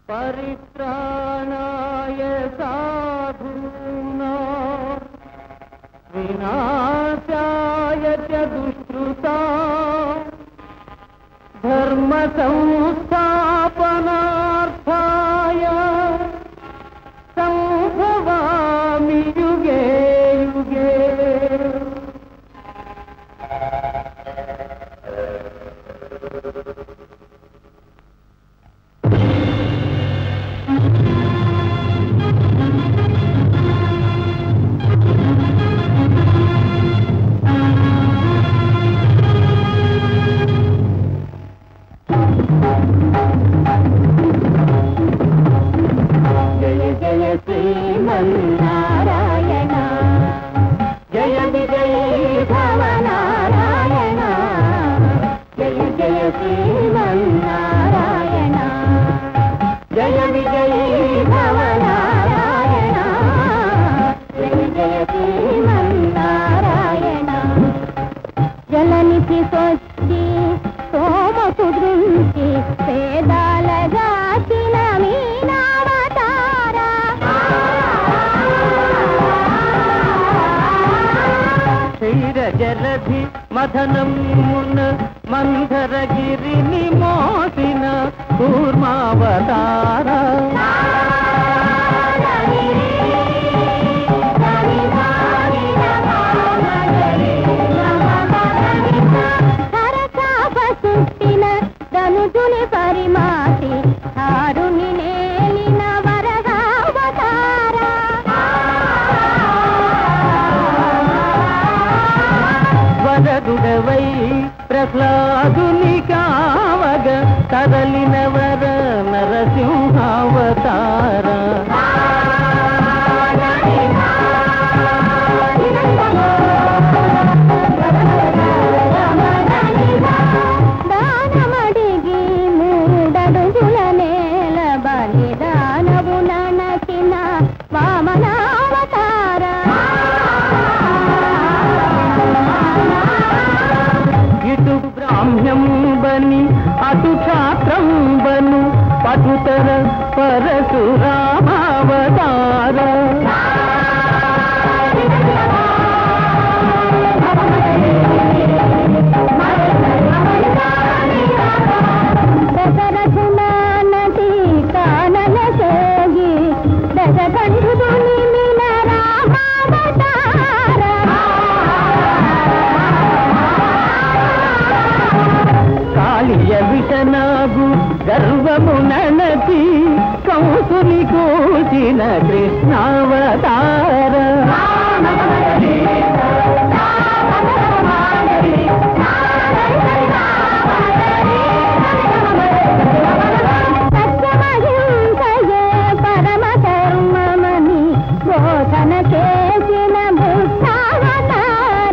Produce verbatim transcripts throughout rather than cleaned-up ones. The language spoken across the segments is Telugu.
పరిత్రాణాయ సాధూనాం వినాశాయ చ దుష్కృతాం ధర్మ సంస్థాపనార్థాయ సంభవామి యుగే యుగే. జయ జయ శ్రీమన్నారాయణ జయ విజయ భవనారాయణ జయ జయ శ్రీమన్నారాయణ జయ విజయ భవనారాయణ జయ జయ శ్రీమన్నారాయణ. జలనిధి సొచ్చి సోమకు దృంచి పేదాల జాతిన మీనావతార క్షీర జలధి మథనమున మంధరగిరిని మోసిన కూర్మావతార సుట్టిన ధనుజుని పరిమాటి హారుని నేలిన వరగావతార వరదుడవై ప్రహ్లాదుని కావగ కదలిన వర నరసింహావతార దానమడిగి మూడడుగుల నేల బలిదానవు ననసిన వామనావతార ఇటు బ్రాహ్మ్యం బని అటు క్షాత్రం బను పటుతర పరశురామావతార దశరథునటి కానల సోగి దశకంఠుని మిన రామావతార కాళియ విషనాగు గర్వము ననతి కంసుని కూచిన కృష్ణావతార సత్యమహింసయే పరమ ధర్మమని బోధన చేసిన బుద్ధావతార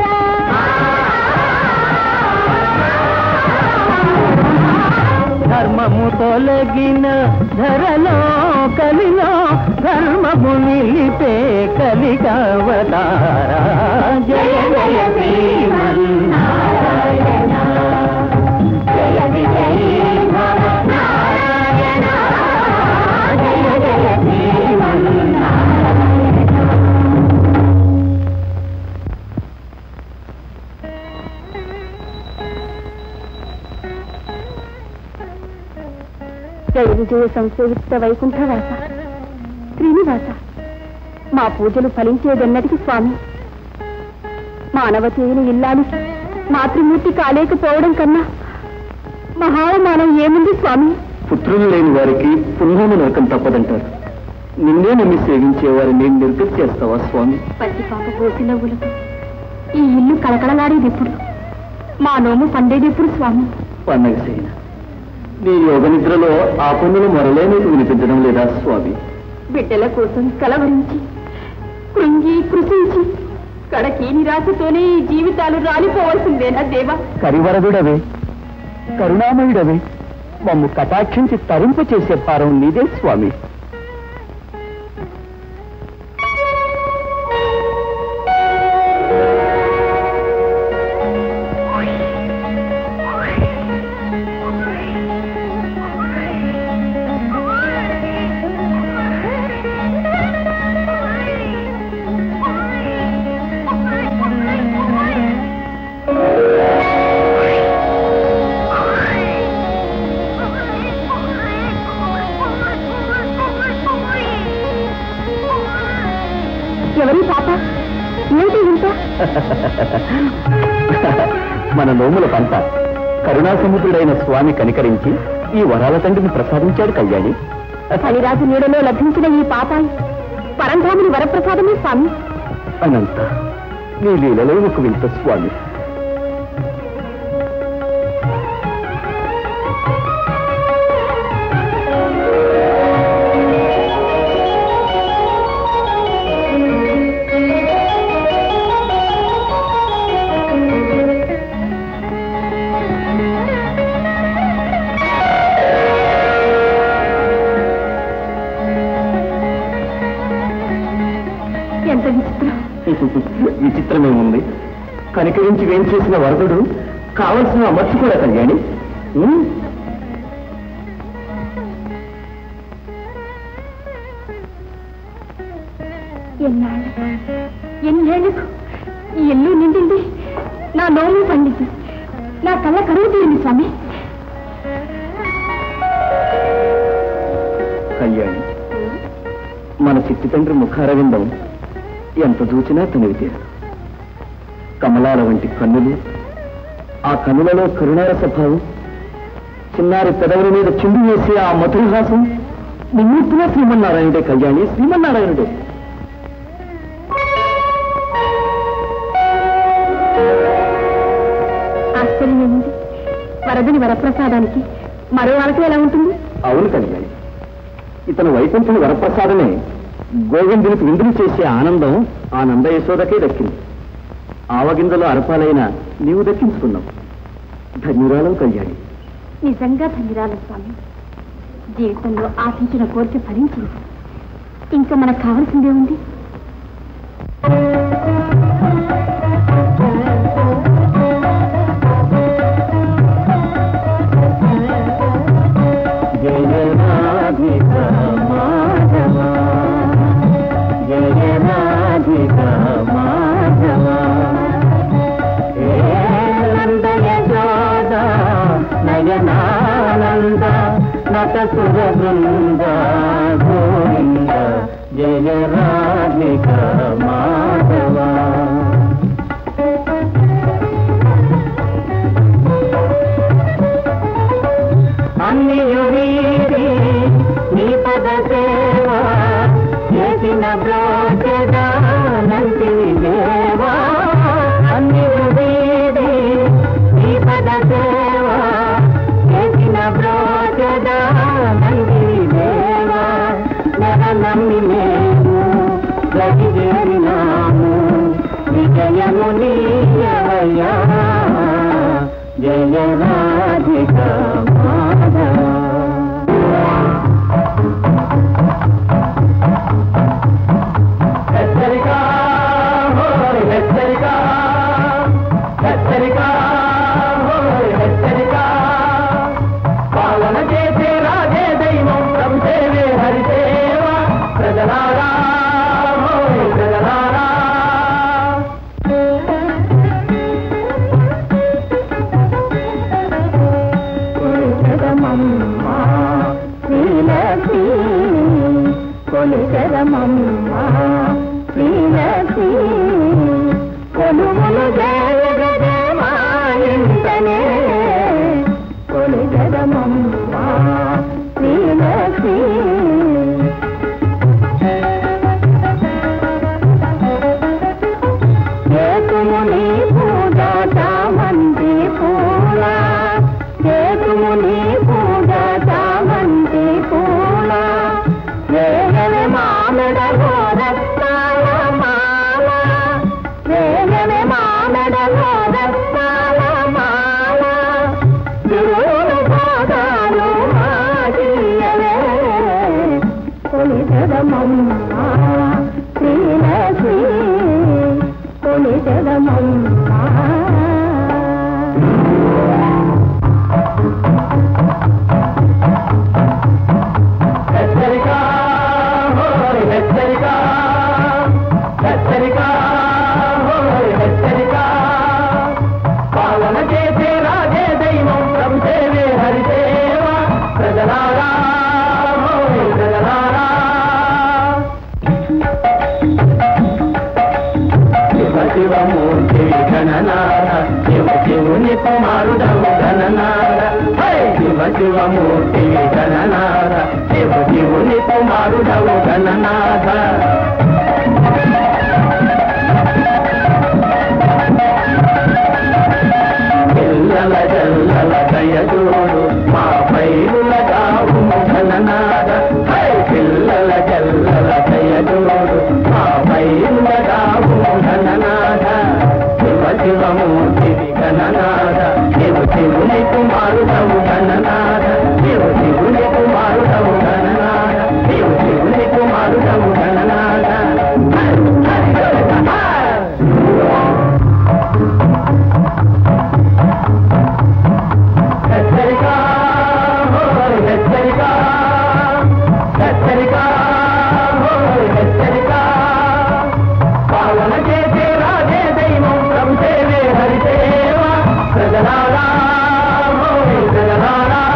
ధర్మము తొలగిన ధరలో కలిలో ధర్మము నిలిపే కలిగావతార జయ జయ శ్రీమన్నారాయణ జయ విజయ భవనారాయణ జయ జయ శ్రీమన్నారాయణ. జయ విజయ సంసేవిత వైకుంఠవాస శ్రీనివాస మా పూజలు ఫలించేదన్నటికి స్వామి. మానవతీయుని ఇల్లానికి మాతృమూర్తి కాలేకపోవడం కన్నా మహావమానం ఏముంది స్వామి? పుత్రులు లేని వారికి పుణ్యమ నరకం తప్పదంటారు. నిన్నే నమ్మి సేవించే వారిని నిర్గతి చేస్తావా స్వామి? పచ్చి పాప గోసినవ్వులకు ఈ ఇల్లు కలకలలాడేది ఎప్పుడు? మా నోము పండేది ఎప్పుడు స్వామి? పండగ సేన నీ యోగ నిద్రలో ఆ పనులు మొరలేని వినిపించడం లేదా స్వామి? బిడ్డల కోసం కలవరించి కృంగి కృషించి కడకి నిరాశతోనే ఈ జీవితాలు రాలిపోవలసిందేనా దేవా? కరివరదుడవే, కరుణామయుడవే, మమ్ము కటాక్షించి తరింప చేసే పారం నీదే స్వామి. మన నోముల పంట కరుణాసముద్రుడైన స్వామి కనికరించి ఈ వరాల తండ్రిని ప్రసాదించాడు కళ్యాణి. ఫణిరాజు నీడలో లభించిన ఈ పాపాయి పరంధాముని వరప్రసాదమే స్వామి. అనంత నీ లీలలో ఒక వింత స్వామి. విచిత్రమేముంది? కనికరించి వేం చేసిన వరదుడు కావలసిన అమర్చి కూడా కళ్యాణి. ఎన్నాళ్ళు ఎన్నేళ్లకు ఈ ఇల్లు నిండింది, నా నోము పండింది, నా కళ్ళ కరువు తీరింది స్వామి. కళ్యాణి, మన చిట్టి తండ్రి ముఖారవిందం ఎంత చూచినా తనివి తీరు. కమలాల వంటి కన్నులు, ఆ కన్నులలో కరుణార స్వభావం, చిన్నారి పెదవుల మీద చిందు వేసే ఆ మధురహాసం నిమ్మూర్తిగా శ్రీమన్నారాయణుడే కళ్యాణి, శ్రీమన్నారాయణుడే. ఆశ్చర్యమేముంది, వరదని వరప్రసాదానికి మరో అలక ఎలా ఉంటుంది? అవును కళ్యాణి, ఇతను వైకుంఠుని వరప్రసాదమే గోవిందునికి విందులు చేసే ఆనందం ఆ నంద యశోదకే దక్కింది. ఆవగింజలో అరపాలైన నీవు దక్కించుకున్నావు. ధన్యురాలం కళ్యాణి. నిజంగా ధన్యురాలం స్వామి. జీవితంలో ఆశించిన కోరిక ఫలించింది. ఇంకా మనకు కావాల్సిందే ఉంది. నయనానంద నట సుర బృంద గోవింద జయ రాధిక మాధవ. అన్నియు వీరి నీ పద సేవ చేసిన బ్రోచదా నంది దేవా. అన్నియు వీరి నీ పద సేవ చేసిన బ్రోచదా నంది దేవా. నమ్మి మేము గది చేరినాము విజయము నీయవయ్యా. జయ రాధిక మాధవ. హెచ్చరిక హెచ్చరిక హెచ్చరిక హెచ్చరిక. పాలన చేసే రాజే దైవం ప్రభుసేవే హరిసేవ. ప్రజలారా ప్రజలారా కొలిచరమమ్మ శ్రీలక్ష్మి, కొలిచరమమ్మ శ్రీలక్ష్మి. కొలుములు జయగదమా ఇంతనే కొలిచరమమ్మ శ్రీలక్ష్మి. చేతుముని పూజ చామంతి పూల, చేతుముని పూజ చామంతి పూల. వేగవే మామిడలో రత్నాల మాల, వేగవే మామిడలో రత్నాల మాల. తిరువులు పాదాలు మాదియవే కొలిచరమమ్మ శ్రీలక్ష్మి, కొలిచరమమ్మ. హెచ్చరిక హెచ్చరిక హెచ్చరిక హెచ్చరిక. పాలన చేసే రాజే దైవం ప్రభుసేవే హరిసేవ. ప్రజలారా ప్రజలారా శివ శివము శివమూర్తి గణనాథ శివ శివుని కుమారుడవు గణనాథ పిల్లల జల్లల దయదోడు మా పైరులగావు గణనాథ పిల్లల జల్లల దయదోడు మా పైరులగావు గణనాథ శివ శివమూర్తి గణనాథ శివ శివుని కుమారుడవు గణనాథ శివ శివుని కుమారుడవు గణనాథ శివ శివుని కుమారుడవు గణనాథ హెచ్చరిక హెచ్చరిక హెచ్చరిక హెచ్చరిక పాలన చేసే రాజే దైవం ప్రభు సేవే హరిసేవ ప్రజలారా ప్రజలారా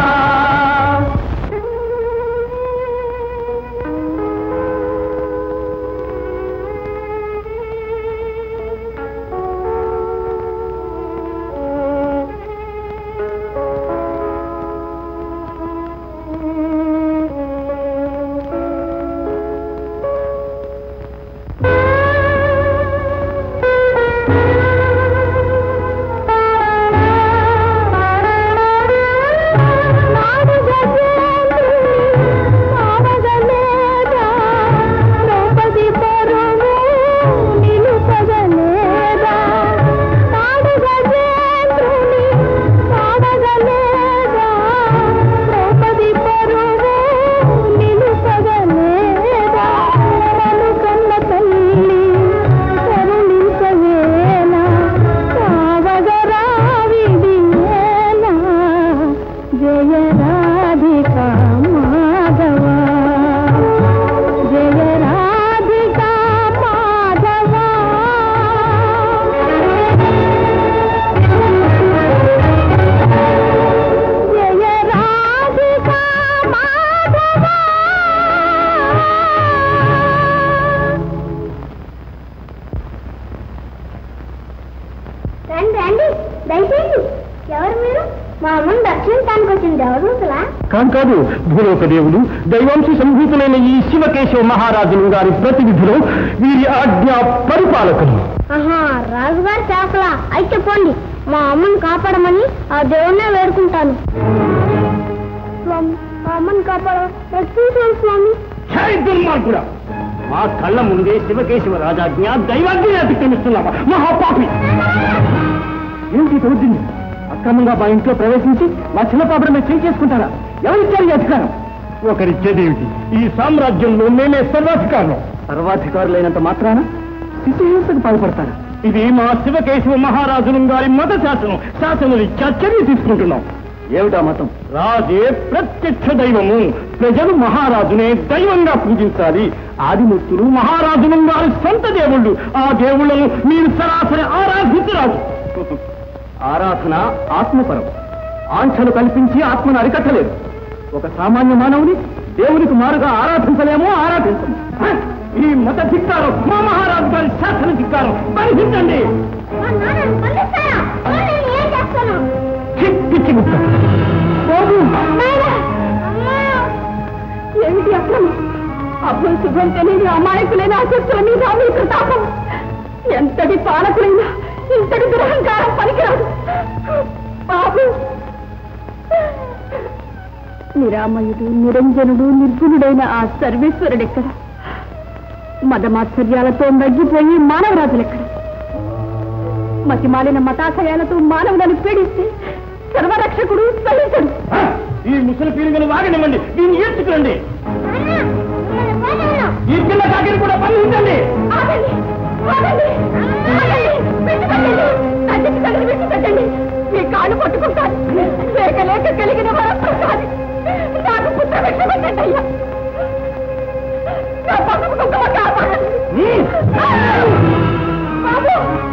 కాదు భూలోక దేవులు దైవాంశ సంభూతులైన ఈ శివకేశవ మహారాజులు గారి ప్రతినిధులు వీరి ఆజ్ఞా పరిపాలకులు. రాజుగారి శాఖలా అయితే పోండి, మా అమ్మని కాపాడమని ఆ దేవుణ్ణే వేడుకుంటాను. మా అమ్మని కాపాడ స్వామి. దుర్మార్గుడా, మా కళ్ళ ముందే శివకేశవ రాజాజ్ఞ దైవాజ్ఞ అతిక్రమిస్తున్నావా మహాపాపి? ఏమిటి తోడ్డింది? అక్రమంగా మా ఇంట్లో ప్రవేశించి మా చిన్నపాపడ మీద చేయి చేసుకుంటారా? ఎవరిచ్చారు ఈ అధికారం? ఒకరిచ్చేదేమిటి? ఈ సామ్రాజ్యంలో మేమే సర్వాధికారులు. సర్వాధికారులైనంత మాత్రాన శిశుహింసకు పాల్పడతారా? ఇది మా శివకేశవ మహారాజులు గారి మత శాసనం. శాసనం చర్చని తీసుకుంటున్నాం. ఏమిటా మతం? రాజే ప్రత్యక్ష దైవము. ప్రజలు మహారాజునే దైవంగా పూజించాలి. ఆదిమూర్తులు మహారాజులు గారి సొంత దేవుళ్ళు. ఆ దేవుళ్లను మీరు సరాసరి ఆరాధించరాదు. ఆరాధన ఆత్మపరం. ఆంక్షలు కల్పించి ఆత్మను అరికట్టలేదు. ఒక సామాన్య మానవుని దేవునికి మారుగా ఆరాధించలేమో, ఆరాధించము. ఈ మత ధిక్కారం మా మహారాజు గారి శాసన ధిక్కారం. పరిహించండి. పిచ్చి ముక్క ఏమిటి అక్రమం? అప్పుడు శుభం తెలియని అమాయకులైన అసత్తుల మీద మీ ప్రతాపం. ఎంతటి పాలకులైనా ఇంతటి దురహంకారం పనికిరాదు. బాబు, నిరామయుడు నిరంజనుడు నిర్గుణుడైన ఆ సర్వేశ్వరుడెక్కడ? మదమాశ్చర్యాలతో నగ్గిపోయి మానవరాజులెక్కడ? మతిమాలిన మతాశయాలతో మానవులను పీడిస్తే సర్వరక్షకుడు సహించడు. ఈ ముసలి పీరుగులు వాగనివ్వండి, దీన్ని ఈడ్చుకురండి. ఈ పిల్ల కాకిని కూడా బంధించండి. మీ కాలు పట్టుకుంటాను. లేక లేక కలిగిన వరప్రసాది నాకు పుత్రభిక్ష పెట్టండి అయ్యా. నా పసుపు కుంకుమ కాపాడండి. బాబు,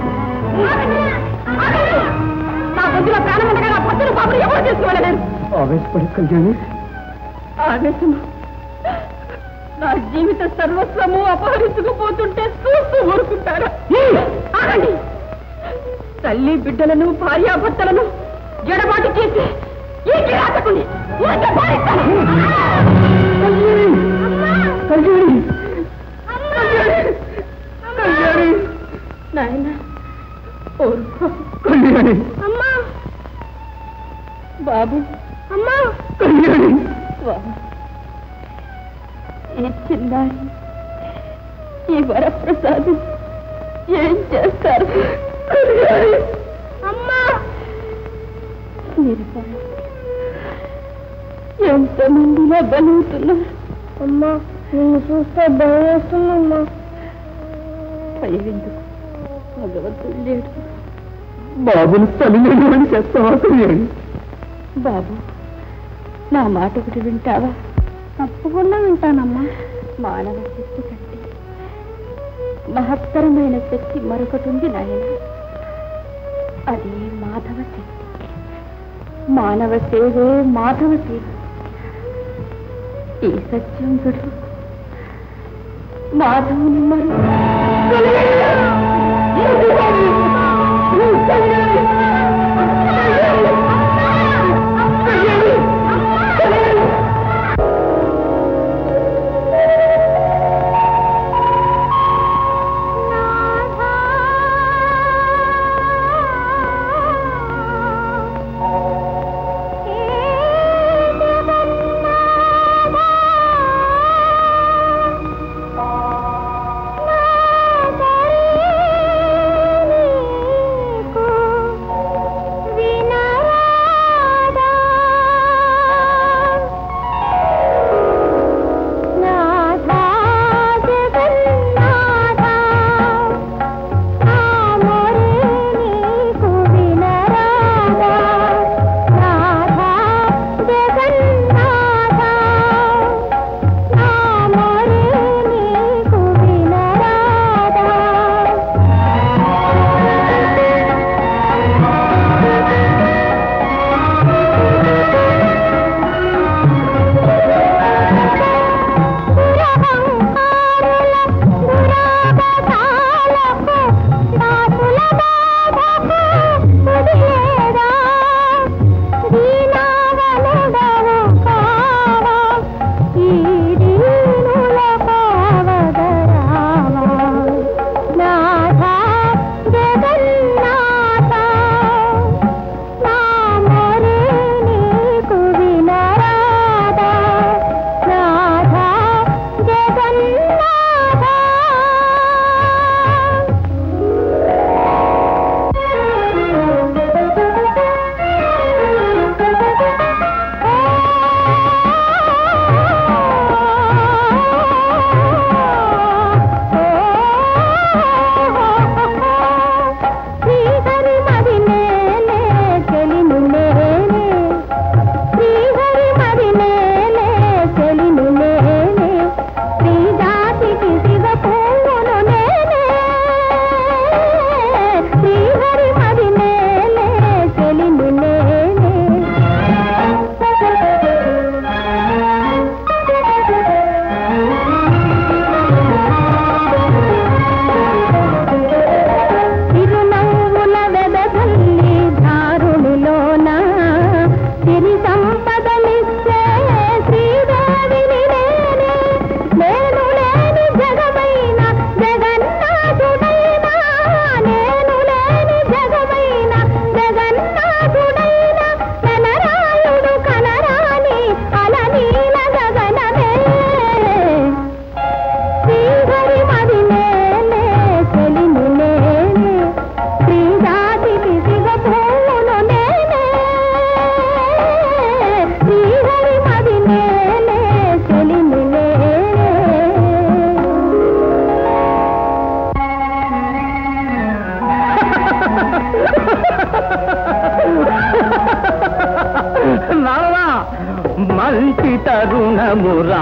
నా బుద్ధిలో ప్రాణం ఉండగా నా పత్తులు బాబులు ఎవరు చేసుకోవాలన్నారు? ఆవేశపడి కళ్యాణి. ఆవేశము? నా జీవిత సర్వస్వము అపహరించుకుపోతుంటే చూస్తూ ఊరుకుంటారా? ఆగండి. తల్లి బిడ్డలను భార్యాభర్తలను ఎడబాటు చేసి ఈ కిరాతకుని నాయన అమ్మా బాబు అమ్మా ఈ చిన్నారి ఈ వరప్రసాదం ఏం చేస్తారు అమ్మా ఎంతమందిలా బలుగుతున్నారు అమ్మా నేను చూస్తే భయం వేస్తుందమ్మా భయమెందుకు భగవంతుడు లేడు బాబుని తల్లి చేస్తావా బాబు నా మాట ఒకటి వింటావా తప్పకుండా వింటానమ్మా మానవ శక్తి కంటే మహత్తరమైన శక్తి మరొకటి ఉంది నాయన అది మాధవ శక్తి మానవ సేవే మాధవ సేవ ఈ సత్యం విడు మాధవుని మరి మంచి తరుణమురా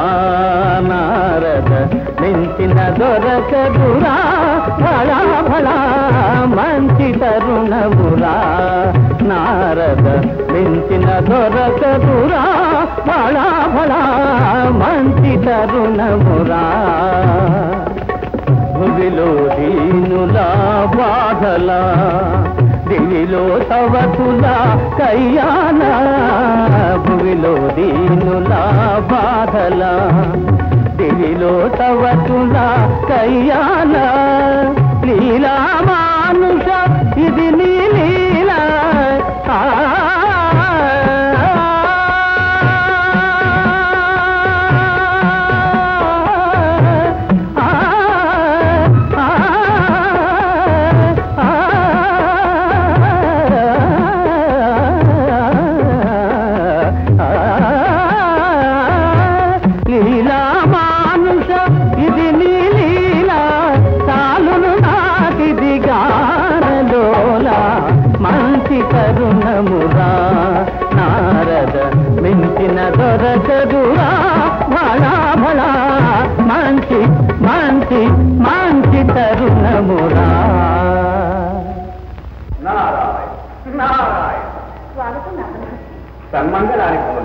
నారద మించిన దొరకదురా భళా భళా మంచి తరుణమురా నారద మించిన దొరకదురా భళా భళా మంచి తరుణమురా భువిలో దీనులా బాధలా దివిలో సవతుల కయ్యాల భువిలో దీనుల బాధల దివిలో సవతుల కయ్యాల లీలా మానుష ఇది నీ లీల కరుణమురా నారద మించిన దొరకదురా భళా భళా మంచి మంచి మంచి తరుణమురా. నారాయణ నారాయణ సన్మంగళానికి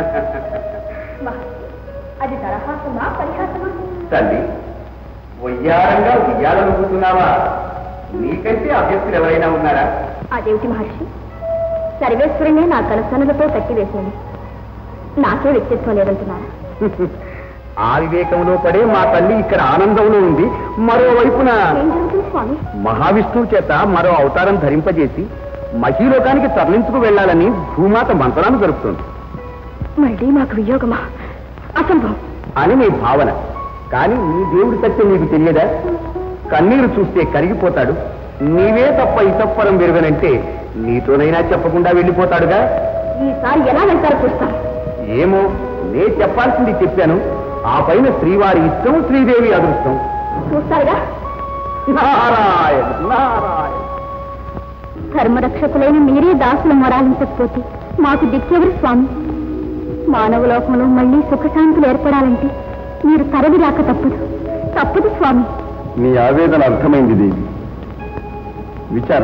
అది దరహాసమా పరిహాసమా? తల్లి వయ్యారంగా ఉయ్యాలనుకుంటున్నావా? నీకంటే అభ్యర్థులు ఎవరైనా ఉన్నారా? అదేమిటి మహర్షి, సర్వేశ్వరునే నా కలసనులతో కట్టివేసింది, నాకే వ్యక్తిత్వం లేదంటున్నారా? ఆ వివేకంలో పడే మా తల్లి ఇక్కడ ఆనందంలో ఉంది. మరోవైపున స్వామి మహావిష్ణువు చేత మరో అవతారం ధరింపజేసి మహీలోకానికి తరలించుకు వెళ్లాలని భూమాత మంత్రాన్ని జరుపుతుంది. మళ్ళీ మాకు వియోగమా? అసంభవం అని నీ భావన. కానీ నీ దేవుడి సత్యం నీకు తెలియదా? కన్నీరు చూస్తే కరిగిపోతాడు. నీవే తప్ప ఇతప్పరం విరగనంటే నీతోనైనా చెప్పకుండా వెళ్ళిపోతాడుగా. ఈసారి ఎలా వెళ్తారో చూస్తాను. ఏమో, నే చెప్పాల్సింది చెప్పాను. ఆ పైన శ్రీవారి ఇష్టం, శ్రీదేవి అదృష్టం. చూస్తారుగా. నారాయణ నారాయణ. ధర్మరక్షకులైన మీరే దాసులు మొరాలించకపోతే మాకు దిక్కెవరు స్వామి? మానవ లోకంలో మళ్ళీ సుఖశాంతులు ఏర్పడాలంటే మీరు తరలి రాక తప్పదు తప్పదు స్వామి. నీ ఆవేదన అర్థమైంది దేవి. విచార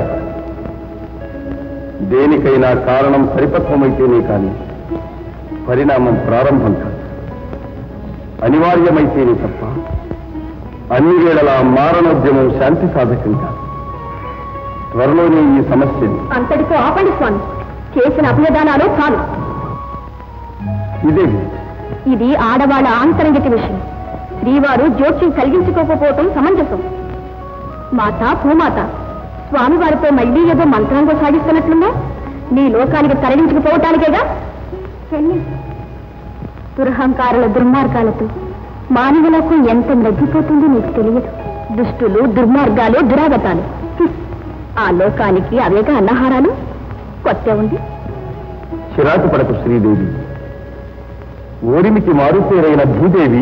దేనికైనా కారణం పరిపక్వమైతేనే కానీ పరిణామం ప్రారంభం కాదు. అనివార్యమైతేనే తప్ప అన్ని వేళలా మారణోద్యమం శాంతి సాధకం కాదు. త్వరలోనే ఈ సమస్యని అంతటితో ఆపండి స్వామి. చేసిన అభ్యదానాలు చాలు. ఇదేవి ఇది ఆడవాళ్ళ ఆంతరంగిక విషయం. శ్రీవారు జోక్యం కలిగించుకోకపోవటం సమంజసం. మాత భూమాత స్వామివారితో మళ్లీ ఏదో మంత్రంగా సాగిస్తున్నట్లుందా? నీ లోకానికి తరలించుకుపోవటానికేగా. దురహంకారుల దుర్మార్గాలతో మానవులకు ఎంత నగ్గిపోతుందో నీకు తెలియదు. దుష్టులు, దుర్మార్గాలు, దురాగతాలు, ఆ లోకానికి అవేగా అన్నహారాలు. కొత్త ఉంది. చిరాకు పడకు శ్రీదేవి. ఓడిమికి మారుపేరైన భూదేవి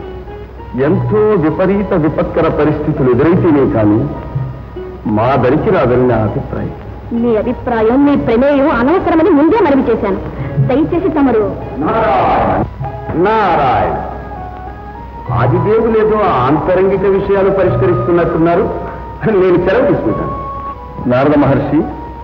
ఎంతో విపరీత విపత్కర పరిస్థితులు ఎదురైతేనే కానీ మా దరికి రాదని నా అభిప్రాయం. మీ అభిప్రాయం, మీ ప్రమేయం అనవసరమని ముందే మనవి చేశాను. దయచేసి తమరు నారాయణ నారాయణ. ఆదిదేవులేదో ఆంతరంగిక విషయాలు పరిష్కరిస్తున్నట్టున్నారు. నేను సెలవు తీసుకుంటాను. నారద మహర్షి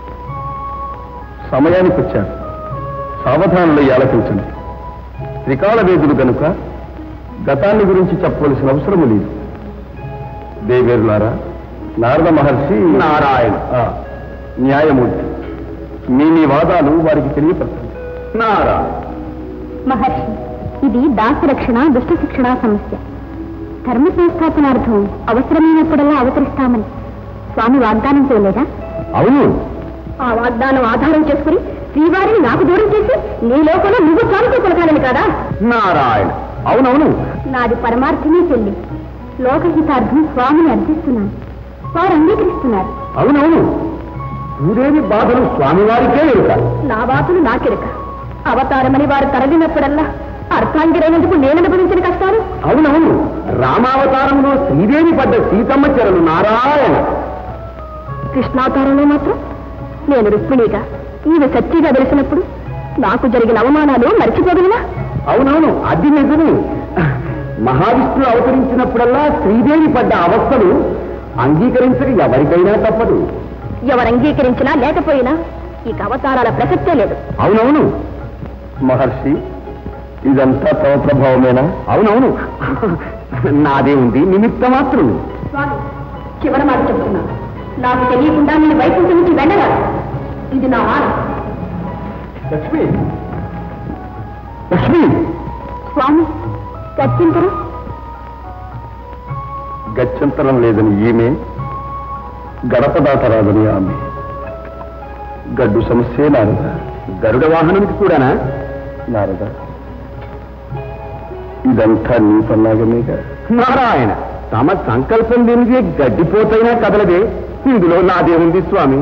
సమయానికి వచ్చారు. సావధానులై ఆలకించండి. త్రికాల వేదులు కనుక గతాన్ని గురించి చెప్పవలసిన అవసరము లేదు. దేవేరులారా, నారద మహర్షి నారాయణ న్యాయమూర్తి, మీ మీ వాదాలు వారికి తెలియపరచండి. నారాయణ మహర్షి, ఇది దాసరక్షణ, దుష్ట శిక్షణ సమస్య. ధర్మ సంస్థాపనార్థం అవసరమైనప్పుడల్లా అవతరిస్తామని స్వామి వాగ్దానం చేయలేదా? అవును. ఆ వాగ్దానం ఆధారం చేసుకుని శ్రీవారిని నాకు దూరం చేసి నీ లోకంలో నువ్వు స్వామితో కొలకాలని కాదా? నారాయణ అవునవును. నాది పరమార్థమే చెల్లి. లోకహితార్థం స్వామిని అర్థిస్తున్నాను. వారు అంగీకరిస్తున్నారు. అవునవును. భూదేవి బాధలు స్వామివారికే ఎరుక. నా బాధలు నాకెరుక. అవతారమని వారు తరలినప్పుడల్లా అర్థాంగిరైనందుకు నేను అనుభవించిన కష్టాలు. అవునవును. రామావతారంలో శ్రీదేవి పడ్డ సీతమ్మ చెరలు నారాయణ. కృష్ణావతారంలో మాత్రం నేను రుక్మిణిగా, ఈమె సత్యగా తెలిసినప్పుడు నాకు జరిగిన అవమానాలు మర్చిపోగలనా? అవునవును, అది నిజమే. మహావిష్ణువు అవతరించినప్పుడల్లా శ్రీదేవి పడ్డ అవస్థలు అంగీకరించక ఎవరికైనా తప్పదు. ఎవరు అంగీకరించినా లేకపోయినా ఇక అవతారాల ప్రసక్తే లేదు. అవునవును. మహర్షి, ఇదంతా తవ ప్రభావమేనా? అవునవును, నాదే ఉంది, నిమిత్త మాత్రం. స్వామి, చివరి మాట చెప్తున్నా. నాకు తెలియకుండా నేను వైకుంఠం నుంచి వెళ్ళగా ఇది నా మాట. లక్ష్మి లక్ష్మి స్వామి గత్యంతరం గత్యంతరం లేదని ఈమె, గడప దాటరాదని ఆమె. గడ్డు సమస్యే నారద. గరుడ వాహనానికి కూడానా? నారద, ఇదంతా నీ పన్నాగమేగా. నారాయణ, తమ సంకల్పం దీనికి గడ్డిపోతైనా కదలదే. ఇందులో నాదేముంది స్వామి?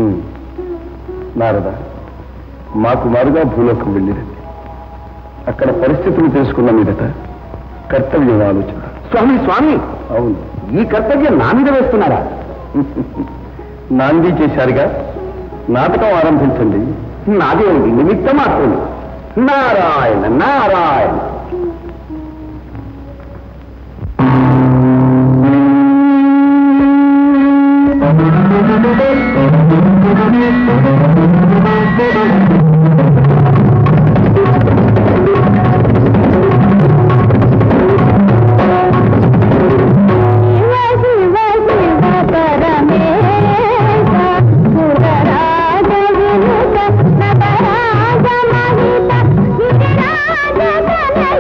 నారద, మా కుమారుగా భూలోకం వెళ్ళిరండి. అక్కడ పరిస్థితులు తెలుసుకున్న మీదట కర్తవ్యం ఆలోచన. స్వామి స్వామి అవును, ఈ కర్తవ్యం నా మీద వేస్తున్నారా? నాంది చేశారుగా, నాటకం ఆరంభించండి. నాదేమిటి నిమిత్తం మాత్రం. నారాయణ నారాయణ. Thank you.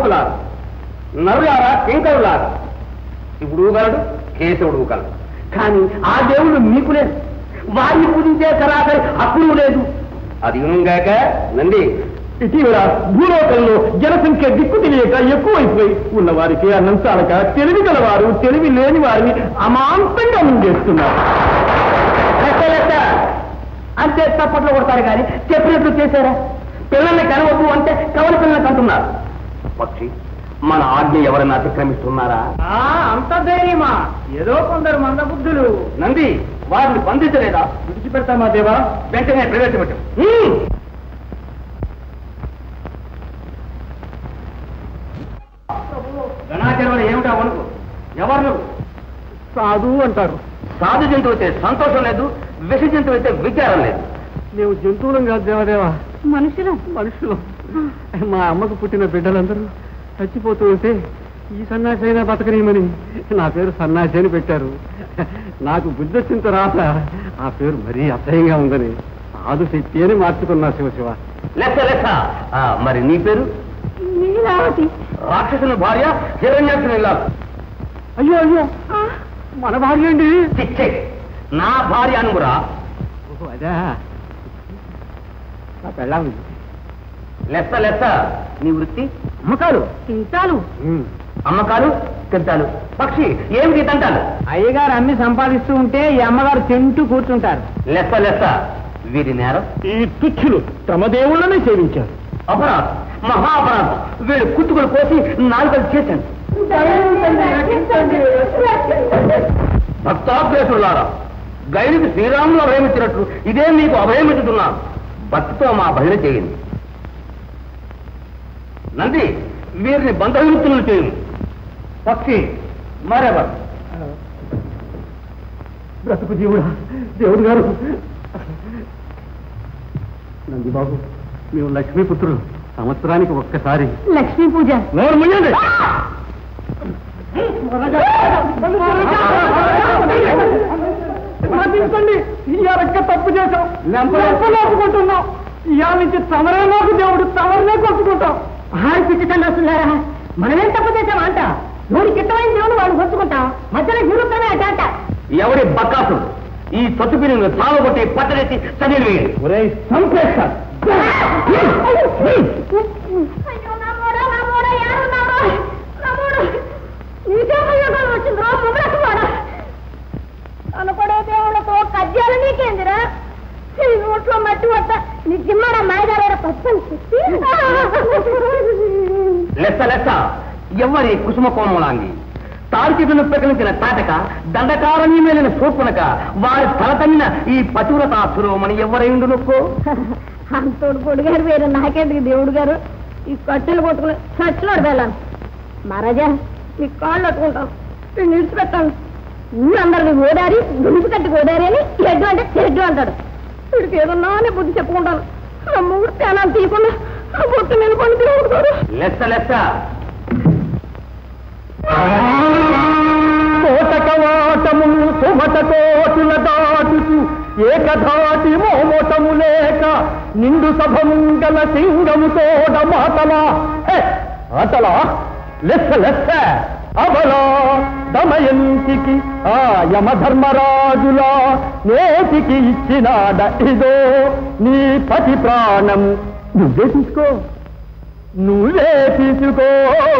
గంధర్వులారా, నరులారా, కింకరులారా, ఇప్పుడు ఊగలడు, కేశవుడు ఊగలడు. కానీ ఆ దేవుడు మీకు లేదు, వారిని పూజించే కరాకరి అప్పుడు లేదు. అది గాక నంది, ఇటీవల భూలోకంలో జనసంఖ్య దిక్కు తెలియక ఎక్కువైపోయి ఉన్నవారికి అన్నం చాలక తెలివి గలవారు తెలివి లేని వారిని అమాంతంగా ముందేస్తున్నారు. అంతే తప్పట్లో కొడతారు కానీ చెప్పినట్లు చేశారా? పిల్లల్ని కనవద్దు అంటే కవల పిల్లల్ని కంటున్నారు. పక్షి, మన ఆజ్ఞ ఎవరైనా అతిక్రమిస్తున్నారా? అంత ధైర్యమా? ఏదో కొందరు మందబుద్ధులు. నంది, వారిని బంధించలేదా? విడిచిపెడతామా దేవా? వెంటనే ప్రవేశపెట్టాం. గణాచరణ ఏమిటా వణుకు? ఎవరు? సాధు అంటారు. సాధు జంతువు అయితే సంతోషం లేదు, విష జంతువు అయితే విచారం లేదు. మేము జంతువులం కాదు దేవదేవా, మనుషులు. మనుషులు. మా అమ్మకు పుట్టిన బిడ్డలందరూ చచ్చిపోతూ ఉంటే ఈ సన్నాసి అయినా బతకనీయమని నా పేరు సన్నాసి అని పెట్టారు. నాకు బుద్ధి వచ్చిన తర్వాత ఆ పేరు మరీ అసహ్యంగా ఉందని సాధు శక్తి అని మార్చుకున్నా. శివశివ. లెక్క లెక్క. మరి నీ పేరు? నీలావతి. రాక్షసుని భార్య హిరణ్యాక్షుని ఇల్లాలు. అయ్యో అయ్యో, మన భార్య అండి. చిచ్చే, నా భార్య అనుగురా. అదా నా పెళ్ళా. లెస్స లెస్స. నీ వృత్తి? అమ్మకాలు, తింటాలు. అమ్మకాలు, తింటాలు. పక్షి, ఏమిటి తంటాలు? అయ్యగారు అమ్మి సంపాదిస్తూ ఉంటే ఈ అమ్మగారు తింటూ కూర్చుంటారు. లెస్స లెస్స. వీరి నేరం? ఈ తుచ్చులు తమ దేవుళ్ళనే సేవించారు. అపరాధం, మహా అపరాధం. వీళ్ళు కుత్తుకులు కోసి నాలుగలు చేశాను. భక్తాగ్రేసులారా, గైరికి శ్రీరాములు అభయమిచ్చినట్లు ఇదే మీకు అభయమిచ్చుతున్నాను. భక్తితో మా భజన చేయండి. నంది, వీరిని బంధవిముక్తులు చేయండి. పక్షి, మరెవరు? బ్రతుకు జీవుడా, దేవుడు గారు. నంది బాబు, మేము లక్ష్మీపుత్రులు. సంవత్సరానికి ఒక్కసారి లక్ష్మీ పూజ. నోరు ముయ్యండి. ఇయ్యాలక్క తప్పు చేశాం, లెంపలేసుకుంటున్నాం. ఇవాళ నుంచి తమరే నాకు దేవుడు, తమరనే కొట్టుకుంటాం. హాయి పిచ్చితండి వస్తున్నారా? మనమేం తప్పు చేసాం అంట? నూరు కిట్టమైన దేవుడు వాళ్ళు కొట్టుకుంటాం, మధ్యలో గురుత్వమే అట. ఎవరి బకాసుడు ఈ తొట్టుపిని తాళగొట్టి పట్టడెత్తి చదివి వేయండి. ఒరే సంపేస్తా. అనుపడే దేవుళ్ళతో కజ్జాలు నీకేందిరా? ఈ నోట్లో మట్టి వద్ద నీ జిమ్మడ మాయదార పచ్చని చెప్పి లెస్స లెస్స. ఎవరి కుసుమ కోమలాంగి తాడిచెట్టును పెకలించిన తాటక దండకారణి మేలిన సూర్పునక వారి తల తన్నిన ఈ పతివ్రత శిరోమణి ఎవరైండు నొక్కో. అంతోడు కొడుగారు వేరు నాకేందుకు దేవుడు గారు? ఈ కట్టెలు కొట్టుకుని చచ్చినోడు వెళ్ళాను. మహారాజా, మీ కాళ్ళు అట్టుకుంటాం, నేను నిడిచిపెట్టాను. ఊరందరిని ఓడారి గుడికి కట్టి ఓడారి అని చెడ్డు అంటే చెడ్డు అంటాడు. వీడికి ఏదన్నా అని బుద్ధి చెప్పుకుంటాను. నా మూడు తేనాలు తీయకుండా బొత్తు నిలబడి దేవుడు గారు. లెస్స లెస్స. కోటకవాటము సుమట కోటుల దాటుచు ఏకధాటి మోమోటము లేక నిండు సభంగల సింగము తోడ మాతలా అతలా. లెస్స లెస్స. అవలా దమయంతికి ఆ యమధర్మరాజులా నేటికి ఇచ్చినాడ ఇదో నీ పతి ప్రాణం. నువ్వే తీసుకో, నువ్వే తీసుకో.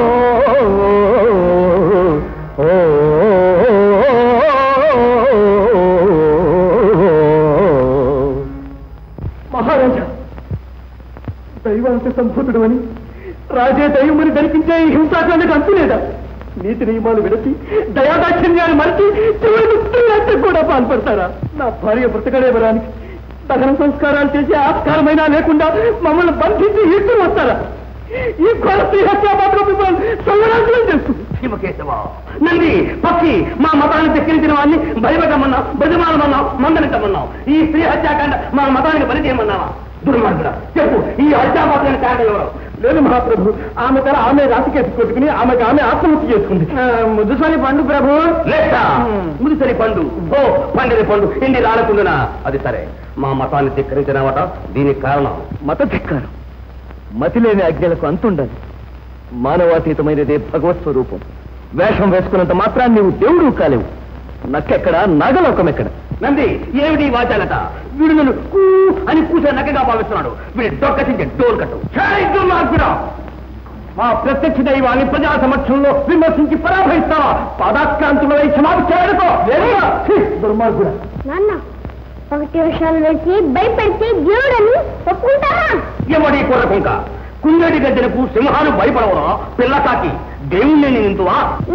మహారాజా, దైవాంత సంభూతుడు అని రాజే దైవమని దర్శించే ఈ హింసాకాండకు అంతులేదా? నీతి నియమాలు విడచి దయాదాక్షిణ్యాన్ని మరిచి చివరికి కూడా పాల్పడతారా? నా భార్య బ్రతకడేవరానికి దహన సంస్కారాలు చేసి ఆస్కారమైనా లేకుండా మమ్మల్ని బంధించి ఇస్తూ వస్తారా? ఈ కొల శ్రీహత్యా మాత్రం మిమ్మల్ని సంవరాంతులం చేస్తుంది. శివకేశవ, నంది, పక్షి, మా మతాన్ని తెక్కించిన వాడిని భయపెట్టమన్నావు, బజమానమన్నావు, మందనించమన్నావు. ఈ స్త్రీ హత్యాకాండ మా మతానికి బలి చేయమన్నావా? దుర్మార్గుడా, చెప్పు, ఈ హత్యాపాత్రని కాండ ఎవరు? లేదు మహాప్రభు, ఆమె తర ఆమె రాతికేసి కొట్టుకుని ఆమెకు ఆమె ఆత్మహత్య చేసుకుంది. ముదుసరి పండు ప్రభు. లేదా ముదుసరి పండు, ఓ పండిరి పండు, ఇండి రాలకుండునా? అది సరే, మా మతాన్ని ధిక్కరించినవట, దీనికి కారణం మత ధిక్కారం. మతి లేని అజ్ఞలకు అంతుండాలి. మానవాతీతమైనదే భగవత్ స్వరూపం. వేషం వేసుకున్నంత మాత్రాన్ని నీవు దేవుడు కాలేవు. నక్కెక్కడ నాగలోకం ఎక్కడ? నంది ఏమిటి వాచాలట? వీడు నన్ను కూ అని కూర్చొని నక్కగా భావిస్తున్నాడు. వీడి దొక్కచించే డోర్ కట్టు. మా ప్రత్యక్ష దైవాన్ని ప్రజా సమక్షంలో విమర్శించి పరాభవిస్తావా? పదాక్రాంతుల క్షమాపించాడుకో దుర్మార్గుడా. నాన్న ఒకటి విషయాలు వేసి భయపెడితే దేవుడని ఒప్పుకుంటారా? ఎవడి కొరకుంక కుందేటి గద్దెలకు సింహాలు భయపడవరా? పిల్ల కాకి దేవుణ్ణి నింతువా?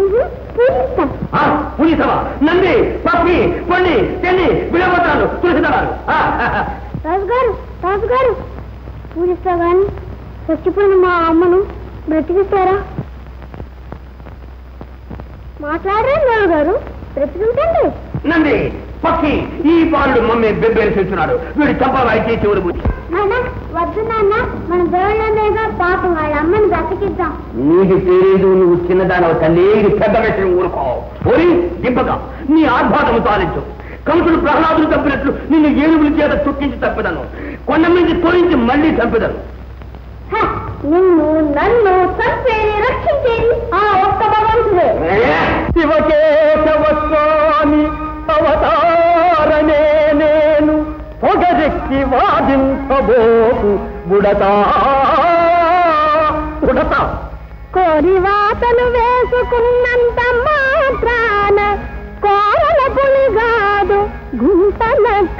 పులిసవా? నంది పప్పి పండి చెల్లి విడగొట్టాలు తులసిదళాలు. రాజుగారు రాజుగారు పూజిస్తా గాని చచ్చిపోయిన మా అమ్మను బ్రతికిస్తారా? మాట్లాడరా రాజు గారు, బ్రతికించండి. నంది పక్షి ఈ బాలుడు మమ్మీ బెబ్బేరు చేస్తున్నాడు. వీడు చంపవాయికి చెవుడు బుద్ధి. వద్దు నాన్న, మన దేవుళ్ళగా పాపం వాళ్ళ అమ్మని బ్రతికిద్దాం. నీకు తెలియదు, నువ్వు చిన్నదానవ తల్లి. ఇది పెద్ద విషయం. ఊరుకో పోయి దింపగా నీ ఆర్భాటము సాధించు. కంసుడు ప్రహ్లాదులు చంపినట్లు నిన్ను ఏనుగుల చేత చుట్టించి చంపదను. కొండ నుంచి తోరించి మళ్ళీ చంపదను. నిన్ను నన్ను చంపేది రక్షించేది ఆ ఒక్క భగవంతుడే. శివకేశవస్వామి అవతారనే నేను పొగరెక్కి వాదించబోకు బుడతా బుడతా. కోరి వాతలు వేసుకున్నంత మాత్రాన కోరల పులిగాదు గుంటనక్క.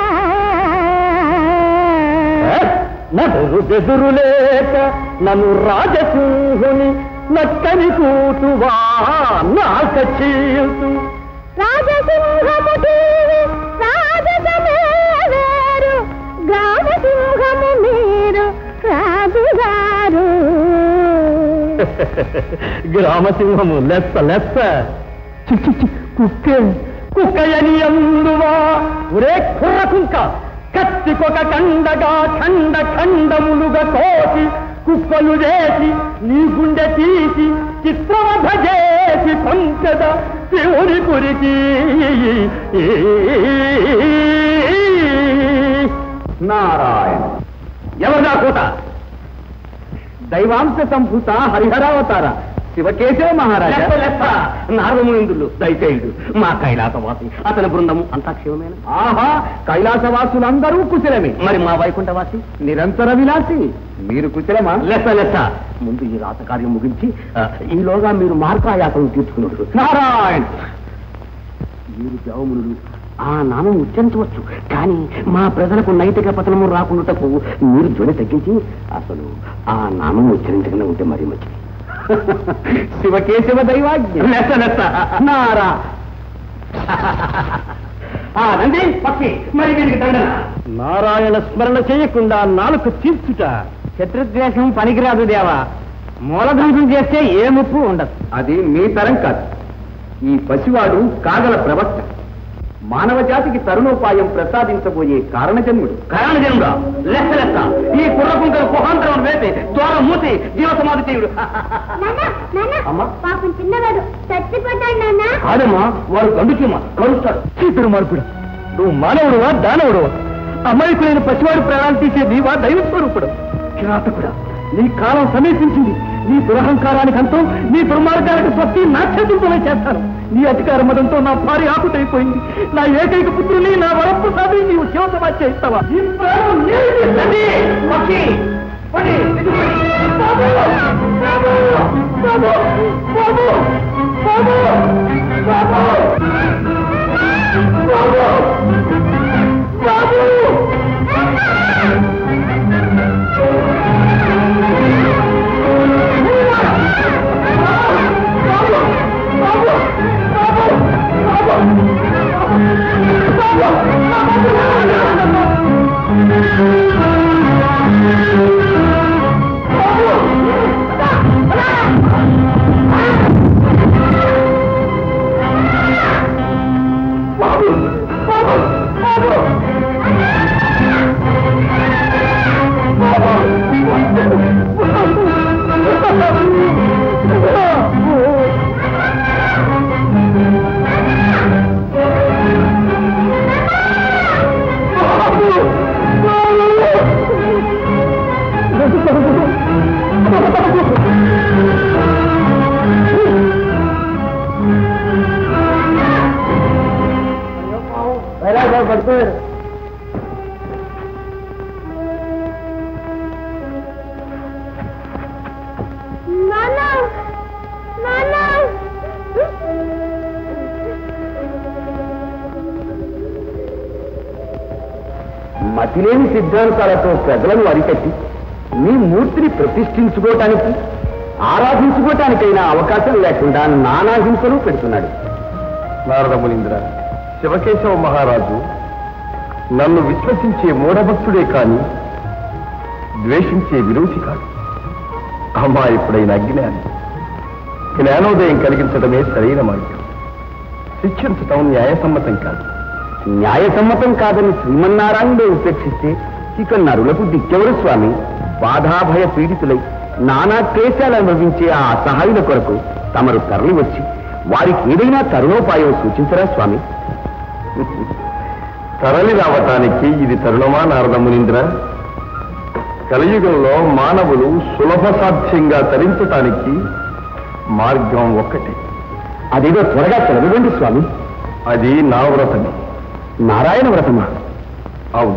నదురు బెదురు లేక నన్ను రాజసింహుని నక్కని కూతువా నాక చీల్తు. రాజసింహము టీవి రాజసమే వేరు, గ్రామసింహము మీరు రాజుగారు. గ్రామసింహము లెస్స లెస్స. కుక్కే కుక్కయని అందువా? ఒరే కుర్ర కుంక, కత్తికొక కండగా ఖండ ఖండములుగా కోసి కుక్కలు చేసి నీ గుండె తీసి చిత్రవధ చేసి పంచద శివుని కురికి. నారాయణ ఎవరిదా కోట? దైవాంశ సంభూత హరిహరావతార శివకేశవ మహారాజా. నారదమునింద్రులు దయచేయుడు మా కైలాసవాసి అతని బృందము అంతా క్షేమమేనా? ఆహా, కైలాసవాసులందరూ కుశలమే. మరి మా వైకుంఠవాసి నిరంతర విలాసి మీరు కుశలమా? లెస్స లెస్స. ముందు ఈ రాత కార్యం ముగించి ఈలోగా మీరు మార్గాయాసను తీర్చుకున్నారు. నారాయణ మీరు దేవమునులు ఆ నామం ఉచ్చరించవచ్చు, కానీ మా ప్రజలకు నైతిక పతనము రాకుండాటకు మీరు ధ్వని తగ్గించి అసలు ఆ నామం ఉచ్చరించకుండా ఉంటే మరీ మంచిది. శివకేశవ దైవాజ్ఞ. లెస్స లెస్స. నారా నంది పక్షి మరి వీరికి దండన. నారాయణ స్మరణ చేయకుండా నాలుక తీర్చుట శత్రుద్వేషం పనికిరాదు దేవా. మూలధ్వంసం చేస్తే ఏ ముప్పు ఉండదు. అది మీ తరం కాదు. ఈ పసివాడు కాగల ప్రవక్త, మానవ జాతికి తరుణోపాయం ప్రసాదించబోయే కారణజన్ముడు. కారణజన్ముడా? లెస్స లెస్స. ఈ కుర్రకుంకల కుహాంతరం వేసి ద్వార మూసి జీవ సమాధి చేయుడు. పాపం చిన్నవాడు చచ్చిపోతాడు నాన్న. కాదమ్మా, వాడు గండుచీమ కలుస్తాడు. చీతుడు మార్పుడు. నువ్వు మానవుడువా దానవుడువా? అమాయకులైన పసివాడు ప్రాణాలు తీసే నీవా దైవ స్వరూపుడు? కిరాతకుడా, నీ కాలం సమీపించింది. నీ దురహంకారానికి అంతం, నీ దుర్మార్గానికి స్వస్తి నా చేతులతోనే చేస్తాను. నీ అధికార మదంతో నా భార్య ఆకుతైపోయింది. నా ఏకైక పుత్రుని నా వరప్రసాది నీవు శివసభ చేస్తావా? Ah! పడిపోయారు. మతిలేని సిద్ధాంతాలతో ప్రజలను అరికట్టి మీ మూర్తిని ప్రతిష్ఠించుకోవటానికి ఆరాధించుకోవటానికైనా అవకాశం లేకుండా నానా హింసలు పెడుతున్నాడు. నారద మునీంద్ర, శివకేశవ మహారాజు నన్ను విశ్వసించే మూఢభక్తుడే కాని ద్వేషించే విరోధి కాదు. అమాయకుడైన అజ్ఞాని జ్ఞానోదయం కలిగించడమే సరైన మార్గం. శిక్షించటం న్యాయసమ్మతం కాదు. న్యాయసమ్మతం కాదని శ్రీమన్నారాయణుడే ఉపేక్షిస్తే ఇక నరులకు దిక్కెవరు స్వామి? బాధాభయ పీడితులై నానా క్లేశాలు అనుభవించే ఆ అసహాయుల కొరకు తమరు తరలి వచ్చి వారికి ఏదైనా తరుణోపాయం సూచించరా స్వామి? తరలి రావటానికి ఇది తరుణమా నారద మునీంద్ర? కలియుగంలో మానవులు సులభ సాధ్యంగా తరించటానికి మార్గం ఒక్కటే. అదేదో త్వరగా సెలవివ్వండి స్వామి. అది నా వ్రతమే. నారాయణ వ్రతమా? అవును.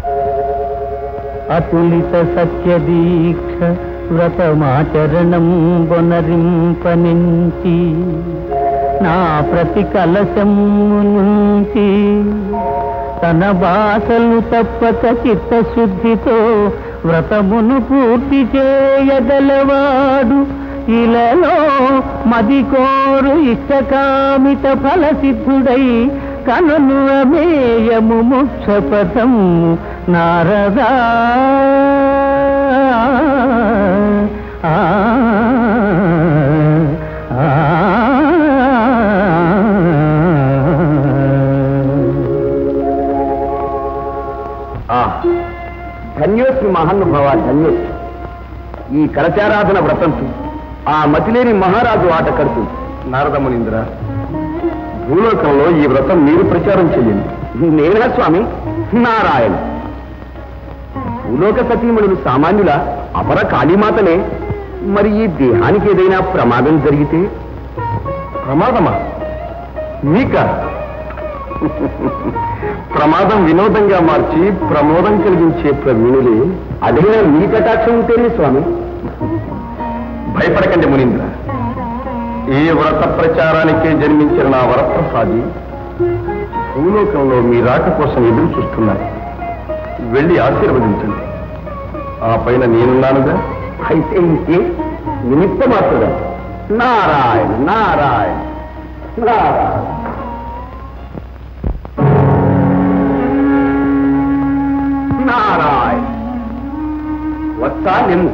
అతులిత సత్య దీక్ష వ్రతమాచరణం బొనరింపనించి నా ప్రతి కలశము నుంచి తన బాసలు తప్పక చిత్తశుద్ధితో వ్రతమును పూర్తి చేయగలవాడు ఇలలో మది కోరు ఇష్టకామిత ఫలసిద్ధుడై కనును అమేయము మోక్షపథము నారదా. ధన్యోస్మి మహానుభావ, ధన్యోస్మి. ఈ కలచారాధన వ్రతంతో ఆ మతిలేని మహారాజు ఆట కడుతుంది. నారద మునీంద్ర, భూలోకంలో ఈ వ్రతం మీరు ప్రచారం చేయండి. నేనా స్వామి? నారాయణ. భూలోక సతీమణులు సామాన్యుల అపర కాళీమాతనే. మరి ఈ దేహానికి ఏదైనా ప్రమాదం జరిగితే? ప్రమాదమా? మీక ప్రమాదం వినోదంగా మార్చి ప్రమోదం కలిగించే ప్రవీణులే. అదైనా మీ కటాక్షం ఉంటేనే స్వామి. భయపడకండి మునీంద్ర. ఈ వ్రత ప్రచారానికే జన్మించిన నా వరప్రసాది భూలోకంలో మీ రాక కోసం ఎదురు చూస్తున్నారు. వెళ్ళి ఆశీర్వదించండి. ఆ పైన నేనున్నానుగా. అయితే ఇంకే నిమిత్త మాత్రమే. నారాయణ నారాయణ నారాయణ. నారాయణ. వత్సా నిమ్ము.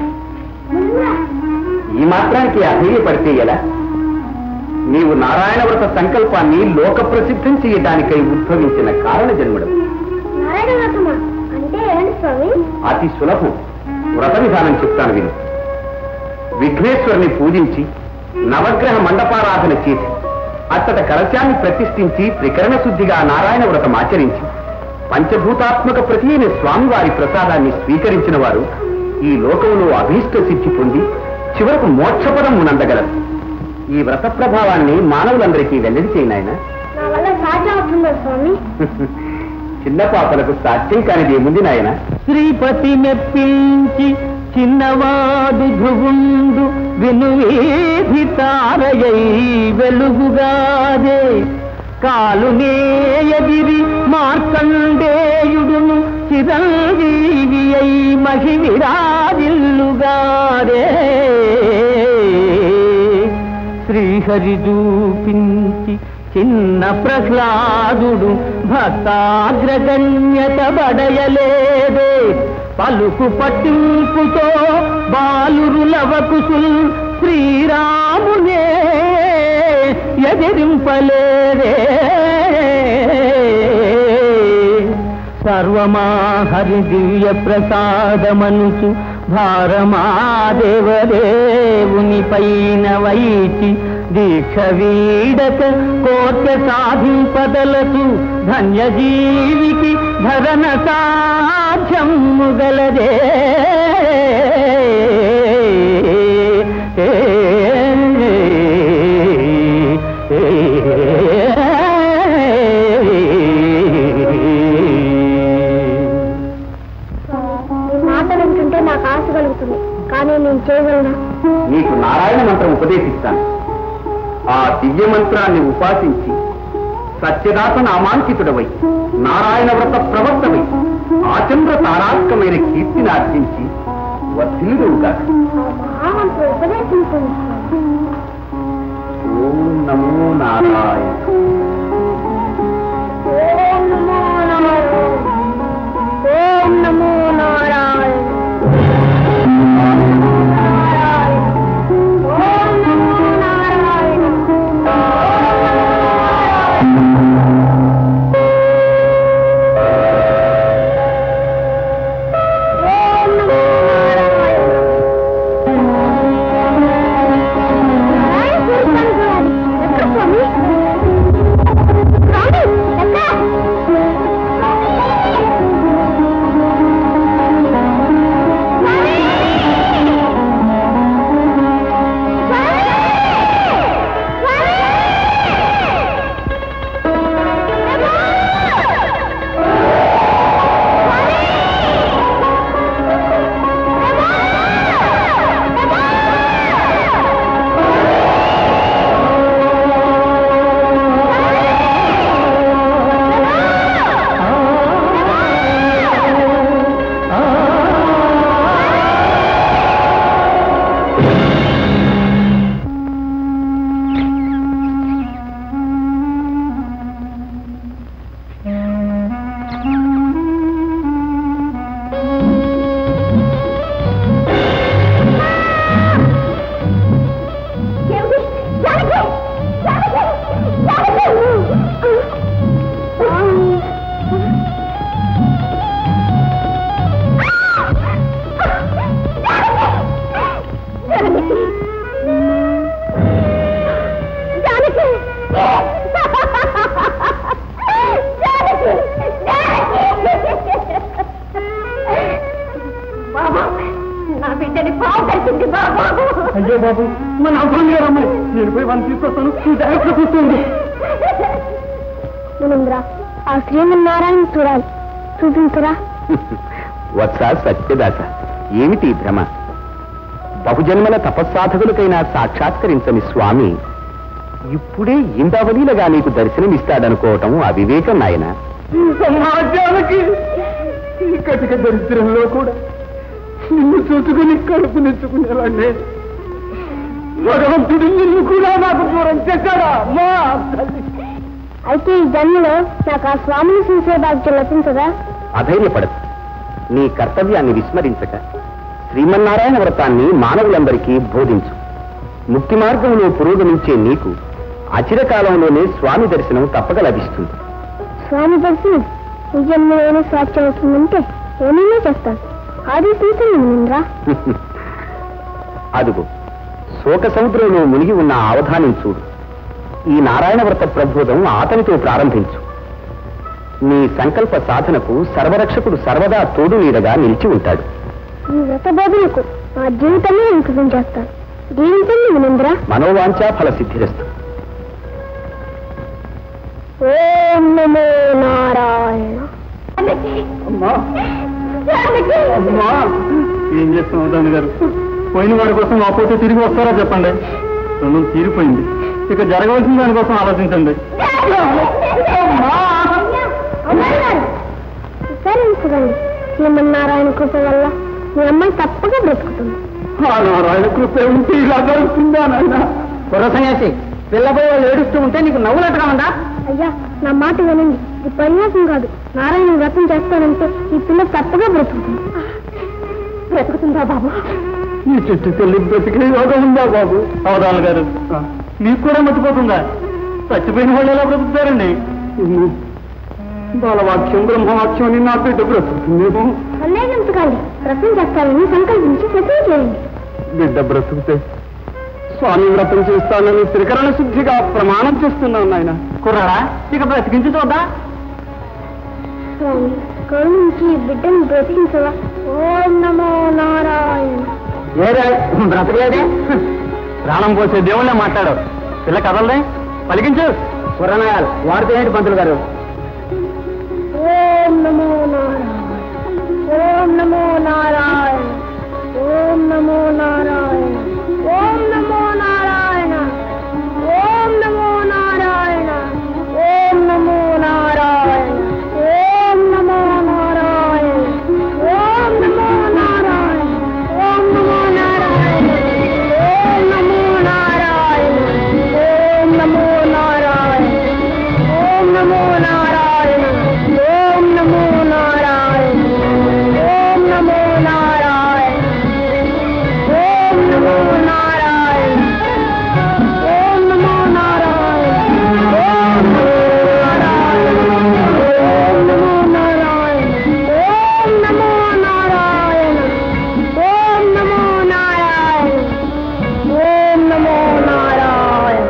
ఈ మాత్రానికి అధైర్యపడితే ఎలా? నీవు నారాయణ వ్రత సంకల్పాన్ని లోక ప్రసిద్ధం చేయడానికై ఉద్భవించిన కారణ జన్ముడు. నారాయణ వ్రతమా అంటే ఏంటి స్వామి? అతి సులభం. వ్రత విధానం చెప్తాను విను. విఘ్నేశ్వరుని పూజించి నవగ్రహ మండపారాధన చేసి అచ్చట కలశాన్ని ప్రతిష్ఠించి త్రికరణ శుద్ధిగా నారాయణ వ్రతం ఆచరించి పంచభూతాత్మక ప్రతి అయిన స్వామివారి ప్రసాదాన్ని స్వీకరించిన వారు ఈ లోకంలో అభీష్ట సిద్ధి పొంది చివరకు మోక్షపదం ఉనందగలరు. ఈ వ్రత ప్రభావాన్ని మానవులందరికీ వెల్లడి చేయనాయన. నా వల్ల సాధ్యం అవుతుందా స్వామి? చిన్న పాపలకు సాధ్యం కానిది ఏముంది నాయన? శ్రీపతి మెప్పించి చిన్నవాడు ధ్రువుండు వినువేధి తారయై వెలుగుగాదే కాలునేయగిరి మార్కండేయుడును చిరంజీవి అయి మహివిరాజిల్లుగారే శ్రీహరి చూపించి చిన్న ప్రహ్లాదుడు భక్తాగ్రగణ్యత బడయలేదే పలుకు పట్టింపుతో బాలురులవకుసుల్ శ్రీరామునే ఎదిరింపలేదే సర్వమా హరి దివ్య ప్రసాదమనుచు భారమా దేవదేవుని పైన వైచి దీక్ష వీడక కోర్క సాధింపదలచు ధన్యజీవికి ధరణ సాధ్యము గలదే ఏ నేను చేయగలనా? నీకు నారాయణ మంత్రం ఉపదేశిస్తాను. ఆ దివ్య మంత్రాన్ని ఉపాసించి సత్యదాత నామాంకితుడవై నారాయణ వ్రత ప్రవర్తవై ఆచంద్ర తారాత్మకమైన కీర్తిని ఆర్జించి వర్ధిల్లుగా. ఉపదేశించండి. ఓం నమో నారాయణ. ఓం నమో నారాయణ. ఓం నమో నారాయణ. అయ్యో బాబు, మన అబ్బాయి గారు అమ్మాయి, నేను పోయి వాళ్ళని తీసుకొస్తాను, నువ్వు జాగ్రత్తగా చూస్తుంది. మునింద్ర, ఆ శ్రీమన్నారాయణ చూడాలి, చూపించరా? వత్స సత్యదాస, ఏమిటి భ్రమ? బహుజన్మల తపస్సాధకులకైనా సాక్షాత్కరించని స్వామి ఇప్పుడే ఇందవలీలగా నీకు దర్శనమిస్తాడనుకోవటం అవివేకం నాయన. సమాజానికి ఈ కటిక దరిద్రంలో కూడా నిన్ను చూసుకుని కడుపు నెచ్చుకునేవాడిని. భగవంతుడు నిన్ను కూడా నాకు దూరం చేశాడా? మా అయితే ఈ జన్మలో నాకు ఆ స్వామిని చూసే భాగ్యం లభించదా? అధైర్యపడదు. నీ కర్తవ్యాన్ని విస్మరించక శ్రీమన్నారాయణ వ్రతాన్ని మానవులందరికీ బోధించు. ముక్తి మార్గంలో పురోగమించే నీకు అచిరకాలంలోనే స్వామి దర్శనం తప్పక లభిస్తుంది. స్వామి దర్శనం ఈ జన్మలోనే సాధ్యం అవుతుందంటే ఏమైనా చేస్తాను. ఆదేశించండి మునింద్ర. అదుగు శోక సముద్రంలో మునిగి ఉన్న అవధానం చూడు. ఈ నారాయణ వ్రత ప్రబోధం అతనితో ప్రారంభించు. నీ సంకల్ప సాధనకు సర్వరక్షకుడు సర్వదా తోడు నీడగా నిలిచి ఉంటాడు. ఈ వ్రత బోధనకు నా జీవితాన్ని అంకితం చేస్తాను. దీవించండి మునింద్ర. మనోవాంఛా ఫల సిద్ధిరస్తు. ఓం నమో నారాయణ. అమ్మా అమ్మా, ఏం చేస్తున్నావు దాని గారు? పోయిన వాడి కోసం ఆపోతే తిరిగి వస్తారా చెప్పండి. రుణం తీరిపోయింది, ఇక జరగవలసిన దానికోసం ఆలోచించండి. విచారించకండి. శ్రీమన్నారాయణ కృప వల్ల మీ అమ్మాయి తప్పగా బ్రతుకుతుంది. ఆ నారాయణ కృప ఉంటే ఇలా జరుగుతుందా నాయన? పుర సన్యాసి, పిల్లపోయి వాళ్ళు ఏడుస్తూ ఉంటే నీకు నవ్వులట్టుగా ఉందా? అయ్యా, నా మాట వినండి. ఇది పరిహాసం కాదు. నారాయణ వ్రతం చేస్తానంటే ఈ పిల్ల తప్పగా బ్రతుకుతుంది. బ్రతుకుతుందా బాబు? ఈ చెట్టు తల్లి బ్రతికే యోగం ఉందా బాబు? అవధానులు గారు, మీకు కూడా మర్చిపోతుందా? చచ్చిపోయిన వాళ్ళు ఎలా బ్రతుకుతారండి? బాలవాక్యం బ్రహ్మవాక్యం అని నా బిడ్డ బ్రతుకుతుందేమో. సందేహించకండి. వ్రతం చేస్తానని సంకల్పించి ప్రతి చేయండి. బిడ్డ బ్రతుకుతే స్వామి వ్రతం చేస్తానని త్రికరణ శుద్ధిగా ప్రమాణం చేస్తున్నాను నాయన. కుర్రాడా, ఇక బ్రతికించి చూద్దా? స్వామి కరుణించి బిడ్డను బ్రతికించవా? ఓం నమో నారాయణ. ఏదే బ్రతకలేదే? ప్రాణం పోసే దేవుళ్ళే మాట్లాడు. పిల్ల కదలదే, పలికించు. కుర్రనాయాలు వాడితే ఏంటి పంతులు గారు? ఓం నమో నారాయణ. ఓం నమో నారాయణ. ఓం ఓం నమో నారాయణ ఓం నమో నారాయణ ఓం నమో నారాయణ ఓం నమో నారాయణ ఓం నమో నారాయణ ఓం నమో నారాయణ ఓం నమో నారాయణ ఓం నమో నారాయణ ఓం నమో నారాయణ ఓం నమో నారాయణ ఓం నమో నారాయణ ఓం నమో నారాయణ ఓం నమో నారాయణ ఓం నమో నారాయణ ఓం నమో నారాయణ ఓం నమో నారాయణ ఓం నమో నారాయణ ఓం నమో నారాయణ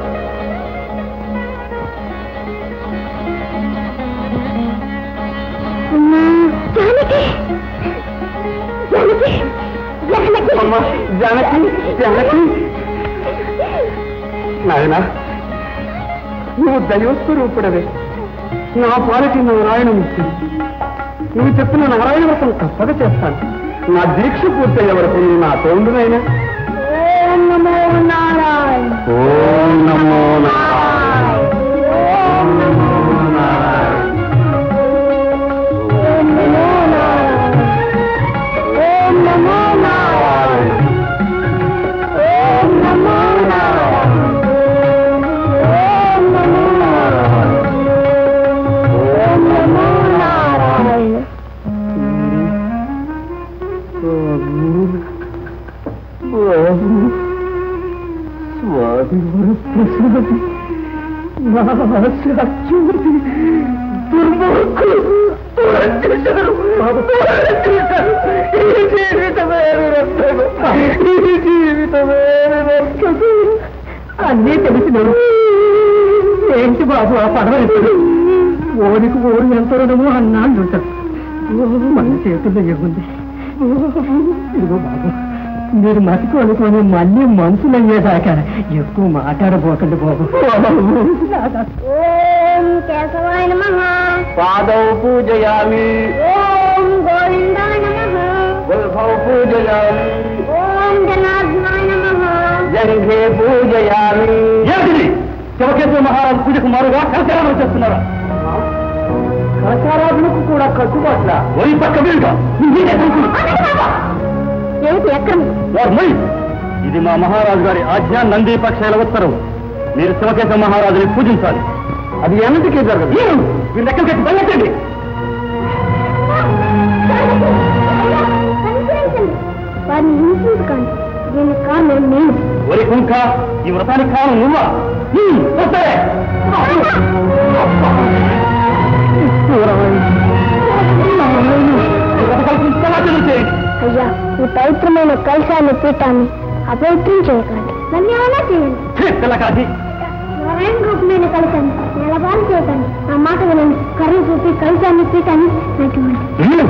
జానకి జానకి జానకి అమ్మా జానకి జానకి నాయన నువ్వు దైవస్వరూపుడవే నా పాలకి నారాయణమూర్తి నువ్వు చెప్పిన నారాయణ వ్రతం తప్పక చేస్తాను నా దీక్ష పూర్తయ్యే వరకు నువ్వు నా తోడునైనా ఓం నమో నారాయణ ఓం నమో నారాయణ ఓం నమో నారాయణ ఓం నమో నారాయణ ఓం నమో నారాయణ ఓం నమో నారాయణ ఓం నమో నారాయణ ఓం నమో నారాయణ స్వామి వరప్రసాది నా సాక్షిమతి దుర్మార్గులు దూరం చేశారు. ఈ జీవితమే వ్యర్థము. ఈ జీవితమే వ్యర్థము. అన్నీ తెలిసినారు ఏంటి బాబు ఆ పడవలు ఓడికి ఓడి ఎంత రుణమో అన్నాళ్ళు ఉంటారు మన చేతుల్లో ఏముంది ఇదిగో బాబు మీరు మతికి అనుకొని మళ్ళీ మనుషులు అయ్యేదాకా ఎక్కువ మాట్లాడబోకండి బాబు ఓం కేశవాయ నమః పాదౌ పూజయామి ఓం గోవిందాయ నమః గుల్భౌ పూజయామి ఓం జనార్దనాయ నమః జంఘే పూజయామి ఏమిటి శివకేశ్వర మహారాజు పూజకు మారుగా కలశారాధన చేస్తున్నారా కలశారాధనకు కూడా కట్టుబాట్ల వరి పక్క వీలుగా ఏమిటి అక్రమం ఇది మా మహారాజు గారి ఆజ్ఞ నంది పక్షాల ఉత్తరవు మీరు శివకేశ్వర మహారాజుని పూజించాలి అది ఎన్నిటికీ జరగదు మీరు లెక్కలు కట్టి బయటండి వారిని హింసించకండి దీనికి కారణం నేను వరి కుంక ఈ వ్రతానికి కారణం నువ్వా వస్తారే అయ్యా ఈ పవిత్రమైన కలశాన్ని పీఠాన్ని అపవిత్రం చేయకండి ధన్యవాదా చేయండి పిల్లకాది నారాయణ రూపమైన కలశాన్ని నిలబాటు చేయకండి నా మాట వినండి కర్ర చూపి కలశాన్ని పీఠాన్ని నాకు ఇవ్వండి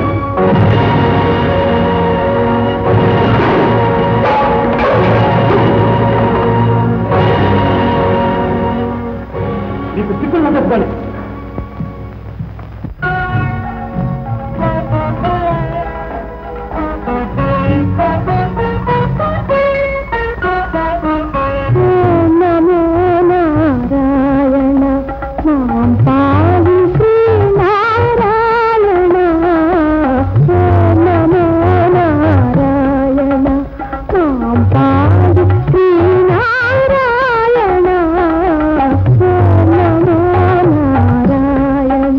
నీకు చిక్కులు చెప్పాలి నమో నారాయణ మాం పాడి శ్రీ నారాయణ నమో నారాయణ మాం పాడి శ్రీ నారాయణ నమో నారాయణ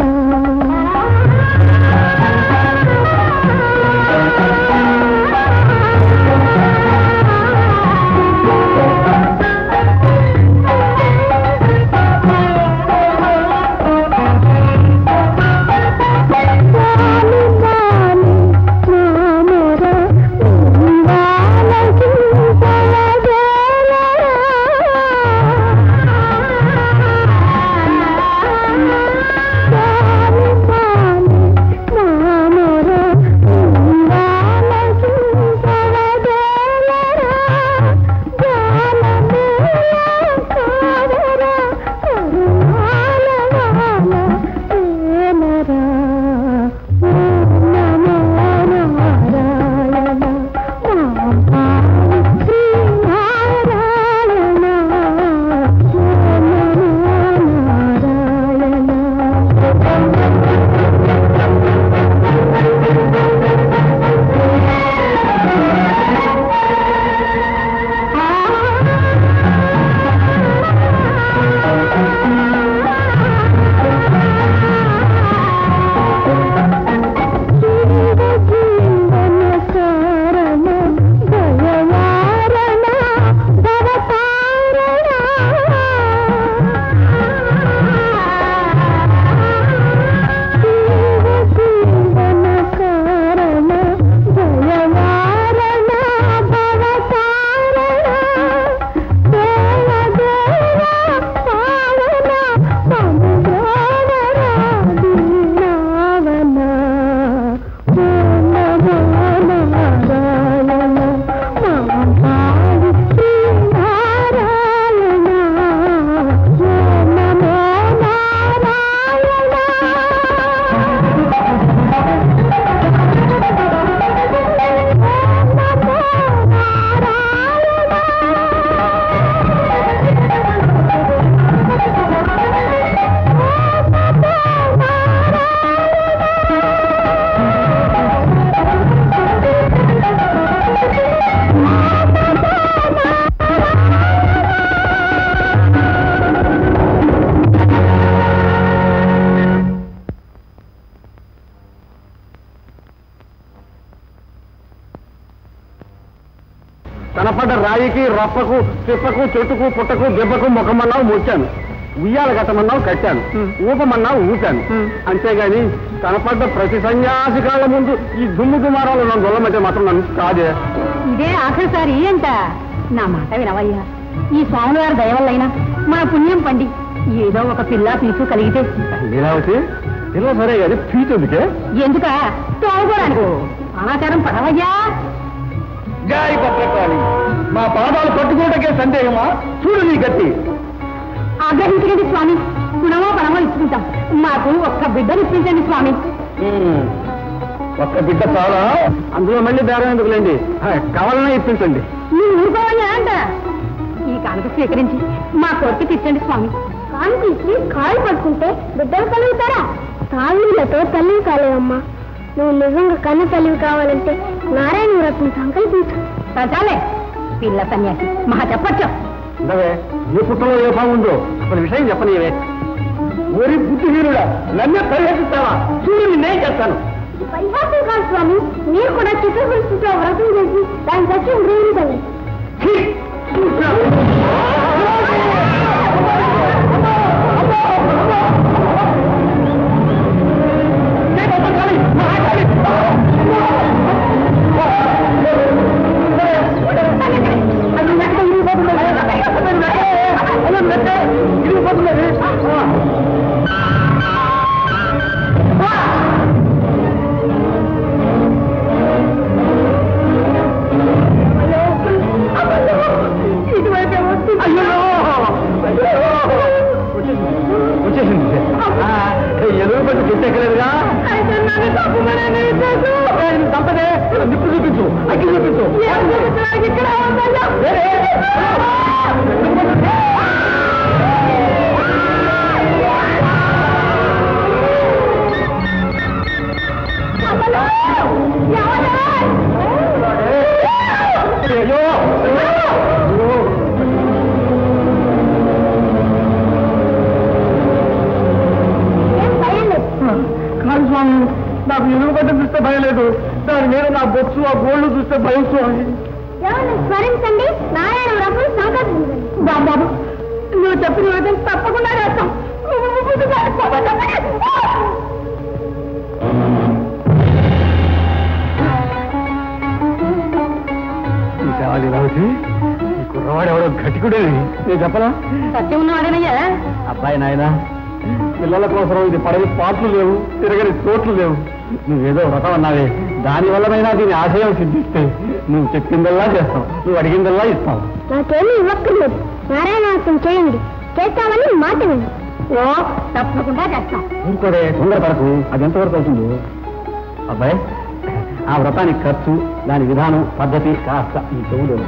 రాయికి రప్పకు తిప్పకు చెట్టుకు పుట్టకు దెబ్బకు ముఖమన్నావు ముచ్చాను, ఉయ్యాల కట్టమన్నావు కట్టాను, ఊపమన్నావు ఊపాను. అంతేగాని కనపడ్డ ప్రతి సన్యాసి కాళ్ళ ముందు ఈ దుమ్ము దుమారాలు నన్ను దొల్లమంటే మాత్రం నన్ను కాదే. ఇదే ఆఖరిసారి అంట. నా మాట వినవయ్యా, ఈ స్వాముల వారి దయవల్లైనా మన పుణ్యం పండి ఏదో ఒక పిల్ల పీసు కలిగితే. లీలావతి పిల్ల సరే కానీ ఫీజు ఎందుకే? ఎందుక తోడుకోడానికి అనాచారం పడవయ్యా. గారి పత్రకాళి, మా పాదాలు పట్టుకోవటకే సందేహమా? చూడు నీ గట్టి. ఆగ్రహించకండి స్వామి, గుణమో పణమో ఇచ్చుకుంటాం. మాకు ఒక్క బిడ్డను ఇప్పించండి స్వామి. ఒక్క బిడ్డ చాలా, అందులో మళ్ళీ బేరం ఎందుకులేండి, కావాలనే ఇప్పించండి. మీరు ఊరుకోవయ్యా అంట. ఈ కానుక స్వీకరించి మా కోరిక తెచ్చండి స్వామి. కానుక ఇచ్చి కాళ్ళు పట్టుకుంటే బిడ్డలు కలుగుతారా? కాళ్ళతో తల్లి కాలేవమ్మా. నువ్వు నిజంగా కన్న తల్లివి కావాలంటే నారాయణ వ్రతం సంకల్పించు. చాలే పిల్ల సన్యాసి మహా చెప్పచ్చు. ఉండవే, ఏ పుట్టలో ఏ బాగుందో అసలు విషయం చెప్పనీయవే. ఓరి బుద్ధిహీనుడా, నన్నే పరిహసిస్తావా? చూడు నిన్నేం చేస్తాను. పరిహాసం కాదు స్వామి, మీరు కూడా చిత్రపరిస్థితిలో వ్రతం చేసి దాని సత్యం గ్రహించండి. ఎదురు పట్టి గుర్తెక్కలేదుగా? తప్పదే, నిప్పు చూపించు, అగ్గి చూపించు. అయ్యో కాదు స్వామి, నాకు ఎదురు పట్ట చూస్తే భయం లేదు, దాని మీద నా బొచ్చు ఆ గోళ్ళు చూస్తే భయం స్వామి. స్మరించండి, నారాయణ వ్రతం సంకల్పించండి. బాబు నువ్వు చెప్పిన వ్రతం తప్పకుండా చేస్తాం. లీలావతి, ఈ కుర్రవాడు ఎవడో ఘటికుడే, నేను చెప్పలా? సత్యం ఉన్నవాడేనయ్యా. అబ్బాయి నాయన, పిల్లల కోసం ఇది పడవి పాటలు లేవు, తిరగని చోట్లు లేవు. నువ్వేదో వ్రతం అన్నావే, దాని వల్లనైనా దీని ఆశయం సిద్ధిస్తే నువ్వు చెప్పిందల్లా చేస్తావు, నువ్వు అడిగిందల్లా ఇస్తావు. నాకేమీ ఇవ్వక్కర్లేదు, నారాయణార్థం చేయండి, చేస్తామని మాట విను. ఓ తప్పకుండా చేస్తాం. ఊరుకోడే, తొందరపడకు, అది ఎంతవరకు అవుతుందో. అబ్బాయి, ఆ వ్రతానికి ఖర్చు, దాని విధానం, పద్ధతి కాస్త ఈ చెవులు.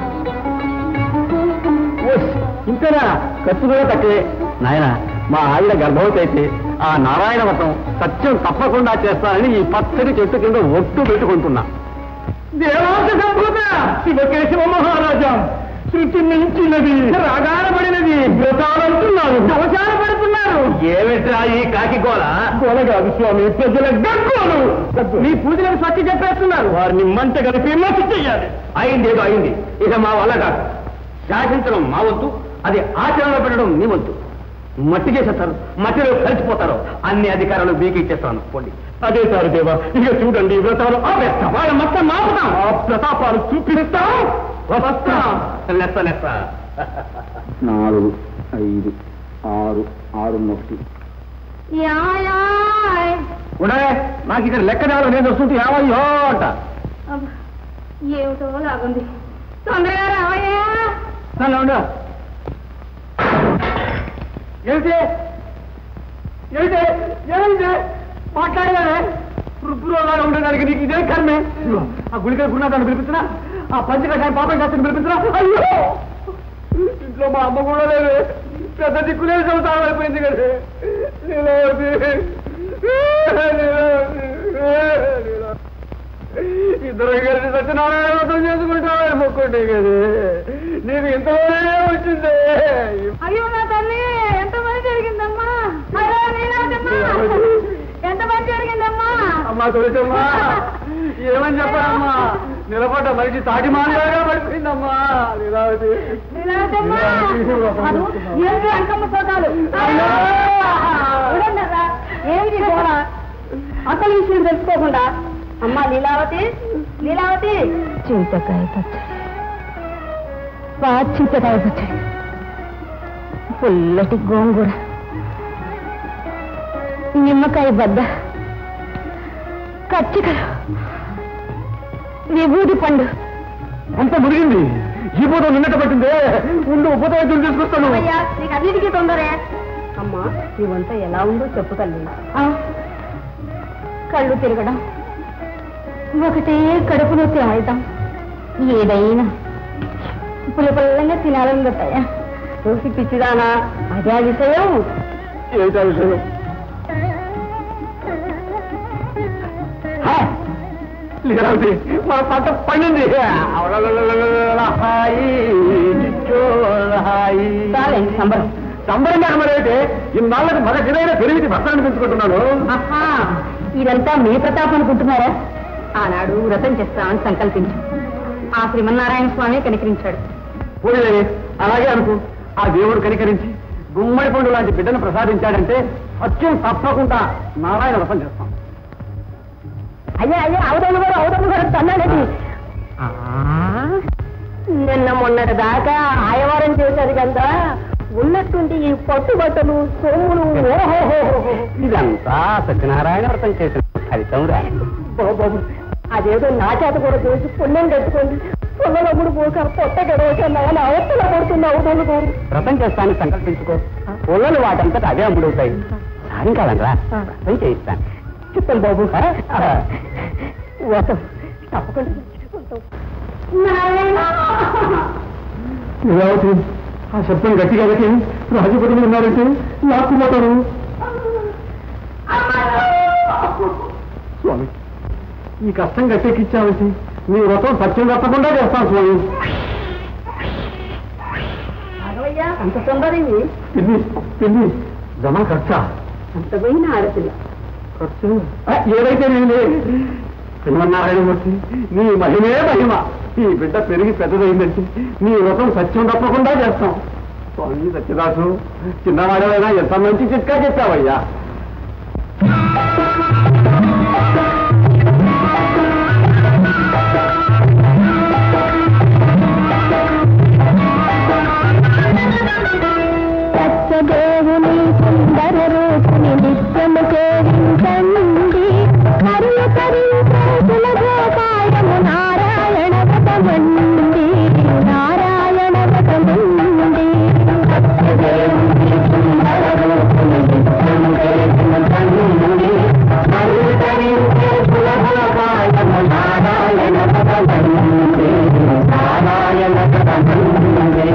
ఇంతేనా? ఖర్చు కూడా తక్కువే. నాయన, మా ఆవిడ గర్భవతి అయితే ఆ నారాయణ వ్రతం సత్యం తప్పకుండా చేస్తానని ఈ పచ్చడి చెట్టు కింద ఒట్టు పెట్టుకుంటున్నా. దేవాంశ సంభూత శివకేశవ మహారాజా, శృతి మించినది, రాగానబడినది, వ్రతాలంటున్నారు, కవచాలు పడుతున్నారు. ఏమిట్రా ఈ కాకి గోల? గోల కాదు స్వామి, ప్రజల గగ్గోలు. మీ పూజలకు సత్య చెప్పేస్తున్నారు, వారిని మంట కలిపి మసి చెయ్యాలి. అయిందేదో అయింది, ఇక మా వల్ల కాదు. శాసించడం మా వంతు, అది ఆచరణలో పెట్టడం మీ వంతు. మట్టి చేసేస్తారు, మట్టిలో కలిసిపోతారు, అన్ని అధికారాలు మీకు ఇచ్చేస్తాను. పోండి. అదే సారు దేవా, ఇక చూడండి, వ్రతాలు ఆపేస్తాం, వాళ్ళ మొత్తం మాపుతాం, ఆ ప్రతాపాలు చూపిస్తాం. లెక్క లెక్క నాలుగు ఐదు ఆరు ఆరు ఒకటి. ఉండే, నాకు ఇక్కడ లెక్క తేవాలి, నేను వస్తుంటే యావయ్యో అంట. ఏమిటో లాగుంది, తొందరగా రావయ్యా. ఉండు. ఏమిటి ఏమిటి ఏమైంది? మాట్లాడగానే రుబ్బురోగాలు ఉండడానికి నీకు ఇదే కర్మే. ఆ గుడిక గురునాథాన్ని పిలిపించినా, ఆ పంచకషాయం పాపం శాస్త్రం పిలిపించినా. అయ్యో, ఇంట్లో మా అమ్మ కూడా లేదు, పెద్ద దిక్కులే సంసారం అయిపోయింది కదా. ఇద్దరు కలిసి సత్యనారాయణ వ్రతం చేసుకుంటామని మొక్కుంటే కదా, నీకు ఇంతలోనే వచ్చింది. అయ్యో నా తల్లి, ఎంత మంది జరిగిందమ్మా, ఎంత మంది జరిగిందమ్మా. అమ్మా తులసమ్మా, ఏమని చెప్పారమ్మా? నిలబడ్డ మనిషి తాటి మానగా పడిపోయిందమ్మా లీలావతి. అంకమ్మ ఫోటోలు ఏమిటి కూడా అసలు విషయం తెలుసుకోకుండా. అమ్మా లీలావతి, లీలావతి. చింతకాయ పచ్చడి, చింతకాయ పచ్చడి, పుల్లటి గోంగూర, నిమ్మకాయ బద్ద, కచ్చికలు, విభూతి పండు. అంత మురిగింది. ఈ పూట నిన్నట పట్టిందే. ముందు ఉపతైతులు తీసుకొస్తాను. నీకు అన్నిటికీ తొందరే. అమ్మా నీవంతా ఎలా ఉందో చెప్పు తల్లి. కళ్ళు తిరగడం, ఒకటే కడుపులో తేయటం, ఏదైనా పులపల్లంగా తినాలని గట్టయ్యా. చూసి పిచ్చిదానా, అదే విషయం. ఏటా విషయం? లీలావతి, మన పంట పండింది. సంబరం సంబరంగా అమరైతే ఇన్నాళ్ళకి మగ చిరైన పెరిగి భర్తను పెంచుకుంటున్నాను. ఇదంతా మీ ప్రతాపం అనుకుంటున్నారా? ఆనాడు వ్రతం చేస్తామని సంకల్పించు. ఆ శ్రీమన్నారాయణ స్వామి కనికరించాడు. పోలే, అలాగే అనుకో. ఆ దేవుడు కనికరించి గుమ్మడి పండు లాంటి బిడ్డను ప్రసాదించాడంటే సత్యం తప్పకుండా నారాయణ వ్రతం చేస్తాం. అయ్యా అయ్యా అవతలు గారు అవతలు గారు తన్నాడేది. నిన్న మొన్నటి దాకా ఆయవారం చేశారు కదా, ఉన్నట్టుండి ఈ పట్టుబట్టలు సొమ్ములు. ఇదంతా సత్యనారాయణ వ్రతం చేసిన ఫలితం రా బాబు. అదేదో నా చేత కూడా చేసి పుణ్యం కట్టుకోండి. పుల్లలమ్ముడు పోక పొట్ట గడవకన్నా అవతల పడుతుంది అవతలు గారు. వ్రతం చేస్తాను సంకల్పించుకో. పుల్లలు వాటంతట అవే అమ్ముడవుతాయి. సాయంకాలం రా, వ్రతం చేయిస్తాను. చెప్పండి బాబు. వ్రతం తప్పకుండా లీలావతి, ఆ శబ్దం గట్టిగా గట్టి రాజుపతులు ఉన్నారంటే లాక్కుపోతారు. స్వామి, ఈ కష్టం గట్టెక్కిచ్చావసి నీ వ్రతం సత్యం తప్పకుండా చేస్తాను స్వామి. అంత తొందరది పిన్ని పిన్ని జమా ఖర్చా అంత పోయిన ఆడపిల్ల ఖర్చు ఏదైతే నేనే. శ్రీమన్నారాయణమూర్తి, నీ మహిమే మహిమ. ఈ బిడ్డ పెరిగి పెద్దదైందంటే నీ వ్రతం సత్యం తప్పకుండా చేస్తాం. స్వామి సత్యదాసు, చిన్నవాడవైనా ఎంత మంచి చిట్కా చెప్పావయ్యా. సత్యదేవుని సుందర రూపుని నిత్యము చేరించండి. మరియు కరించే సులభోపాయము నారాయణ వ్రతమండి, నారాయణ వ్రతమండి. సత్యదేవుని సుందర రూపుని నిత్యము చేరించండి. మరియు కరించే సులభోపాయము నారాయణ వ్రతమండి, నారాయణ వ్రతమండి.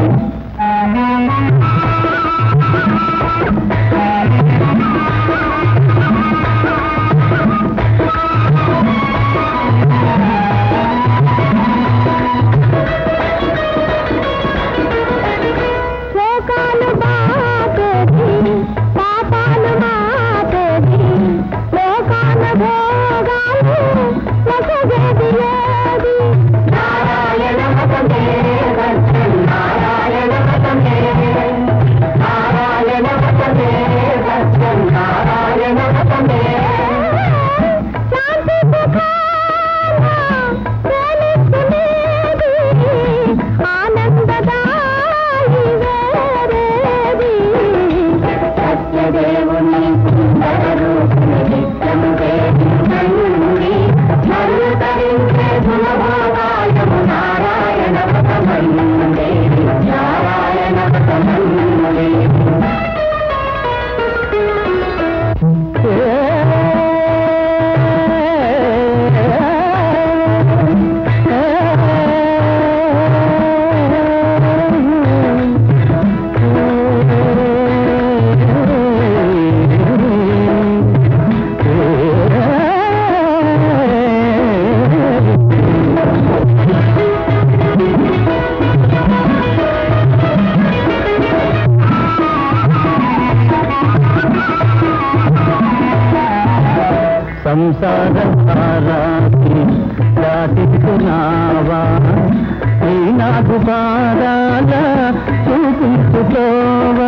సంసార పాటిస్తున్నావా నీ నాకు పాదాల చూపించుకోవా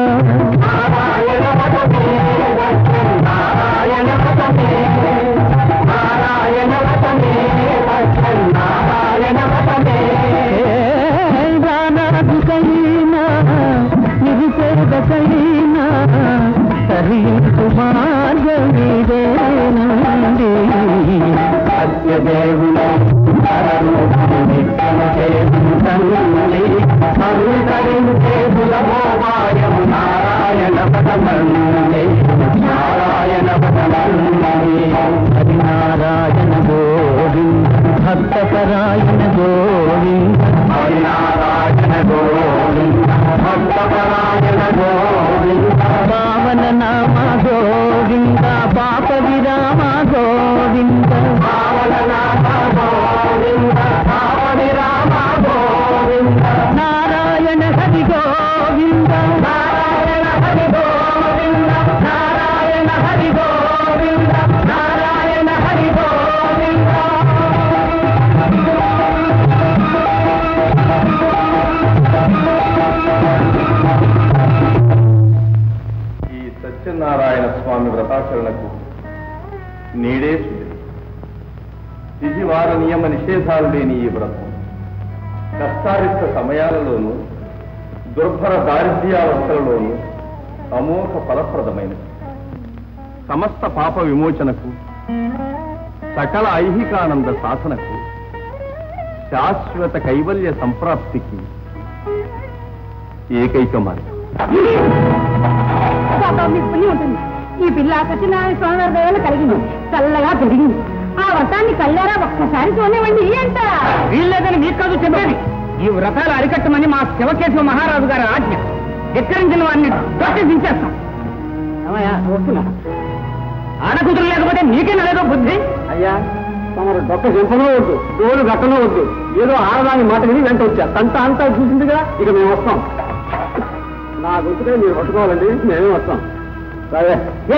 రానాదుకైనా నిరుపేదకైనా సహించు మార్గమిదేనండి సత్యదేవుల నారాయణ పదమండి నారాయణ పదమండి హరినారాయణ గోవింద భక్తపరాయణ గోవింద హరినారాయణ గోవింద భక్తపరాయణ గోవింద పావన నామ గోవింద పాప విరామ గోవింద పావన నామ గోవింద పాప విరామ గోవింద నారాయణ హరి గోవింద నారాయణ హరి గోవింద నారాయణ హరి గోవింద నారాయణ హరి గోవింద ఈ సత్యనారాయణ స్వామి వ్రతాచరణకు నీడే తిథివార నియమ నిషేధాలు లేని ఈ వ్రతం కష్టారిష్ట సమయాలలోనూ దుర్భర దారిద్ర్యావస్థలలోనూ అమోఘ ఫలప్రదమైనది. సమస్త పాప విమోచనకు సకల ఐహికానంద సాధనకు శాశ్వత కైవల్య సంప్రాప్తికి ఏకైక మార్గం. మీకు పుణ్యం ఉంటుంది. ఈ పిల్ల సత్యనారాయణ స్వామి వారి దయవల్ల కలిగింది, చల్లగా పెరిగింది. ఆ వ్రతాన్ని కళ్ళారా ఒక్కసారి చూడనివ్వండి అంట. వీల్లేదని మీకు కాదు చెప్పేది. ఈ వ్రతాలు అరికట్టమని మా శివకేశవ మహారాజు గారి ఆజ్ఞ. ఎక్కరించిన వారిని దొరికి దించేస్తాం. వస్తున్నా ఆడకూతురు లేకపోతే నీకేనా లేదో బుద్ధి? అయ్యా తమరు డొక్క చెంపనో వద్దు, డోలు గట్టనో వద్దు, ఏదో ఆడదాని మాట విని వెంట వచ్చా తంట అంతా చూసిందిగా. ఇక మేము వస్తాం. నా గుర్తుగా మీరు పట్టుకోవాలండి, మేమే వస్తాం. సరే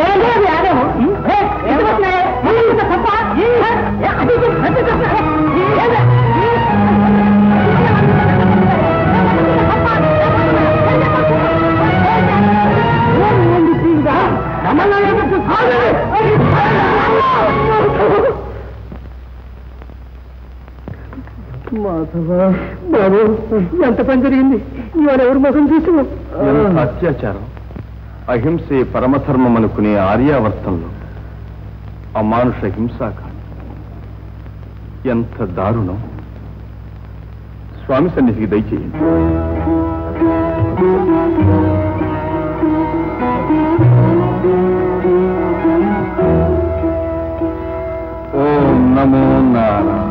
మాధవ బాబు, ఎంత పని జరిగింది? ఇవాళ ఎవరు ముఖం చూసి అత్యాచారం అహింసే పరమధర్మం అనుకునే ఆర్యావర్తంలో అమానుష హింసాకాండ ఎంత దారుణం! స్వామి సన్నిధికి దయచేయండి. ఓం నమో నారాయణ,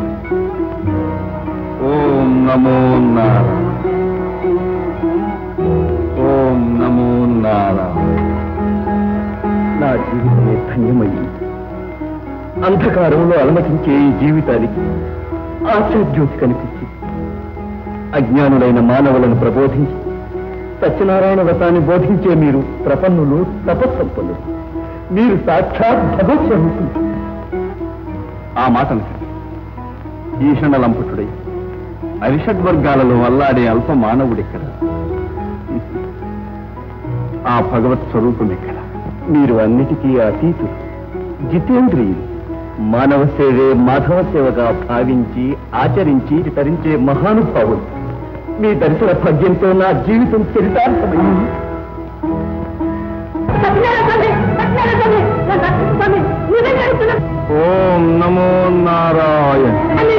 ఓం నమో నారాయణ, ఓం నమో నారాయణ. నా జీవితమే ధన్యమయ్యింది. అంధకారంలో అలమటించే ఈ జీవితానికి ఆశాజ్యోతి కనిపించి అజ్ఞానులైన మానవులను ప్రబోధించి సత్యనారాయణ వ్రతాన్ని బోధించే మీరు ప్రపన్నులు, తపస్సంపన్నులు. మీరు సాక్షాత్ భగవత్స్వరూపులు. ఆ మాటను ఈషణలంపుటుడై అరిషడ్వర్గాలలో అల్లాడే అల్ప మానవుడెక్కడ? ఆ భగవత్ స్వరూపం ఎక్కడ? మీరు అన్నిటికీ అతీతులు, జితేంద్రియులు. మానవ సేవే మాధవ సేవగా భావించి ఆచరించి తరించే మహానుభావులు. మీ దర్శన భాగ్యంతో నా జీవితం చరితార్థమైంది. ఓం నమో నారాయణ.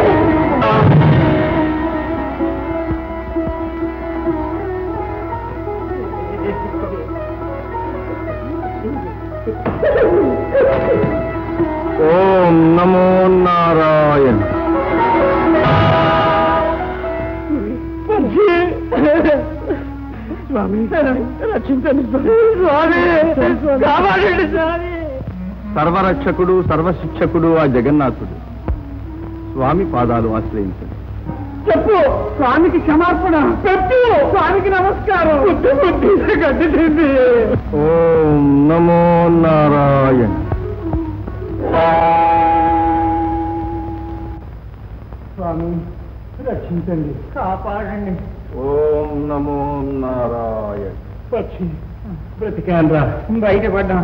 ఓం నమో నారాయణ. స్వామి రక్షించండి స్వామి, కాపాడండి స్వామి. సర్వరక్షకుడు సర్వశిక్షకుడు ఆ జగన్నాథుడు స్వామి పాదాలు ఆశ్రయించండి. చెప్పు స్వామికి క్షమార్పణ చెప్పు, స్వామికి నమస్కారం. గడ్డి ఓం నమో నారాయణ. స్వామి రక్షించండి, కాపాడండి. ఓం నమో నారాయణ. పక్షి బ్రతికాన్రా, బయటపడ్డా.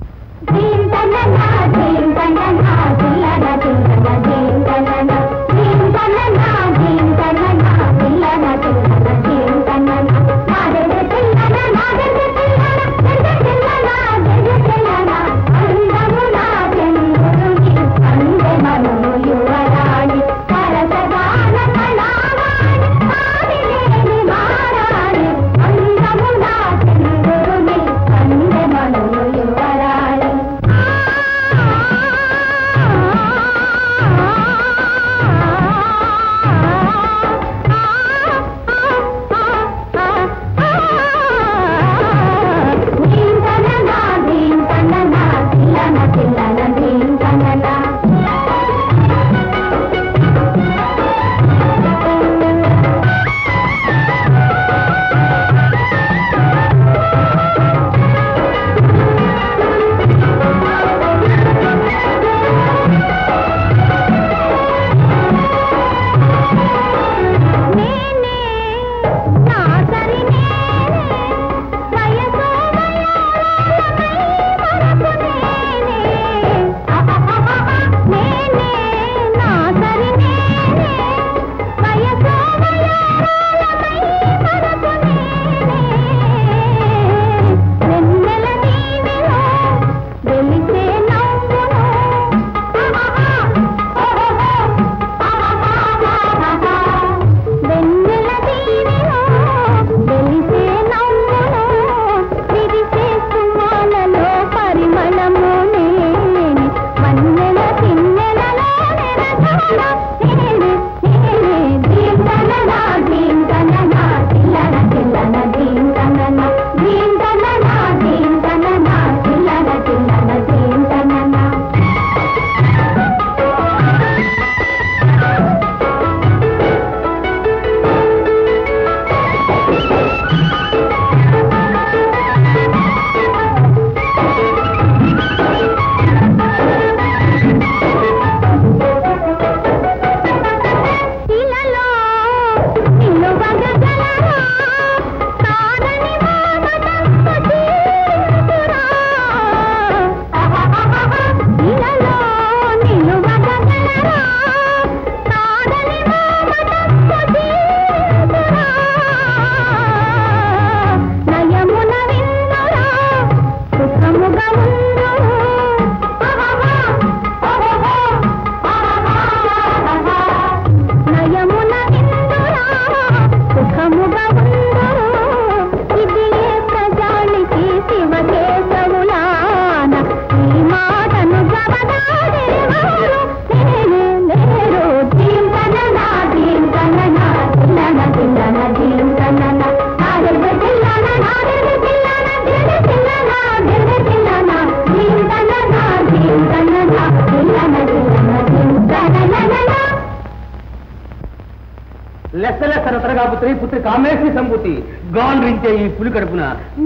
పుత్రి పుత్రి కామేశ్వరి సంభూతి గాండ్రించే ఈ పులి కడుపున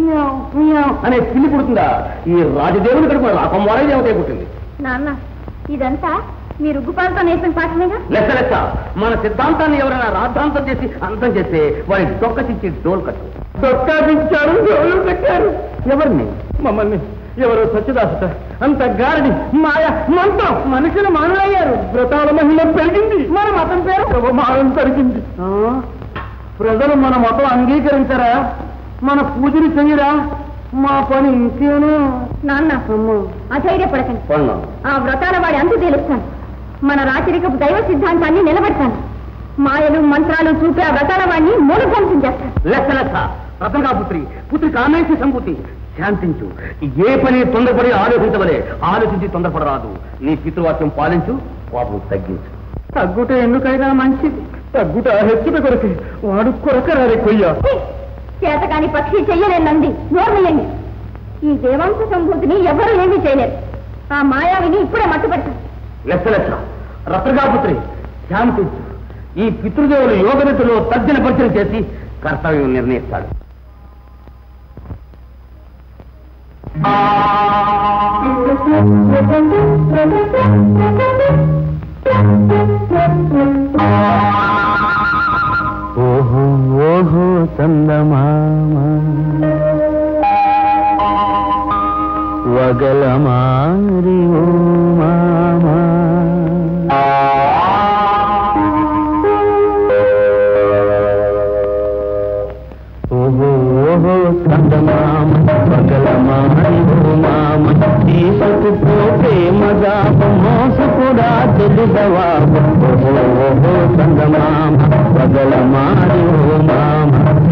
అనే పిల్లి పుడుతుందా? ఈ రాజదేవుని కడుపున రాకంవారే దేవతే పుట్టింది. నాన్న ఇదంతా మీ రుగ్గుపాలతో నేర్పిన పాఠమేగా? లెక్క లెక్క మన సిద్ధాంతాన్ని ఎవరైనా రాద్ధాంతం చేసి అంతం చేస్తే వారి దొక్కచించి డోలు కట్టు. దొక్కాదించారు, డోలు కట్టారు. ఎవరిని? మమ్మల్ని. ఎవరో సత్యదాసత అంత గారడి మాయ మంత్రం మనుషులు మానులయ్యారు. వ్రతాల మహిళ పెరిగింది, మన మతం పేరు మానం పెరిగింది. ప్రజలు మన మతం అంగీకరించరా? మన పూజలు చెయ్యరా? మా పని ఇంకేనా? నాన్న అధైర్యపడకండి. పన్ను ఆ వ్రతాల వాడి అంతు తేలుస్తాను. మన రాచరికపు దైవ సిద్ధాంతాన్ని నిలబెడతాను. మాయలు మంత్రాలు చూపి ఆ వ్రతాల వాడిని మూలధ్వంసం చేస్తాను. లెక్క లెక్క రతనగా పుత్రి పుత్రి కామేశ్వరి సంభూతి శాంతించు. ఏ పని తొందరపడి ఆలోచించవలే, ఆలోచించి తొందరపడరాదు. నీ పితృవాక్యం పాలించు, పాపం తగ్గించు. తగ్గుట ఎందుకైనా మంచిది. తగ్గుట హెచ్చుట కొరకే, వాడు కొరకరారే కొయ్య. చేతకాని పక్షి చెయ్యలేని నంది నోర్మయండి. ఈ దేవాంశ సంభూతిని ఎవరు ఏమీ చేయలేరు. ఆ మాయావిని ఇప్పుడే మట్టుపెడతారు. లెక్క లెక్క రతనగా పుత్రి శాంతించు. ఈ పితృదేవులు యోగనిధిలో తర్జన పరిచయం చేసి కర్తవ్యం నిర్ణయిస్తాడు. ఓహో ఓహో చందమామ వగలమారి ఓ మామా ఓహో ఓహో చందమామ వగలమారి ఓ మామ తీసుకుపో ప్రేమదాపు మోసుకుడా తెలుదవాబు ఓహో ఓహో చందమామ వగలమారి ఓ మామ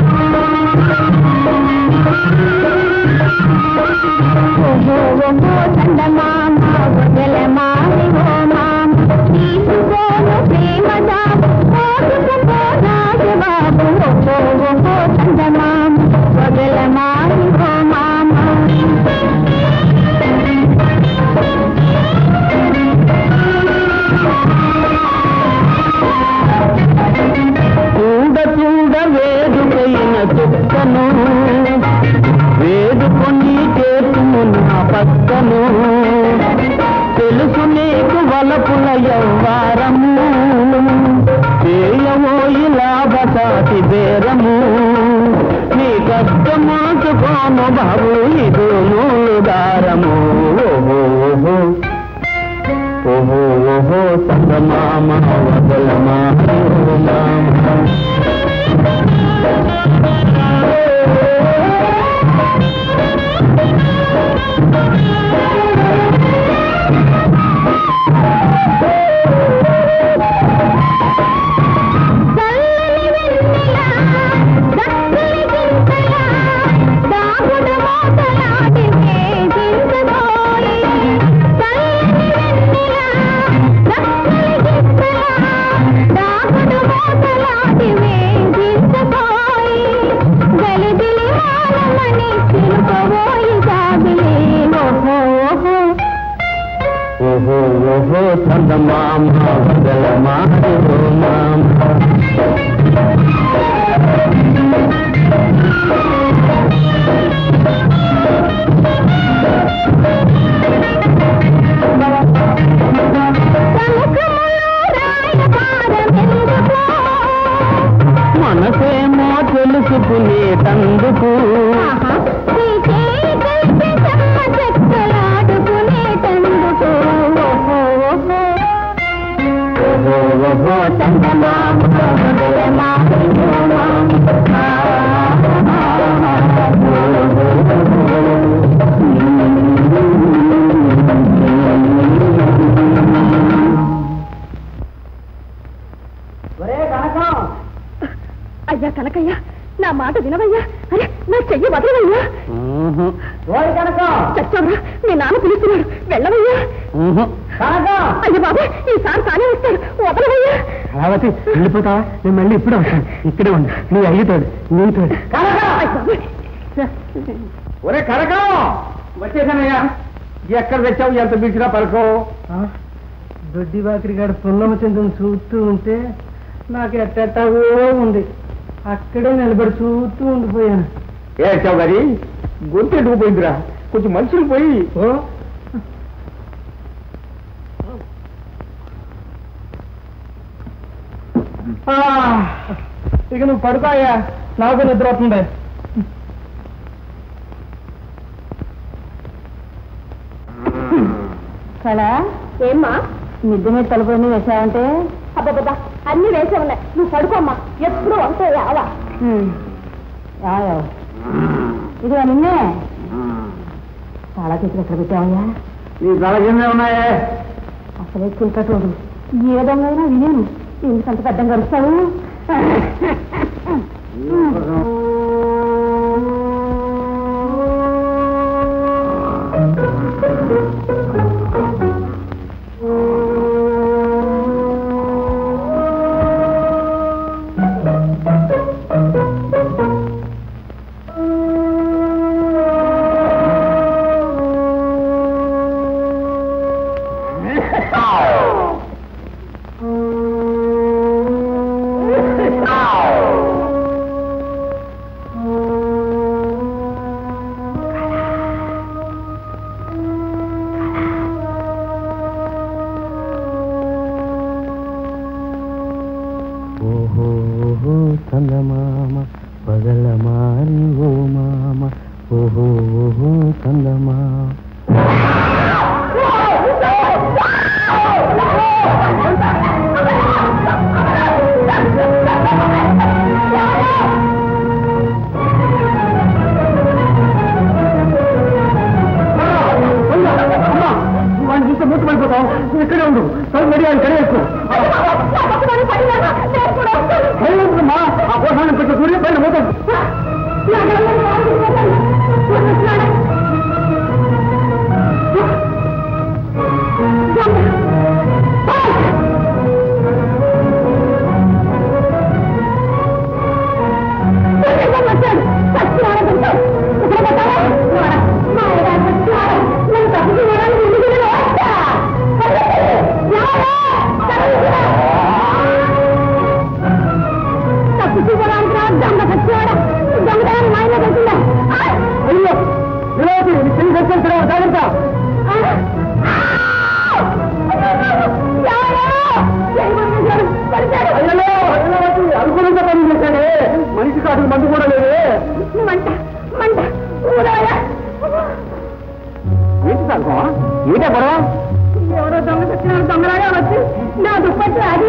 ఓహో ఓహో చందమామ వగలమారి ఓ మామ తీసుకోను ప్రేమదాపు మోసుకుపో నా జవాబు ఓహో ఓహో చందమామ వగలమారి ఓ మామ చూడ చూడ వేడుకైన చుక్కను వేడుకొని చేతుము నా పక్కను తెలుసు నీకు వలపుల యవ్వారము చేయవో ఇలా బసాటి బేరము నీ కష్టమాచుకోను బాబు ఇది నూలు దారము ఓహో ఓహో ఓహో ఓహో చందమామ వదలమామ ఓహో ఓహో చందమామ వదలమారి ఓ మామ మనసేమో తెలుసుకునేటందుకు ఓహో చందమామ వదలమారి ఓ మామ అయ్యా కనకయ్య నా మాట వినవయ్యా అరే నా చెయ్యి వదలవయ్యా చచ్చవరా మీ నాన్న పిలుస్తున్నాడు వెళ్ళవయ్యా అయ్య బాబా ఈసారి తానే వస్తాడు వదలవయ్యా కళావతి వెళ్ళిపోతావా నేను మళ్ళీ ఇప్పుడే వస్తాను ఇక్కడే ఉండు నీ అయ్యతోడు నీతోడు ఒరే కనకం వచ్చేసానయ్యా ఎక్కడ తెచ్చావు ఎంత పిలిచినా పలుకో దొడ్డి బాకరి గారు పున్నమ చింతను చూస్తూ ఉంటే నాకు ఎట్టెట్టాగో ఉంది అక్కడే నిలబడి చూస్తూ ఉండిపోయాను ఏడ్చావు గారి గొంతు ఎట్టుకుపోయిందిరా కొంచెం మనుషులు పోయి ఓ ఇక నువ్వు పడుకోయా నాకు నిద్ర వస్తుంది కళ ఏమ్మా నిద్ర మీద తలుపుని వేసావంటే అబ్బా అన్ని వేసే ఉన్నాయి నువ్వు పడుకోమ్మా ఎప్పుడు అంతే యావా ఇది నిన్నే చాలా చేతులు ఎక్కడ పెట్టావయ్యా నీ తల కిందే ఉన్నాయే అసలే చిల్కటోడు ఏ విధంగా వినేను ఎందుకంత పెద్దంగా అరుస్తావు ఓహో ఓహో చందమా వాడిని చూస్తే మూత పడిపోతాం. ఇక్కడే ఉండు. రెడీ అని కడిగేసుకో. ఆ పోషాన్ని కొంచెం సూర్య పైన మూత అనుకూలంగా పని చేశాడే. మనిషి కాదు మందు కూడా లేదే. మంట మంట ఏంటి సార్ ఏంటా గొడవ? ఎవరో దొంగ సచ్చిన దొంగలాగా వచ్చి నా దుప్పట్లు అది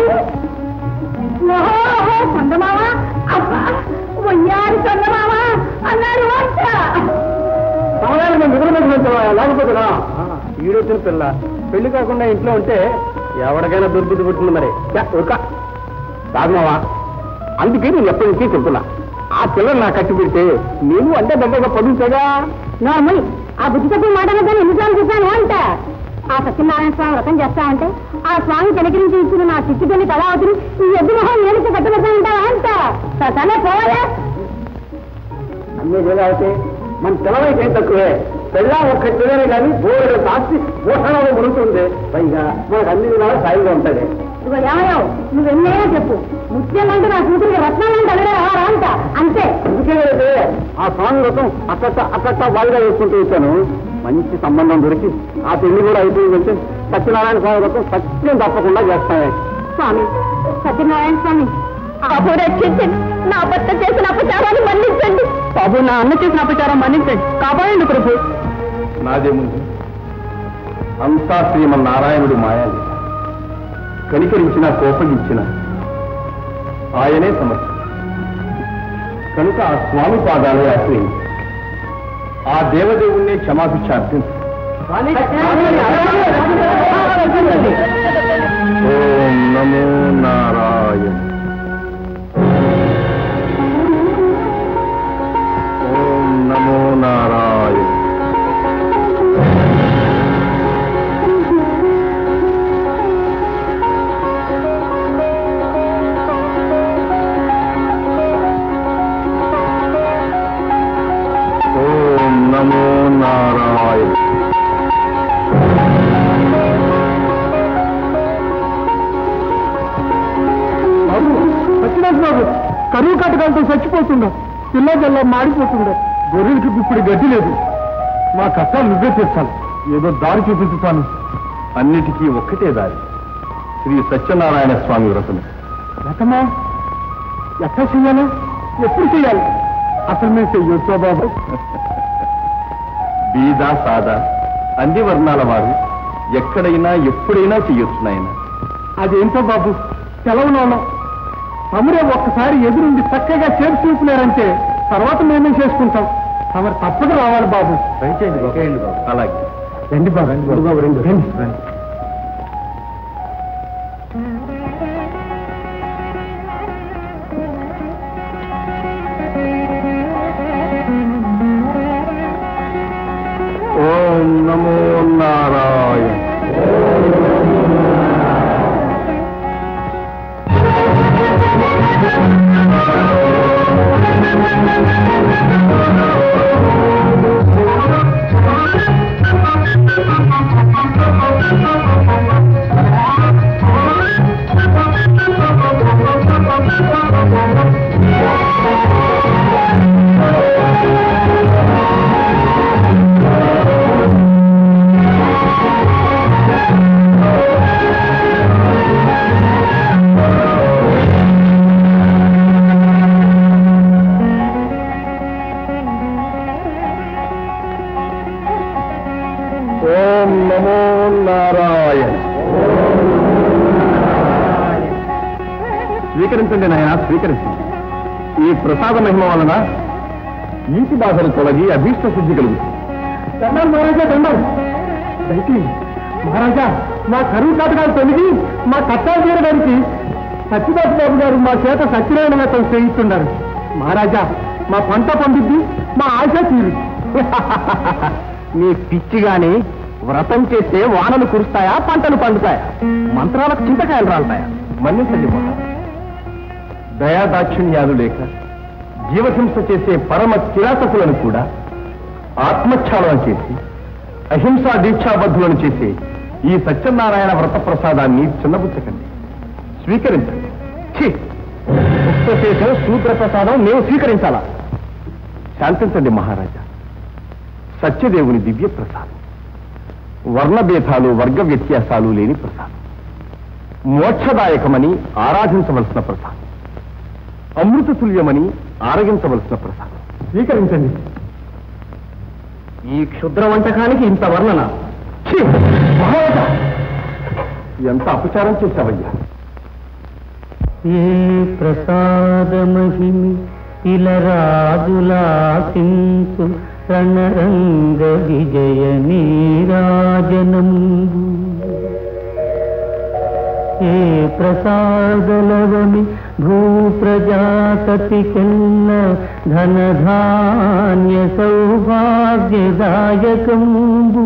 ఓహో చందమావా అబ్బా వయ్యారి చందమావా అన్నాడు వంట సమయాన్ని మేము నిద్రపోతున్నా లేకపోతున్నా. ఈడొచ్చిన పిల్ల పెళ్లి కాకుండా ఇంట్లో ఉంటే ఎవరికైనా దుర్బుద్ధి పుట్టింది. మరి ఒక రాజమావా అందుకే నేను ఎప్పటి నుంచి చెప్తున్నా ఆ పిల్లలు నా కట్టి పెడితే నేను అంటే దగ్గరగా పదులుతాగా. నార్మల్ ఆ బుద్ధి చెప్పిన మాటలతో ఎన్నిసార్లు చెప్పాను అంట. ఆ సత్యనారాయణ స్వామి వ్రతం చేస్తామంటే ఆ స్వామి కనికరించి ఇచ్చిన నా చిట్టుకొని తల అవుతుంది ఈ ఎద్దు మొహం ఏలికి కట్టబెడతానంటావా అంట. సరే పోవాలా అన్నీ అయితే మన పిల్లలకి ఏం తక్కువే. పెళ్ళ ఒక్క పిల్లలే కానీ బోర్డు దాచి భూషణాలు మునుగుతుంది. పైగా మనకు అన్ని విధాలు సాయిగా ఉంటుంది. ఇదిగో ఏమయ్యావు నువ్వెన్నైనా చెప్పు. ముత్యాలంటే నా కూతురికి రత్నాలంటే అడిగా అంట అంతే. అందుకేమైతే ఆ స్వామి వ్రతం అక్కట అక్కట వాయిదా వేసుకుంటూ వచ్చాను. మంచి సంబంధం దొరికి ఆ పెళ్లి కూడా అయిపోయిందంటే సత్యనారాయణ స్వామి వ్రతం సత్యం తప్పకుండా చేస్తాయి. స్వామి సత్యనారాయణ స్వామి బాబు రక్షించండి. నా భర్త చేసిన అపచారాన్ని మన్నించండి. బాబు నా అన్న చేసిన అపచారం మన్నించండి. కాపాడండి ప్రభు. నాదేముంది, అంతా శ్రీమన్నారాయణుడు మాయాలి. కనికరించిన కోపగించిన ఆయనే సమస్య కనుక ఆ స్వామి పాదాలే ఆశ్రయించి ఆ దేవదేవుణ్ణి క్షమాభిక్షార్థించు. ఓం నమో నారాయణ. ఓం నమో నారాయణ. ఓం నమో నారాయణ. బాబు సత్యనాథ్ బాబు కరువు కట్టకాలతో చచ్చిపోతుండ. పిల్ల జల్ల మాడిపోతుండే. గొర్రెలకి ఇప్పుడు గడ్డి లేదు. మా కష్టాలు నువ్వే చేస్తాను. ఏదో దారి చూపించుతాను. అన్నిటికీ ఒక్కటే దారి, శ్రీ సత్యనారాయణ స్వామి వ్రతం. ఎక్కమా ఎక్కడ చెయ్యాలి? ఎప్పుడు చెయ్యాలి? అసలు మేము చెయ్యొచ్చా బాబు? బీద సాదా అన్ని వర్ణాల వారు ఎక్కడైనా ఎప్పుడైనా చెయ్యొచ్చు నాయన. అదేంటో బాబు సెలవులోనో తమరే ఒక్కసారి ఎదురుండి చక్కగా చేసి చూపులేరంటే తర్వాత మేమే చేసుకుంటాం. తమరు తప్పక రావాలి బాబు. దయచేయండి బాబు. అలాగే రండి బాబు. రండి బాబు రండి రండి. ఓం నమో నారాయణ. Thank you. ఓం నమో నారాయణ. స్వీకరించండి నాయన, స్వీకరించండి. ఈ ప్రసాద మహిమ వలన నీతి బాధలు తొలగి అభీష్ట సిద్ధి కలుగుతుంది. దండం మహారాజా, దండం. దయచేసి మహారాజా, మా కరువు కాటకాలు తొలగి మా కట్టాలు తీరడానికి సత్యదాస్ బాబు గారు మా చేత సత్యనారాయణ వ్రతం చేయిస్తున్నారు. మహారాజా, మా పంట పండుద్ది, మా ఆశ తీరు. నీ పిచ్చిగాని వ్రతం చేస్తే వానలు కురుస్తాయా, పంటలు పండుతాయా, మంత్రాలకు చింతకాయలు రాలుతాయా? మన్నించండి మహా. దయాదాక్షిణ్యాలు లేక జీవహింస చేసే పరమ కిరాతకులను కూడా ఆత్మఛాలన చేసి అహింసా దీక్షాబద్ధులను చేసే ఈ సత్యనారాయణ వ్రత ప్రసాదాన్ని చిన్నబుచ్చకండి, స్వీకరించండి. చేసే శూద్ర ప్రసాదం మేము స్వీకరించాలా? శాంతించండి మహారాజా. సత్యదేవుని దివ్య ప్రసాదం, వర్ణభేదాలు వర్గ వ్యత్యాసాలు లేని ప్రసాదం, మోక్షదాయకమని ఆరాధించవలసిన ప్రసాదం, అమృతతుల్యమని ఆరగించవలసిన ప్రసాదం. స్వీకరించండి. ఈ క్షుద్ర వంటకానికి ఇంత వర్ణన! మహారాజా, ఎంత అపచారం చేశావయ్యా! ఏ ప్రసాదమహిమి ఇలా రాజులాసింతు రణరంగ విజయ నీరాజనంబు. ఏ ప్రసాదలవమి భూప్రజాపతికెల్ల ధనధాన్య సౌభాగ్యదాయకంబు.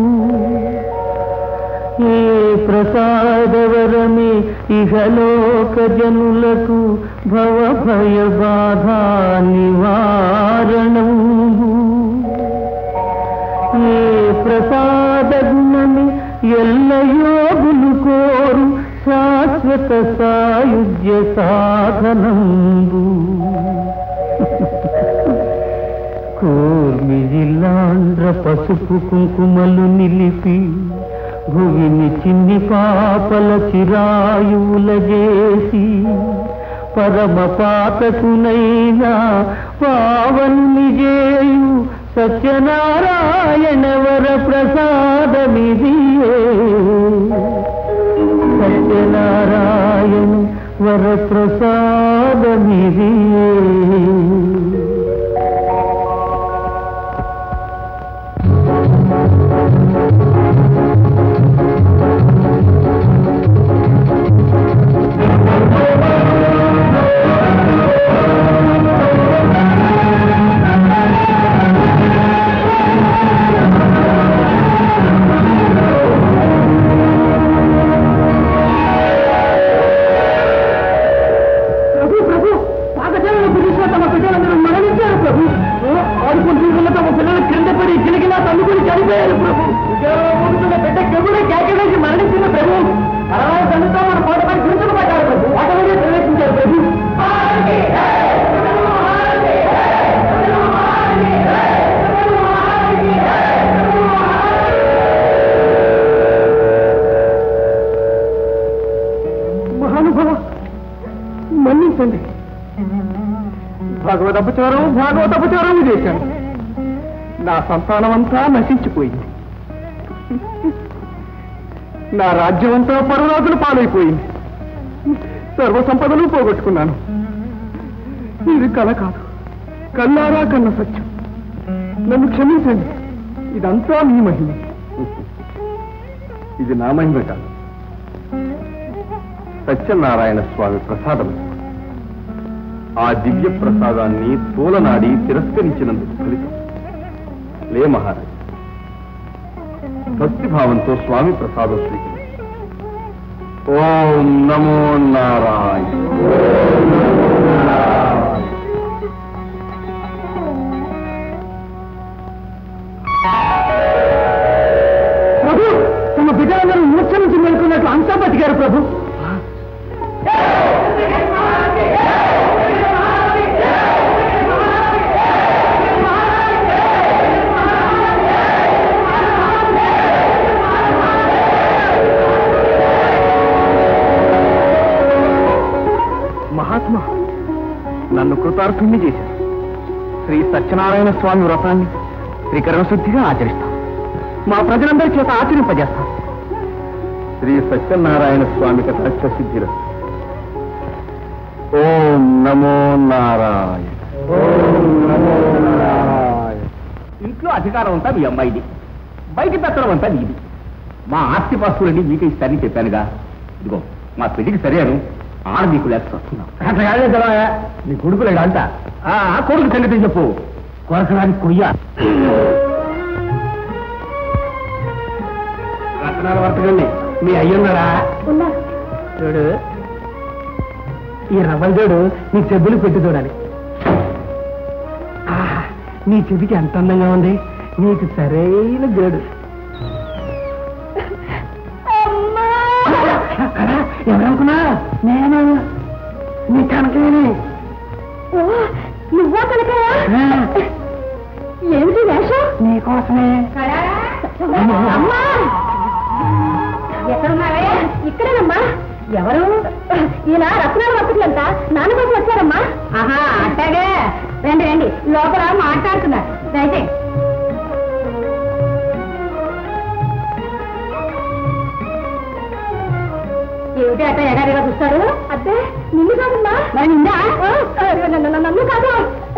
ఏ ప్రసాదవరమి ఇహలోక జనులకు భవ భయ బాధా నివారణంబు. ఏ ప్రసాద గుణమి ఎల్ల యోగులు కోరు శాశ్వత సాయుధ్య సాధనంబు. కూర్మి జిల్లాంధ్ర పసుపు కుంకుమలు నిలిపి భువిని చిన్ని పాపల చిరాయువుల చేసి పరమ పాతకునైనా పావని చేయు సత్యనారాయణ వర ప్రసాదమిదియే. సత్యనారాయణ వర ప్రసాదమిదియే. మన్నించండి. భగవదపచారం భాగవతపచారం చేశాను. నా సంతానమంతా నశించిపోయింది. నా రాజ్యమంతా పరరాజులు పాలైపోయింది. సర్వ సంపదలు పోగొట్టుకున్నాను. ఇది కల కాదు, కల్లారా కన్న సత్యం. నన్ను క్షమించండి. ఇదంతా మీ మహిమ. ఇది నా మహిమ కాదు, సత్యనారాయణ స్వామి ప్రసాదం. ఆ దివ్య ప్రసాదాన్ని తోలనాడి తిరస్కరించినందుకు ఫలితం. లే మహారాజ్, భక్తిభావంతో స్వామి ప్రసాదం స్వీకరించు. ఓం నమో నారాయణ. ప్రభు, తమ బిడ్డలందరూ మూర్ఛ నుంచి మేలుకున్నట్లు అంతా బతికారు ప్రభు. మహాత్మా, నన్ను కృతార్థుణ్ణి చేశారు. శ్రీ సత్యనారాయణ స్వామి వ్రతాన్ని త్రికరణ శుద్ధిగా ఆచరిస్తాం. మా ప్రజలందరి చేత ఆచరింపజేస్తాం. శ్రీ సత్యనారాయణ స్వామి కథ సిద్ధిరు. ఓం నమో నారాయణ. ఓం నమో నారాయణ. ఇంట్లో అధికారం అంతా మీ అమ్మాయిది, బయట పెట్టడం అంతా నీది. మా ఆస్తి పాస్తులన్నీ మీకు ఇస్తారని చెప్పానుగా. ఇదిగో మా పెళ్లికి సరియాను ఆడ మీకు లేక వస్తున్నాం. అట్లా కాదే కదా నీ కొడుకులేడు అంట. ఆ కొడుకు సంగతి చెప్పు. కొరకడానికి కొయ్య రత్నాల వర్తకండి మీ అయ్యున్నారా? చూడు ఈ రవ్వల జోడు నీ చెబ్బులు పెట్టి చూడాలి. నీ చెవికి ఎంత అందంగా ఉంది. నీకు సరైన జోడు. ఎవరనుకున్నా? నేను నీ కనకనే. నువ్వా కనకయ్య? ఏమిటి వేషం? నీకోసమే. అమ్మా ఎక్కడున్నావే? ఇక్కడేనమ్మా. ఎవరు? ఈయన రత్నాల వర్తకులంతా నాన్న కోసం వచ్చారమ్మా. ఆహా అట్టాగే. రండి రండి, లోపల మాట్లాడుతున్నారు. దయచే ఏమిటి అట్ట ఎడారిగా చూస్తారు? అదే నిన్ను కాదమ్మా. మరి నిందా? నన్ను కాదు.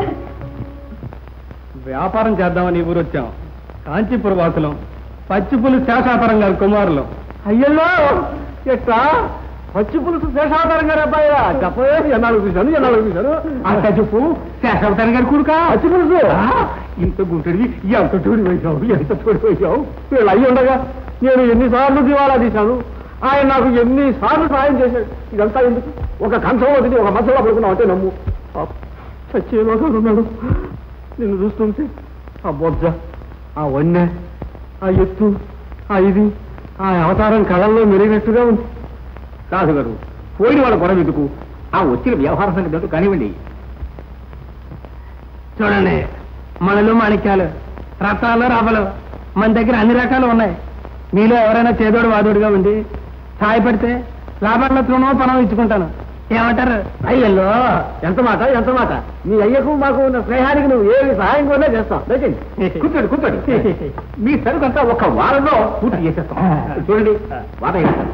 వ్యాపారం చేద్దామని ఊరు వచ్చాం. కాంచీపుర వాసులం, పచ్చిపులు శేషాతరం గారి కుమారులు. అయ్యల్లో ఎట్లా పచ్చి పులుసు శేషావతారం గారు అబ్బాయిరా? చెప్పే ఎన్నాళ్ళు చూశాను ఎన్నాళ్ళు చూశాను అంత చెప్పు. శేషావతారం గారి కూడుకా పచ్చి పులుసు? ఇంత గుంటడివి ఎంత చూడి వేశావు, ఎంత చూడి వేశావు. వీళ్ళు అయ్యి ఉండగా నేను ఎన్నిసార్లు దివాలా తీశాను. ఆయన నాకు ఎన్నిసార్లు సాయం చేశాడు. ఇదంతా ఎందుకు? ఒక కంచంలో తిని ఒక మధ్యలో పడుకున్నావు అంటే నమ్ము. సత్యేలోగా ఉన్నాడు. నిన్ను చూస్తుంటే ఆ బొజ్జ, ఆ వన్నె, ఆ ఎత్తు, ఆ ఇది, ఆ అవతారం కళల్లో మెరిగినట్టుగా ఉంది. కాదు గారు, పోయిన వాళ్ళ గొడవ ఎందుకు? ఆ వచ్చిన వ్యవహార సంగతి కానివ్వండి. చూడండి, మనలు మాణిక్యాలు, రత్నాలు, రవ్వలు మన దగ్గర అన్ని రకాలు ఉన్నాయి. మీలో ఎవరైనా చేదోడు వాదోడుగా ఉండి సాయపడితే లాభాల్లో తృణమో పనం ఇచ్చుకుంటాను. ఏమంటారు? అయ్యల్లో ఎంత మాట ఎంత మాట. మీ అయ్యకు మాకు ఉన్న స్నేహానికి నువ్వు ఏమి సహాయం కూడా చేస్తావు. దయచేయండి కూర్చోండి కూర్చోండి. మీ సరుకంతా ఒక వారంలో పూర్తి చేసేస్తాం. చూడండి వాత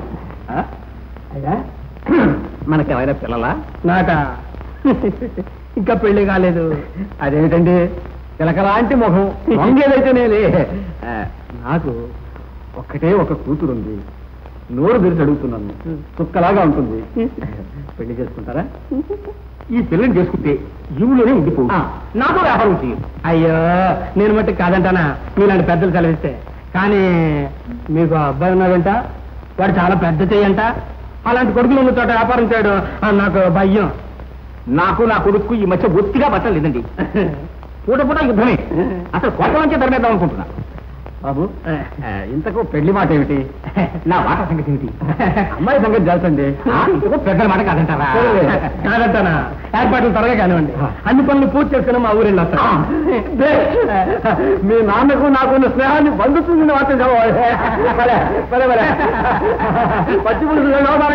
మనకేమైనా పిల్లలా? నాట ఇంకా పెళ్లి కాలేదు. అదేమిటండి పిలకలాంటి ముఖం వంగేదైతేనేలే. నాకు ఒక్కటే ఒక కూతురుంది. నోరు తెరిచి అడుగుతున్నాను, చుక్కలాగా ఉంటుంది. పెళ్లి చేసుకుంటారా? ఈ పిల్లని చేసుకుంటే ఇవులోనే ఉండిపో. నాతో వ్యాపారం చెయ్యి. అయ్యో నేను మట్టి కాదంటానా మీలాంటి పెద్దలు సెలవిస్తే. కానీ మీకు అబ్బాయి ఉన్నాడంట, వాడు చాలా పెద్ద చెయ్యంట. అలాంటి కొడుకులు ఉన్న చోట వ్యాపారం చేయడం నాకు భయం. నాకు నా కొడుకు ఈ మధ్య బొత్తిగా బట్టలు లేదండి. పూట పూట యుద్ధమే. అసలు కొత్త నుంచే ధర్మేద్దాం అనుకుంటున్నా. బాబు ఇంతకు పెళ్లి మాట ఏమిటి? నా మాట సంగతి ఏమిటి? అమ్మాయి సంగతి తెలుసండి. పెద్దల మాట కాదంటారా? కాదంటానా? ఏర్పాట్లు త్వరగా కానివ్వండి. అన్ని పనులు పూర్తి చేసుకుని మా ఊరు వెళ్ళొస్తా. మీ నాన్నకు నాకున్న స్నేహాన్ని బంధుత్వం మాత్రం చదవాలి. పచ్చి పులుసు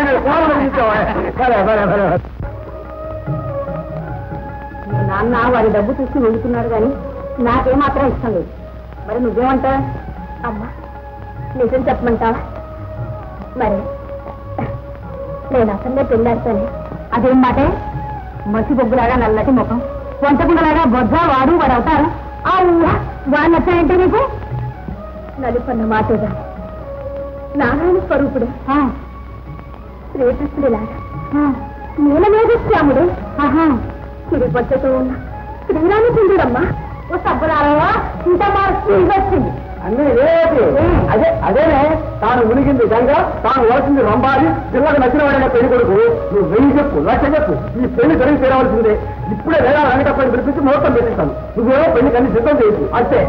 నాన్న వారి డబ్బు చూసి వెళ్తున్నాడు కానీ నాకేమాత్రం ఇష్టం లేదు. మరి నువ్వేమంటా? అమ్మా నిజం చెప్పమంటావా? మరి నేను అసలే పెళ్ళాడతాను. అదేం మాటే? మసి బొగ్గులాగా నల్లటి ముఖం, వంటకుండలాగా బొజ్జ వాడు వాడు అవుతారు. ఆ ఊహ వాడు నచ్చాయంటే నీకు? నలుపన్న మాటేగా నారాయణ స్వరూపుడు, శ్రీకృష్ణుడిలాగా నీల మీద శ్యాముడు, తిరుపతితో ఉన్న శ్రీరామచంద్రుడమ్మా. ఓ సబ్బులారవా ఇంత మార్చి వచ్చింది. అన్నీ అదే అదేనే తాను మునిగింది గంగ, తాను వలసింది రంబాలి. పిల్లలకు నచ్చిన వాడైనా పెళ్లి కొడుకు. నువ్వు వెయ్యి చెప్పు, లక్ష చెప్పు, ఈ పెళ్లి జరిగి తీరవలసిందే. ఇప్పుడే వేళ వెంకటప్పని పిలిపించి ముహూర్తం పెట్టిస్తాను. నువ్వేమో పెళ్లికి అన్ని సిద్ధం చేయొచ్చు అంతే.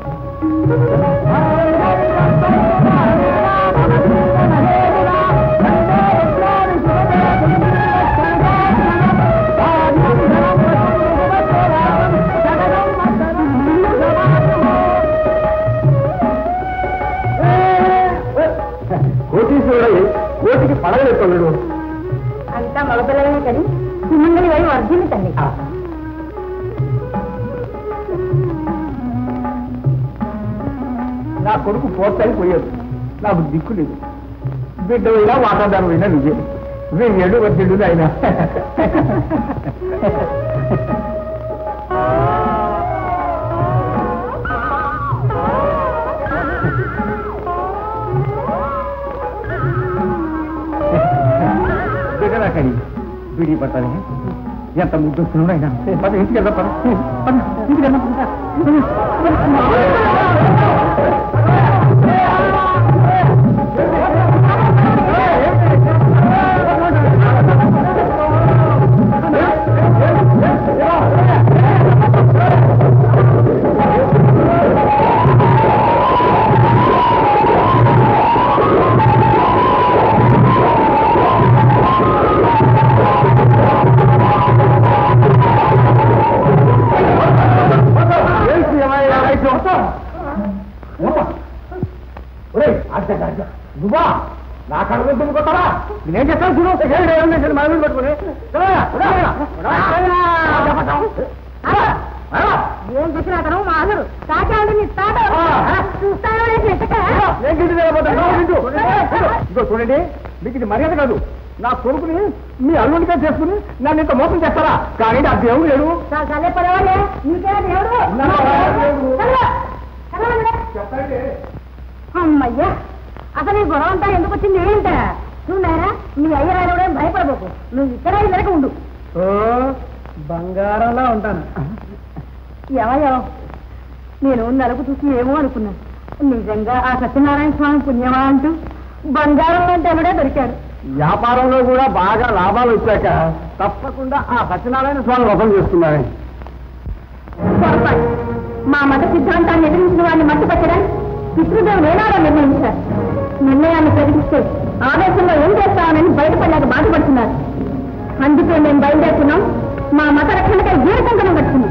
కోటీశ్వరుడై కోటికి పడగలేస్తాడు. అంతా మగపిల్లలనే కానీ సుమంగళి వై వర్ధిల్లి తల్లి. నా కొడుకు పోతాయిపోయాడు, నాకు దిక్కు లేదు. బిడ్డ పోయినా వాటాదారు పోయినా నువ్వే, వెయ్యేడు వద్దెడు అయినా. బిడ్డరా కానీ బిడి పట్టాలి, ఎంత ముద్దు వస్తున్నాడు అయినా. పద ఇంటికి వెళ్దా, పద పద ఇంటికి వెళ్దా. నువ్వా నా కళ్ళ దుమ్ముకొస్తారా? నేనేం చేస్తాను చూడు, మనల్ని పట్టుకుని ఏం చెప్పిన అతను మా అసలు కాకాడు ఇదో చూడండి, మీకు ఇది మర్యాద కాదు. నా కొడుకుని మీ అల్లుడిగా చేసుకుని నన్ను ఇంత మోసం చేస్తారా? కానీ ఆ దేవుడు లేడు. అమ్మయ్యా, అసలు ఈ గొడవ అంతా ఎందుకు వచ్చింది ఏంట? చూడారా, మీ అయ్యరాయన కూడా భయపడబోకు, నువ్వు ఇక్కడ ఇద్దరికి ఉండు. బంగారంలా ఉంటాను. ఎవయో నేను నలుగు చూసి ఏమో అనుకున్నాను, నిజంగా ఆ సత్యనారాయణ స్వామి పుణ్యమా అంటూ బంగారం లాంటి అల్లుడే దొరికాడు. వ్యాపారంలో కూడా బాగా లాభాలు వచ్చాక తప్పకుండా ఆ సత్యనారాయణ స్వామి వ్రతం చేస్తున్నారని. మా మత సిద్ధాంతాన్ని ఎదిరించిన వాడిని మట్టుపట్టడానికి పితృదేవులు ఏనాడో నిర్ణయించారు. నిర్ణయాన్ని ప్రకటిస్తే ఆవేశంలో ఏం చేస్తామని బయటపడలేక బాధపడుతున్నారు. అందుకే మేము బయలుదేరుతున్నాం. మా మత రక్షణకై జీవితంగా కట్టుకున్నాం.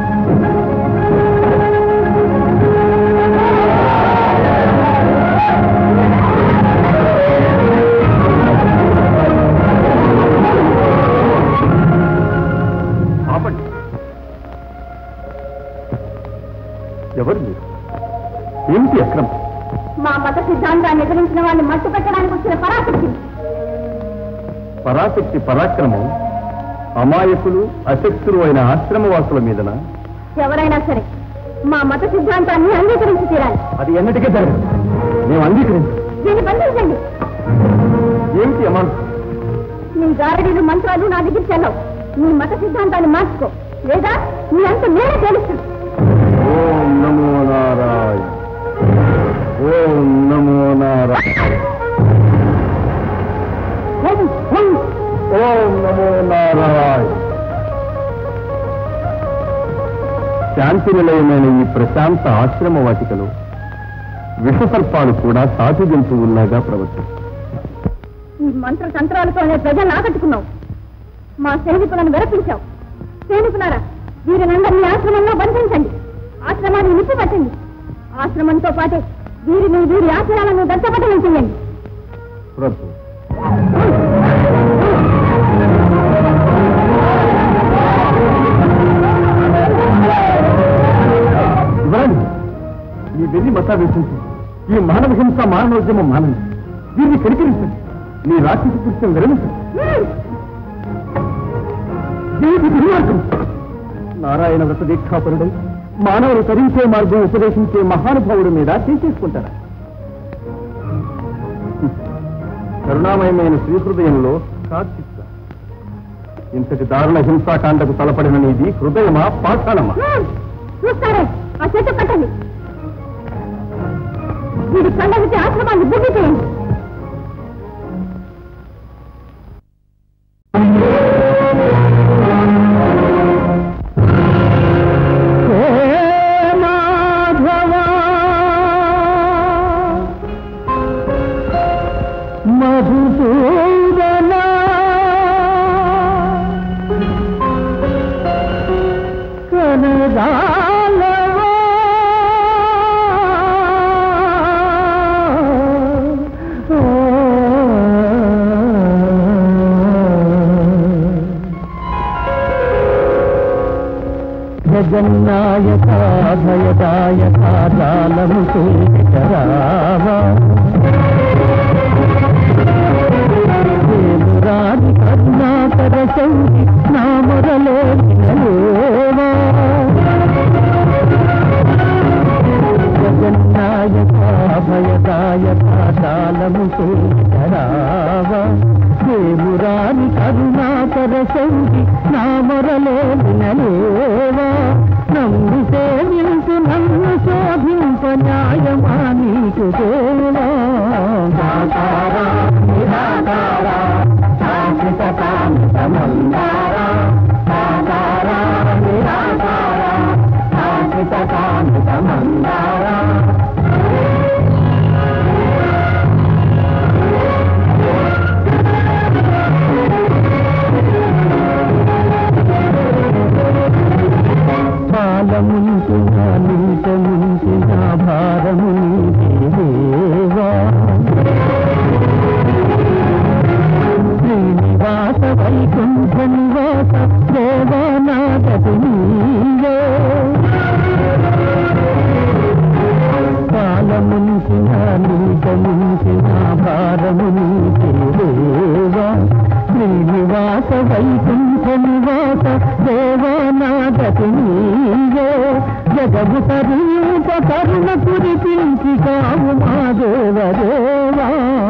ఎవరు మీరు? ఏమిటి అక్రమం? మా మత సిద్ధాంతాన్ని ఎదిరించిన వాడిని మట్టు పెట్టడానికి వచ్చిన పరాశక్తి. పరాశక్తి పరాక్రమం అమాయకులు అశక్తులు అయిన ఆశ్రమవాసుల మీదన? ఎవరైనా సరే మా మత సిద్ధాంతాన్ని అంగీకరించి తీరాలి. అది ఎన్నటికీ జరగదు. మేము అంగీకరించాం. దీన్ని బంధించండి. ఏమిటి అమాంతం? నీ గారడీలు మంత్రాలు నా దగ్గర చెల్లవు. నీ మత సిద్ధాంతాన్ని మార్చుకో, లేదా నీ అంత నేనే తెలుస్తాను. ఓం నమో నారాయణ, ఓం నమో నారాయణ, ఓం నమో నారాయణ. శాంతి నిలయమైన ఈ ప్రశాంత ఆశ్రమ వాటికలో విషసర్పాలు కూడా సాధు జంతువుల్లాగా ప్రవర్తిస్తాయి. ఈ మంత్ర తంత్రాలతోనే ప్రజలను ఆకట్టుకున్నావు. మా సైనికులను వెరపించావు. సైనికులారా, వీరినందరినీ ఆశ్రమంలో బంధించండి. ఆశ్రమాన్ని నిప్పు పట్టండి. ఆశ్రమంతో పాటే వీరిని వీరి ఆశ్రయాలను దత్తపట్టణం చేయండి. ప్రభు, ఈ వెర్రి మతా వేసింది. ఈ మానవ హింస మానవోద్యమం మానండి. వీరిని కనికరించండి. నీ రాక్షస కృత్యం విరమించండి. నారాయణ వ్రత దీక్షాపరుడై మానవులు తరించే మార్గం ఉపదేశించే మహానుభావుడి మీద చేసేసుకుంటారా? కరుణామయమైన శ్రీహృదయంలో ప్రార్థిస్తా. ఇంతటి దారుణ హింసాకాండకు తలపడిన నీది హృదయమా పాషాణమా? చూస్తారే, ఆ చెట్టు కట్టండి. వీడి కండకి ఆశ్రమాన్ని బుద్ధి చేయండి. జగన్నాయక భయదాయక జాలము చూడరావా రాజి కరుణాకర శౌరి నా మొరలో వినలేవా జగన్నాయక భయదాయక జాలము చూడరావా దేమురాని కరుణాకర శౌరి నా మొరలో వినలేవా నమ్ము సేవించు నన్ను శోభింప న్యాయమా నీకు దేవా దాతారా నిరాకారా శాశ్వత కామితమందారా దాతారా నిరాకారా శాశ్వత కామితమందారా బాలముంచిన నీచముంచిన భారము దేవా శ్రీనివాస వైకుంఠ నివాస దేవానాగతి నీవే బాలముంచిన నీచముంచిన భారము దేవా శ్రీనివాస వైకుంఠ నివాస దేవానాగతి నీవే జగము తరుప కరుణ కురిపించి కావు మా దేవదేవా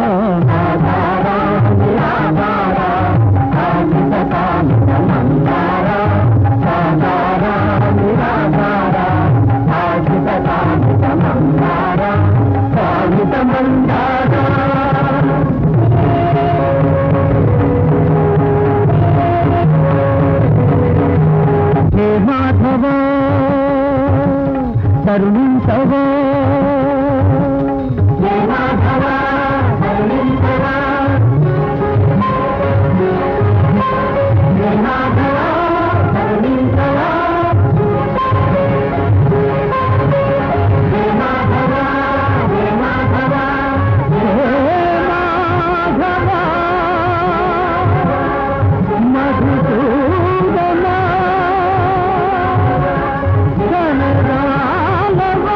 హే మాధవ కరుణించవా హే మాధవ కరుణించవా హే మాధవ కరుణించవా హే మాధవ హే మాధవ హే మాధవ మధుసూదన కనరాలవా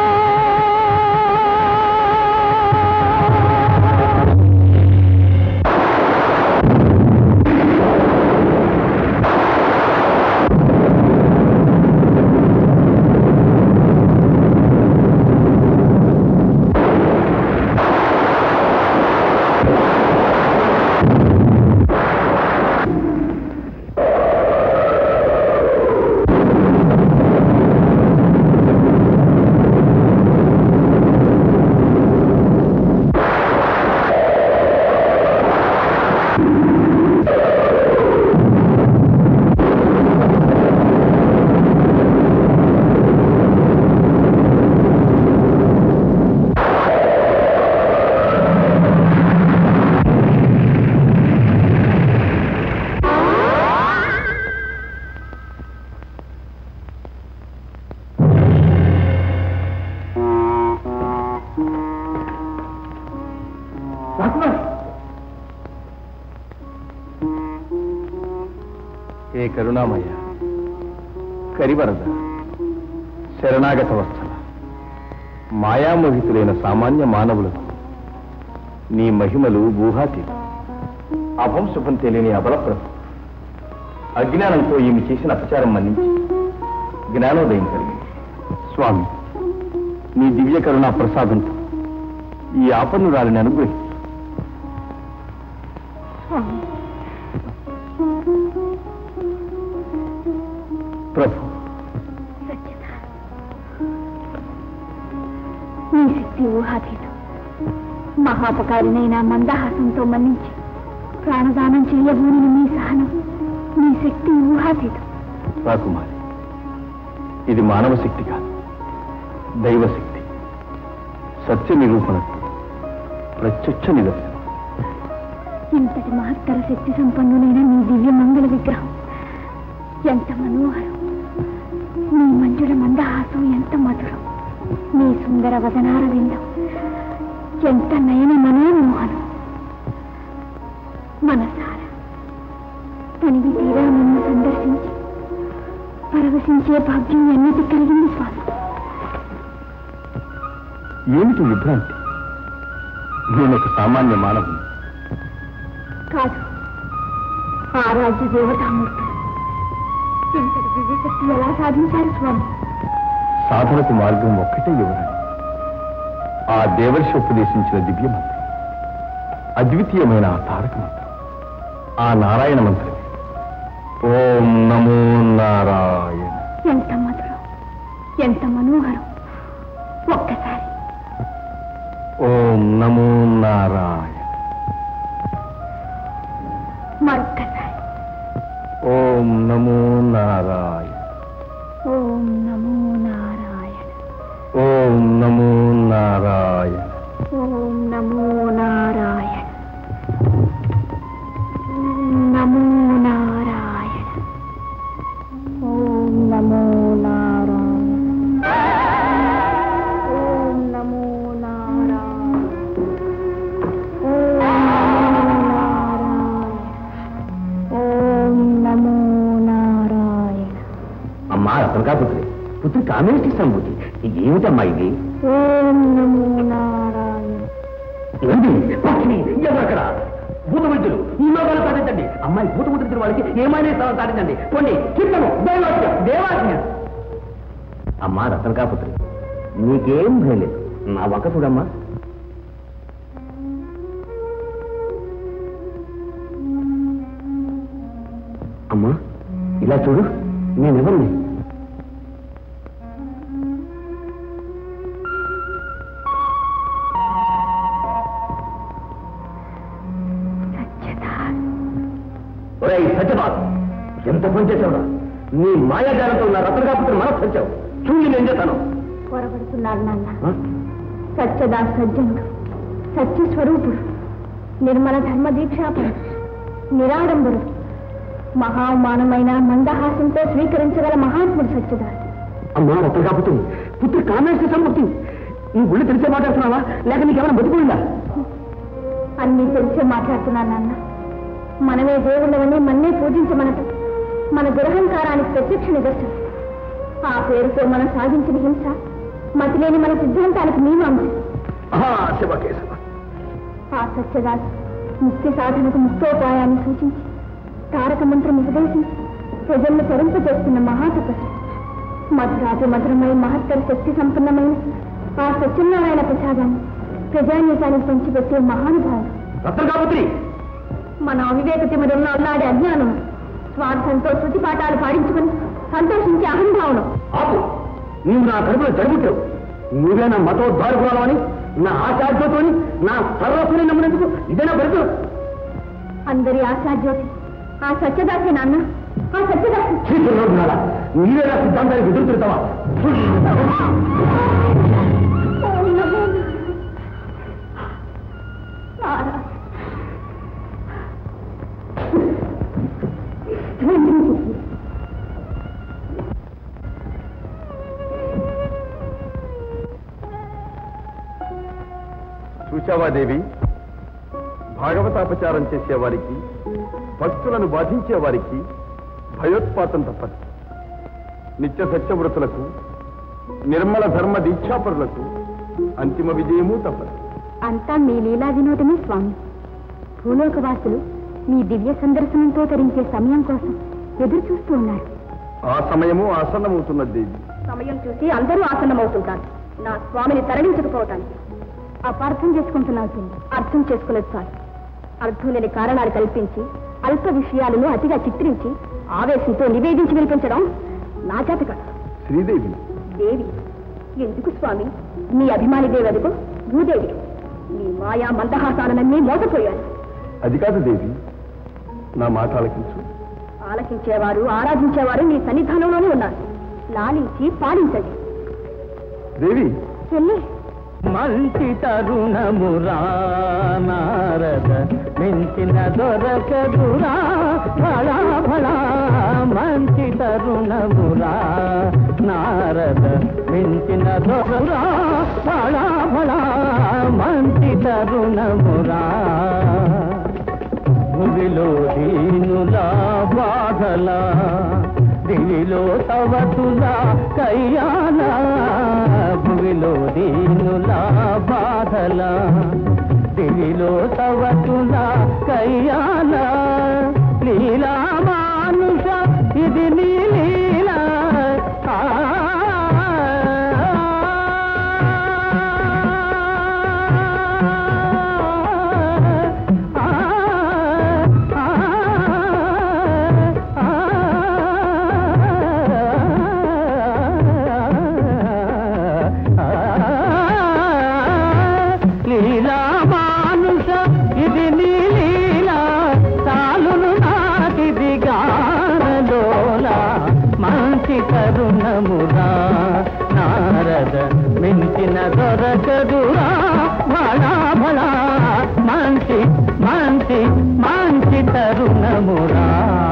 హే కరుణామయ కరివరద శరణాగత వత్సల మాయామోహితులైన సామాన్య మానవులకు నీ మహిమలు ఊహాతీతం అభం శుభం తెలియని అబలప్రభు అజ్ఞానంతో ఈమె చేసిన అపచారం మన్నించి జ్ఞానోదయం కలిగింది. స్వామి, నీ దివ్య కరుణా ప్రసాదంతో ఈ ఆపన్నురాలిని అనుగ్రహించు. ప్రభు, నీ శక్తి ఊహాతీతం. మహాపకారినైన మందహాసంతో మన్నించి ప్రాణదానం చేయబూని నీ సహనం, నీ శక్తి ఊహాతీతం. రాకుమారి, ఇది మానవ శక్తి కాదు, దైవశక్తి. సత్య నిరూపణకు ప్రత్యక్ష నిదర్శనం. ఇంతటి మహత్తర శక్తి సంపన్నులైన నీ దివ్య మంగళ విగ్రహం ఎంత మనోహరం. నీ మంజుల మందహాసం ఎంత మధురం. నీ సుందర వదనార విందం ఎంత నయన మనోమోహనం. మనసార తనివి తీరా నిన్ను సందర్శించి పరవశించే భాగ్యం ఎన్నిటి కలిగింది స్వామి. ఏమిటి విభ్రాంతి? నేను ఒక సామాన్య మానవుని. కాదు, ఆరాధ్య దేవతామూర్తి. ఇంతటి దివ్యశక్తి ఎలా సాధించారు స్వామి? సాధనకు మార్గం ఒక్కటే యువరాణి. ఆ దేవర్షి ఉపదేశించిన దివ్య మంత్రం, అద్వితీయమైన ఆ తారక మంత్రం, ఆ నారాయణ మంత్రమే. ఓం నమో నారాయణ. ఎంత మధురం, ఎంత మనోహరం. ఒక్కసారి ఓం నమో నారాయణ. మరొక్కసారి ఓం నమో నారాయణ. ఓం నమో నారాయణ. ఓం నమో నారాయణ. ఓం నమో నారాయణ. నమో నారాయణ. ఓం నమో నారాయణ. ఓం నమో నారాయణ. ఓం నమో నారాయణ. అమ్మా రతనకా పుత్రి, పుత్రి కామేష్టి సంభూతి. ఏమిటమ్మా ఇది? ఓం నమో నారాయణ. ఏంటి పక్షి? ఎవరక్కడ? భూత వైద్యులు ఈ లోకాలు సాధించండి. అమ్మాయి భూత ముద్రించిన వాళ్ళకి ఏమైనా స్థలం సాధించండి. కొన్ని చిత్తము దేవాజ్ఞ దేవాజ్ఞ. అమ్మా రతనకా పుత్రి, నీకేం భయం లేదు. నా వంక చూడమ్మా. అమ్మా ఇలా చూడు, నేనెవరిని? సత్యబాబు, ఎంత పని చేశావురా? నీ మాయాజాలంతో ఉన్న రతనకా పుత్రి మనసు తెచ్చావు. చూడు నేను చేస్తాను. పొరపడుతున్నారు నాన్న. సత్యదా సజ్జనుడు, సత్యస్వరూపుడు, నిర్మల ధర్మ దీక్షాపరుడు, నిరాడంబరుడు, మహామానమైన మందహాసంతో స్వీకరించగల మహాత్ముడు సత్యదాస్. అమ్మా రతనకా పుత్రి, పుత్రి కామేష్టి సంభూతి. నీ గుళ్ళు తెలిసే మాట్లాడుతున్నావా, లేక నీకేమైనా బతిపోయిందా? అన్నీ తెలిసే మాట్లాడుతున్నాను నాన్న. మనమే దేవుళ్ళవని మన్నే పూజించమనట మన దురహంకారానికి ప్రత్యక్ష నిదర్శనం. ఆ పేరుతో మనం సాధించిన హింస మతిలేని మన సిద్ధాంతానికి మీమాంస. శివకేశవ. ఆ సత్యదాస్ ముక్తి సాధనకు ముక్తోపాయాన్ని సూచించి తారక మంత్రం ఉపదేశించి ప్రజలను తరింపజేస్తున్న మహాతపస్సు. మధురాజు మధురమై మహత్తర శక్తి సంపన్నమైన ఆ సత్యనారాయణ ప్రసాదాన్ని ప్రజానీకానికి పంచిపెట్టే మహానుభావుడు. రతనకా పుత్రి, మన అవివేక తిమరుల్లో అల్లాడే అజ్ఞానం, స్వార్థంతో శృతి పాఠాలు పాడించుకుని సంతోషించే అహంభావనం. ఆపు. నీవు నా కడుపులో జరుగుతావు. నువ్వే నా మతోద్ధారకురాలు అని, నా ఆచార్యతోని నా సర్వస్సుని నమ్మినందుకు ఇదేనా బరుకు? అందరి ఆచార్యోతి ఆ సత్యదాసే నాన్న. ఆ సత్యదాసి నీవే నా సిద్ధాంతానికి ఎదురు తిరుగుతావా? చూశావా దేవి, భాగవతాపచారం చేసేవారికి, భక్తులను బాధించేవారికి భయోత్పాతం తప్పదు. నిత్య సత్యవ్రతులకు, నిర్మల ధర్మ దీక్షాపరులకు అంతిమ విజయమూ తప్పదు. అంతా మీ లీలా వినోదమే స్వామి. భూలోకవాసులు మీ దివ్య సందర్శనంతో తరించే సమయం కోసం ఎదురు చూస్తూ ఉన్నారు. ఆ సమయము ఆసన్నమవుతున్నది దేవి. సమయం చూసి అందరూ ఆసన్నమవుతుంటారు. నా స్వామిని తరలించకపోవటానికి అపార్థం చేసుకుంటున్నావు చెల్లి. అర్థం చేసుకోలేదు చాలు. అర్థం లేని కారణాలు కల్పించి అల్ప విషయాలను అతిగా చిత్రించి ఆవేశంతో నివేదించి వినిపించడం నా చేత కదా. శ్రీదేవి దేవి ఎందుకు స్వామి? మీ అభిమాని దేవతకు భూదేవి. మీ మాయా మందహాసాలనన్నీ మోసపోయాను. అది కాదు దేవి, నా మాట ఆలకించు. ఆలకించేవారు, ఆరాధించేవారు మీ సన్నిధానంలోనే ఉన్నారు. లాలించి పాలించండి దేవి. చెల్లి, మంచి తరుణమురా నారద మించిన దొరకదురా భళా భళా. మంచి తరుణమురా నారద మించిన దొరరా భళా భళా. మంచి తరుణమురా. భువిలో దీనులా బాధలా, దివిలో తవతులా కయ్యాలా. భువి భువిలో దీనుల బాధల దివిలో తవతుల కయ్యాల లీలా మానుష ఇది నీ లీల ఆ కరుణమురా నారద మించిన దొరకదురా భళా భళా మంచి మంచి మంచి తరుణమురా.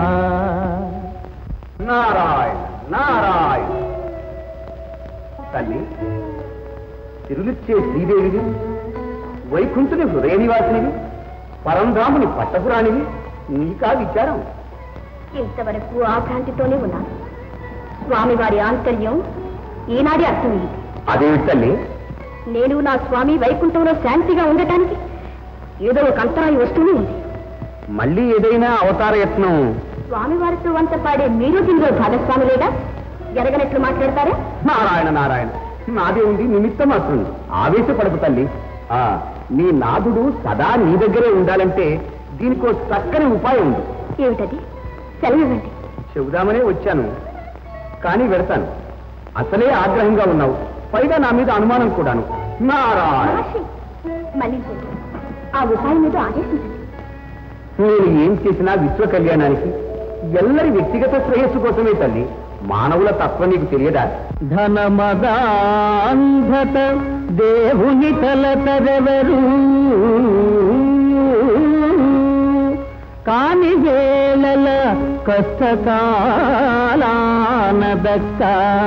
నారాయణ నారాయణ. తల్లి, తిరులిచ్చే శ్రీదేవిని, వైకుంఠుని హృదయ నివాసినివి, పరంధాముని పట్టపురాణివి, నీకా విచారం? ఇంతవరకు ఆ భ్రాంతితోనే ఉన్నాను. స్వామివారి ఆంతర్యం ఈనాడే అర్థమైంది. అదేమిటి తల్లి? నేను నా స్వామి వైకుంఠంలో శాంతిగా ఉండటానికి ఏదో ఒక అంతరాయం వస్తూనే ఉంది. మళ్ళీ ఏదైనా అవతార యత్నం? స్వామివారితో వంత పాడే మీరు దీనిలో భాగస్వాములేగా, ఎరగనట్లు మాట్లాడతారా? నారాయణ నారాయణ, నాదే ఉంది నిమిత్త మాత్రం. ఆవేశపడకు తల్లి. ఆ నీ నాదుడు సదా నీ దగ్గరే ఉండాలంటే దీనికో చక్కని ఉపాయం ఉంది. ఏమిటది? సెలవివ్వండి. చెబుదామనే వచ్చాను, కానీ వెడతాను. అసలే ఆగ్రహంగా ఉన్నావు, పైగా నా మీద అనుమానం కూడాను. నారాయణ, మళ్ళీ ఆ ఉపాయం మీద ఆదేశించండి. నేను ఏం చేసినా విశ్వ కళ్యాణానికి, ఎల్లరి వ్యక్తిగత శ్రేయస్సు కోసమే తల్లి. మానవుల తత్వం నీకు తెలియదా? ధనమదాంధత దేవుని తలతరెవరు కాని వేళల కష్టకాలాన దక్క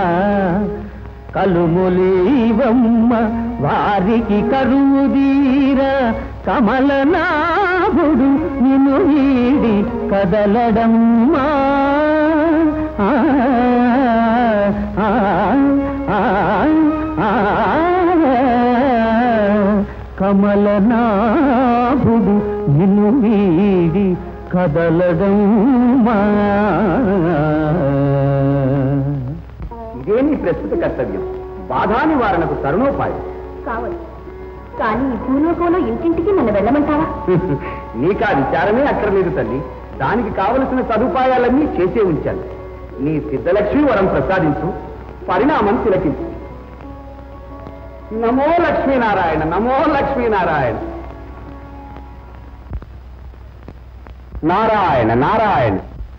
కలుములీవమ్మ వారికి కరువుదీర కమలనాభుడు నిన్ను వీడి కదలడమ్మా. ఆ కమలనాభుడు నిన్ను వీడి కదలడమ్మా. ఇదే నీ ప్రస్తుత కర్తవ్యం, బాధా నివారణకు తరుణోపాయం కావచ్చు. కానీ ఈ భూలోకంలో ఇంటింటికి నన్ను వెళ్ళమంటావా? నీకా విచారమే అక్కర్లేదు తల్లి. దానికి కావలసిన సదుపాయాలన్నీ చేసే ఉంచాను. నీ సిద్ధలక్ష్మి వరం ప్రసాదించు, పరిణామం తిలకించు. నమో లక్ష్మీనారాయణ, నమో లక్ష్మీనారాయణ. నారాయణ నారాయణ.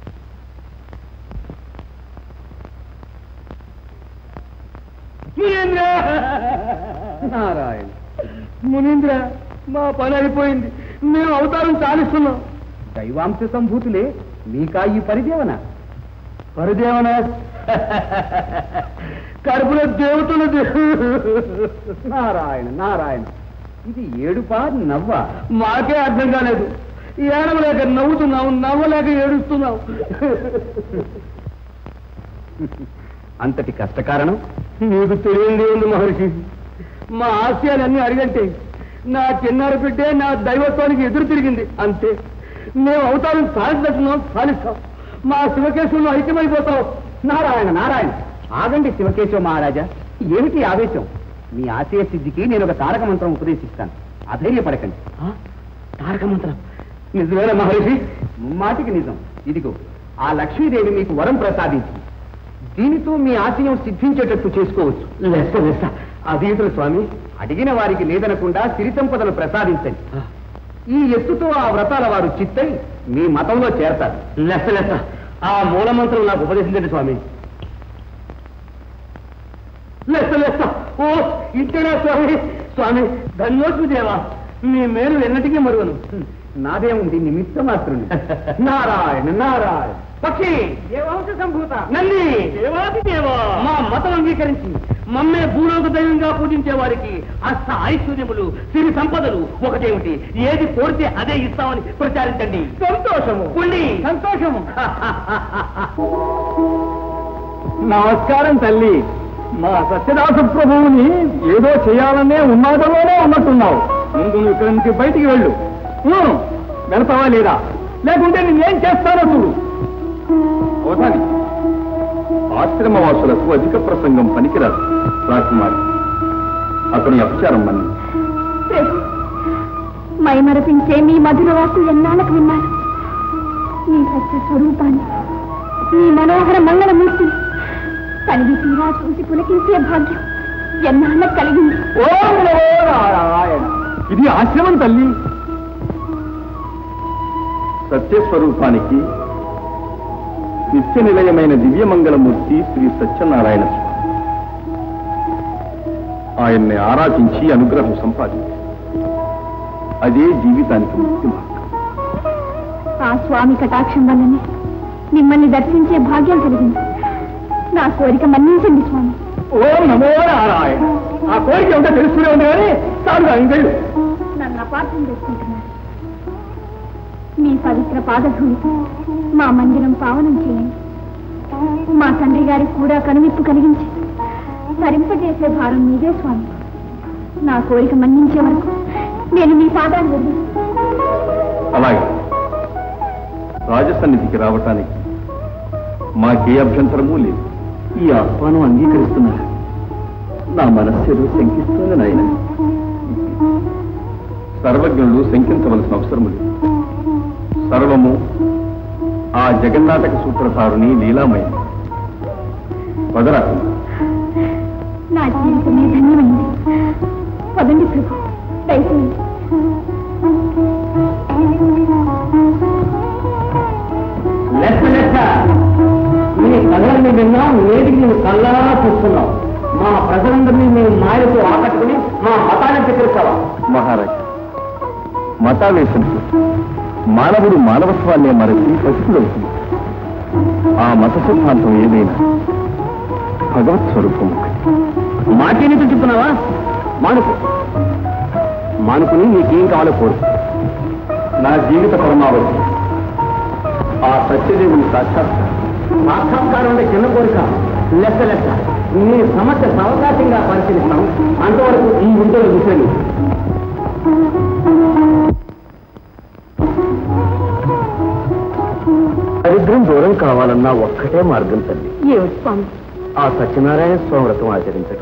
నారాయణ మునీంద్ర, మా పని అయిపోయింది. మేము అవతారం చాలిస్తున్నాం. దైవాంశ సంభూతులే మీకా ఈ పరిదేవన? పరిదేవన కడుపులో దేవతలు. నారాయణ నారాయణ, ఇది ఏడుపా నవ్వా? మాకే అర్థం కాలేదు. ఏడవలేక నవ్వుతున్నావు, నవ్వలేక ఏడుస్తున్నావు. అంతటి కష్టకారణం నీకు తెలియంది ఉంది మహర్షి. మా ఆశయాలన్నీ అడిగంటే నా చిన్నారి బిడ్డే నా దైవత్వానికి ఎదురు తిరిగింది, అంతే. మేము అవతారం సాధిస్తున్నాం, సాధిస్తాం. మా శివకేశంలో ఐక్యమైపోతాం. నారాయణ నారాయణ, ఆగండి శివకేశవ మహారాజా. ఏమిటి ఆవేశం? మీ ఆశయ సిద్ధికి నేను ఒక తారక మంత్రం ఉపదేశిస్తాను, అధైర్యపడకండి. తారక మంత్రం నిజమేనా మహర్షి? మాటికి నిజం. ఇదిగో ఆ లక్ష్మీదేవి మీకు వరం ప్రసాదించింది. దీనితో మీ ఆశయం సిద్ధించేటట్టు చేసుకోవచ్చు. లెస్స లెస్స అధీతులు స్వామి. అడిగిన వారికి లేదనకుండా సిరి సంపదలు ప్రసాదించండి. ఈ ఎత్తుతో ఆ వ్రతాల వారు చిత్తై మీ మతంలో చేరతారు. లెస్స లెస్స ఆ మూలమంత్రం నాకు ఉపదేశించండి స్వామి. లెస్స లెస్స. ఓ ఇంతేనా స్వామి? స్వామి ధన్యోస్మి దేవా, మీ మేలు ఎన్నటికీ మరువను. నాదేముంది, నిమిత్త మాత్రం. నారాయణ నారాయణ. పక్షి దేవాంశ సంభూత నంది దేవాది దేవా, మా మతం అంగీకరించి మమ్మే భూలోక దైవంగా పూజించే వారికి అష్ట ఐశ్వర్యములు, సిరి సంపదలు ఒకటేమిటి, ఏది కోరితే అదే ఇస్తామని ప్రచారించండి. సంతోషము పుండి సంతోషము. నమస్కారం తల్లి. మా సత్యదాస ప్రభువుని ఏదో చేయాలనే ఉన్నాదలోనే ఉన్నట్టున్నావు. ముందు నువ్వు ఇక్కడి నుంచి బయటికి వెళ్ళు. ఉమ్, వెళ్తావా లేదా? లేకుంటే నేనేం చేస్తానో చూడు. అవధాని, ఆశ్రమవాసులకు అధిక ప్రసంగం పనికిరాదు. రాకుమారి, అతని అపచారం మన్ని. మైమరపించే మీ మధుర వాకు ఎన్నాళ్ళకు విన్నాను. మీ సత్య స్వరూపాన్ని, మీ మనోహర మంగళమూర్తిని తనివి తీరా చూసి పులకించే భాగ్యం ఎన్నాళ్ళకు కలిగింది. ఓం నమో నారాయణ. ఇది ఆశ్రమం తల్లి. సత్యస్వరూపానికి నిత్య నిలయమైన దివ్యమంగళమూర్తి శ్రీ సత్యనారాయణ స్వామి. ఆయన్ని ఆరాధించి అనుగ్రహం సంపాదించి అదే జీవితానికి ముక్తి మార్గం. ఆ స్వామి కటాక్షం వల్లనే మిమ్మల్ని దర్శించే భాగ్యం కలిగింది. నా కోరిక మన్నించండి స్వామి. ఓం నమో నారాయణ. ఆ కోరిక ఉంటే తెలుస్తూనే ఉంది కానీ చాలుగా ఇంకెళ్ళు. నన్ను అపార్థం చేసుకుంటున్నారు. మీ పవిత్ర పాదధూళితో మా మందిరం పావనం చేయండి. మా తండ్రి గారికి కూడా కనువిప్పు కలిగించి తరింపజేసే భారం మీదే స్వామి. నా కోరిక మన్నించే వరకు నేను మీ పాదాలు వదిలి. అలాగే రాజసన్నిధికి రావటానికి మాకే అభ్యంతరమూ లేదు. ఈ ఆహ్వానం అంగీకరిస్తున్నారు. నా మనస్సులో శంకిస్తుంది నాయన. సర్వజ్ఞులు శంకించవలసిన అవసరం లేదు. సర్వము ఆ జగన్నాటక సూత్రధారుని లీలామయం. పదరా. నా జీవితమే ధన్యమైంది. పదండి ప్రభు, దయచేయండి. లెక్క లెక్క నీ కథల్ని విన్నాం, నేటికి నువ్వు కళ్ళలా చూస్తున్నావు. మా ప్రజలందరినీ మేము మాయలతో ఆకట్టుకుని మా మతాన్ని చిత్రిస్తావా? మహారాజా, మతావేశంతో మానవుడు మానవత్వాన్నే మరచి పశువులవుతుంది. ఆ మత సిద్ధాంతం ఏదైనా భగవత్ స్వరూపం ఒకటి. మాకేనితో చెప్తున్నావా? మానుకు మానుకుని నీకేం కావాలో కోరు. నా జీవిత పరమావధి ఆ సత్యదేవుని సాక్షాత్కారం. సాక్షాత్కారం అంటే చిన్న కోరిక. లెక్క లెక్క నీ సమస్య సావకాశంగా పరిశీలిస్తాం. అంతవరకు ఈ ఇంట్లో విషయం దరిద్రం దూరం కావాలన్నా ఒక్కటే మార్గం తల్లి. ఏమిటి స్వామి? ఆ సత్యనారాయణ స్వామి వ్రతం ఆచరించడం.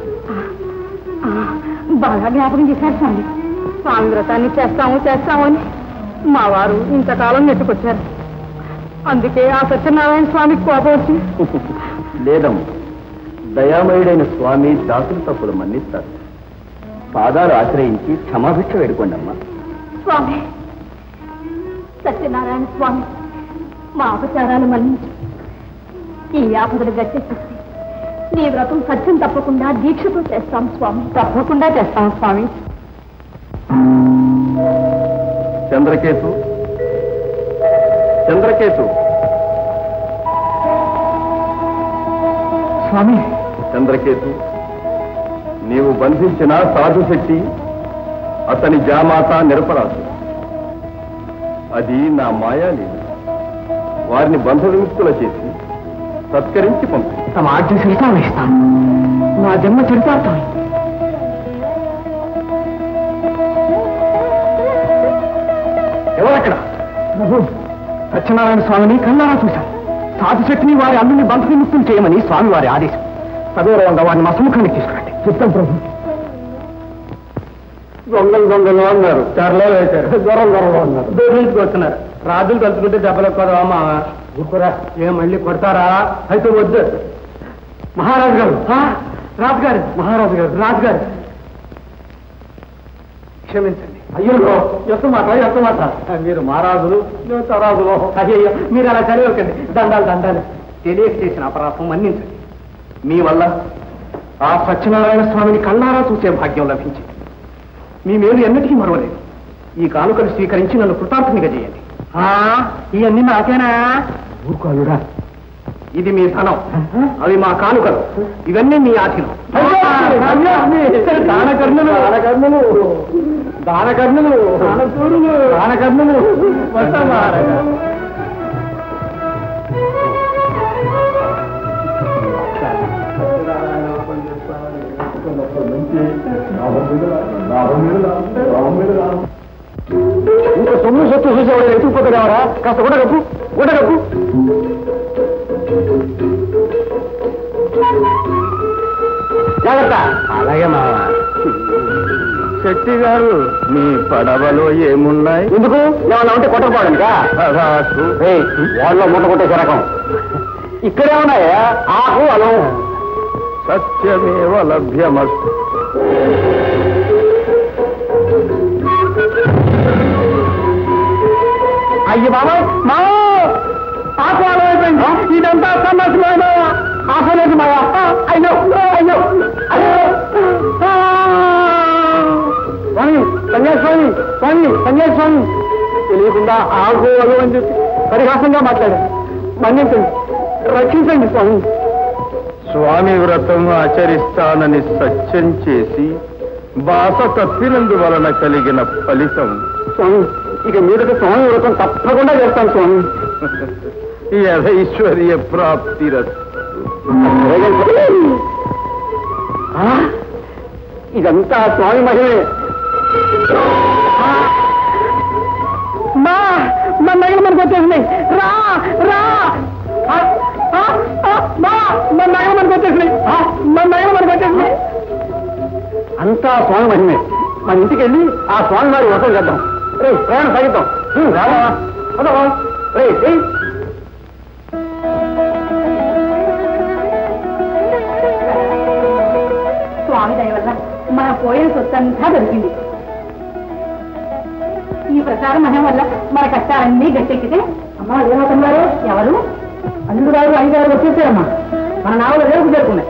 బాగా జ్ఞాపకం చేశారు స్వామి. స్వామి వ్రతాన్ని చేస్తాము చేస్తాము అని మా వారు ఇంతకాలం నెట్టుకొచ్చారు. అందుకే ఆ సత్యనారాయణ స్వామికి కోపం వచ్చి. లేదమ్మ, దయామయుడైన స్వామి దాసులు తప్పులు మన్నిస్తారు. పాదాలు ఆశ్రయించి క్షమాభిక్ష వేడుకోండమ్మా. స్వామి, సత్యనారాయణ స్వామి, మా అపచారాలు మన్నించి ఈ ఆపదలు గట్టెక్కిస్తే నీ వ్రతం సత్యం తప్పకుండా దీక్షతో చేస్తాం స్వామి. తప్పకుండా చేస్తాం స్వామి. చంద్రకేతు, చంద్రకేతు. స్వామి, చంద్రకేతు, నీవు బంధించిన సాధుశక్తి అతని జామాత నిరపరాధు. అది నా మాయా లేదు. వారిని బంధ విముక్తుల చేసి సత్కరించి పంపి తమ ఆజ్ఞ శిల్పాలు ఇస్తాను. నా జన్మ చరితార్థం. ఎవరక్కడ? ప్రభు, సత్యనారాయణ స్వామిని కళ్ళారా చూశాను. సాధుశక్తిని వారి అల్లుని బంధ విముక్తులు చేయమని స్వామి వారి ఆదేశం. సగౌరవంగా వారిని మా సముఖానికి తీసుకురండి. చెప్తాం ప్రభు. దొంగలు దొంగలు అన్నారు. చర్లో వేశారు. దూరం దూరంలో అన్నారు. దూరించి వస్తున్నారు. రాజులు కలుసుకుంటే దెబ్బలు ఎక్కువ మా గుర్తురా. ఏం మళ్ళీ కొడతారా? అయితే వద్దు. మహారాజు గారు, రాజుగారు, మహారాజు గారు, రాజుగారు క్షమించండి. అయ్యో ఎంత మాట ఎంత మాట. మీరు మహారాజులు, రాజులు. అయ్యో మీరు అలా చదివకండి. దండాలు దండాలు. తెలియక చేసిన అపరాధం మన్నించండి. మీ వల్ల ఆ సత్యనారాయణ స్వామిని కళ్ళారా చూసే భాగ్యం లభించింది. మీ మేలు ఎన్నటికీ మరవలేదు. ఈ కానుకలు స్వీకరించి నన్ను కృతార్థంగా చేయండి. ఇవన్నీ నాకేనా? ఊరుకోలురా, ఇది మీ ధనం, అవి మా కానుకలు, ఇవన్నీ మీ ఆధీనం. దానకర్ణులు దానకర్ణులు దానకర్ణులు దానకర్ణులు వస్తారా? ఇంత సొమ్ము సొత్తు చూసేవాడు ఎత్తుకుపోతాడేవరా? కాస్త గుడగప్పు గుడగప్పు. జాగ్రత్త. అలాగే మామ. శెట్టి గారు, మీ పడవలో ఏమున్నాయి? ఎందుకు ఏమన్నా ఉంటే కొట్టకపోవడానికా? వాళ్ళలో మూట కొట్టేసే రకం. ఇక్కడే ఉన్నాయా? ఆకు అలం. సత్యమేవ లభ్యమస్తు. అయ్యి బాబాయ్, మా ఆకు అలం అయిపోయింది. ఇదంతా సన్నాసి మాయా. ఆకలేదు మాయా. అయ్యో అయ్యో అయ్యో. స్వామి సన్యాస్వామి, స్వామి సన్యాస్వామి, తెలియకుండా ఆకు అలం అని చెప్పి పరిహాసంగా మాట్లాడారు. మన్నించండి, రక్షించండి స్వామి. స్వామి వ్రతం ఆచరిస్తానని సత్యం చేసి బాస తప్పినందువలన కలిగిన ఫలితం. స్వామి, ఇక మీదట స్వామి వ్రతం తప్పకుండా చేస్తాను స్వామి. యథైశ్వర్య ప్రాప్తి. ఇదంతా స్వామి మహిమే. మా మా నగలు మనకు వచ్చేసినాయి. రా రా మా నగలు మనకు వచ్చేసినాయి. మా నగలు మనకు వచ్చేసినాయి. అంతా స్వామి మహిమే. మన ఇంటికి వెళ్ళి ఆ స్వామి వారి వ్రతం చేద్దాం. రే ప్రయాణం సాగిద్దాం. రావా రే. స్వామి దయ వల్ల మన పోయిన సొత్తంతా దొరికింది. ఈ ప్రసారం మహం వల్ల మన కష్టాలన్నీ గట్టెక్కితే అమ్మ ఏమవుతున్నారు? ఎవరు? అల్లుడు గారు ఐదారు వచ్చేసారమ్మా. మన నావలు రేపు జరుపుకున్నాయి.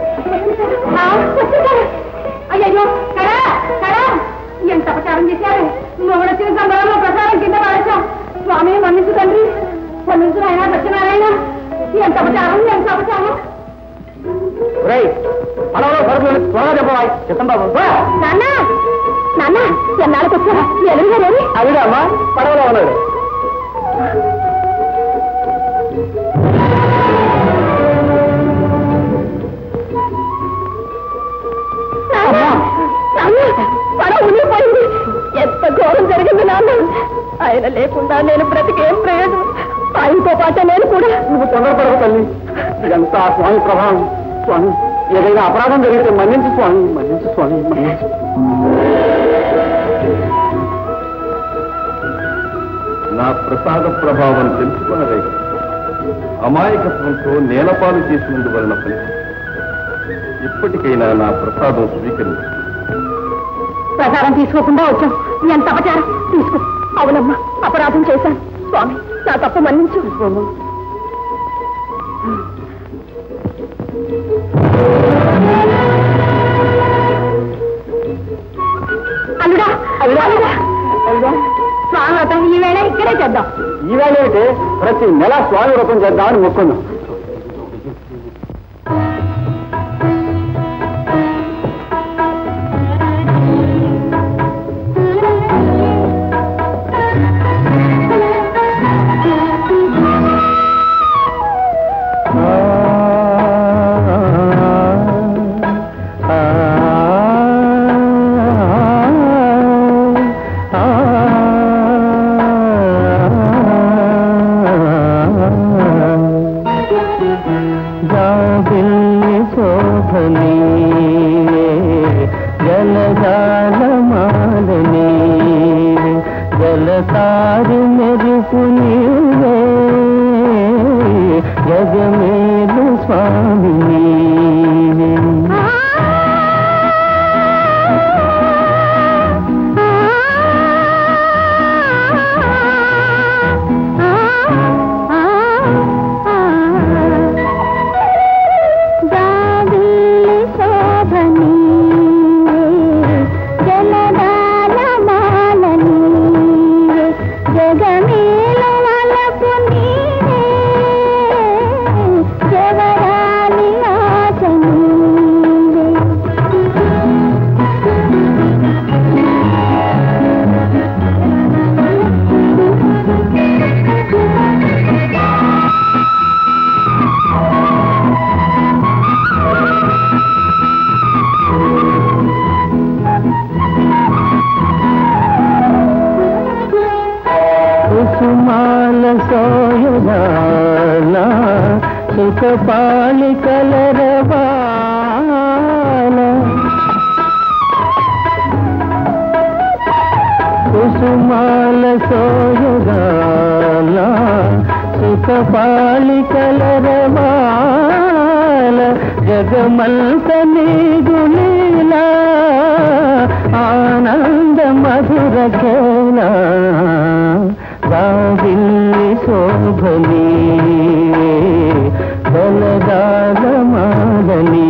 అయ్యో కడా కడా, ఎంత అపచారం చేశారు. నువ్వు వచ్చిన సందర్భంలో ప్రసారం కింద పారేశాం. స్వామి మన్నించు తండ్రి, మన్నించు ఆయన సత్యనారాయణ. ఎంత అపచారం, ఎంత అపచారం. పడవలో సరుకులు త్వరగా చెప్పవాలి. చిత్తం బాబు. నాన్న నాన్న, ఎన్నాళ్ళకి వచ్చా? ఎలుగుగారేమి? అదిగా అమ్మా, పడవలో ఉన్నాడు. పడవ ఉనిపోయింది. ఎంత ఘోరం జరిగింది నాన్న. ఆయన లేకుండా నేను బ్రతికేం ప్రయోజనం. ఆయనతో పాటే నేను కూడా. నువ్వు తొందరపడవు తల్లి. ఇదంతా స్వామి ప్రభావం. స్వామి, ఏదైనా అపరాధం జరిగితే మన్నించు స్వామి, మన్నించు స్వామి, మన్నించు. నా ప్రసాద ప్రభావం తెలుసుకున్నదై అమాయకత్వంతో నేలపాలు చేసినందువలన ఫలితం. ఇప్పటికైనా నా ప్రసాదం స్వీకరించు. ప్రసారం తీసుకోకుండా వచ్చాం. ఎంత అపచారం. తీసుకో. అవునమ్మా, అపరాధం చేశాను. స్వామి, నా తప్పు మన్నించు. అల్లుడా అల్లుడా అల్లుడా, స్వామి వ్రతం ఈ వేళ ఇక్కడే చేద్దాం. ఈ వేళ ఏంటి? ప్రతి నెల స్వామి వ్రతం చేద్దామని మొక్కున్నాం. జగమేల వలపు నీవే, జవరాలి సోయగాల సుఖ పాలికలరవాల కుసుమాల సోయగాల సుఖ పాలికలరవాల జగమంత నీగులీలా ఆనంద మధుర కేళ గావిల్లి శోభనీ బలదాల మాలని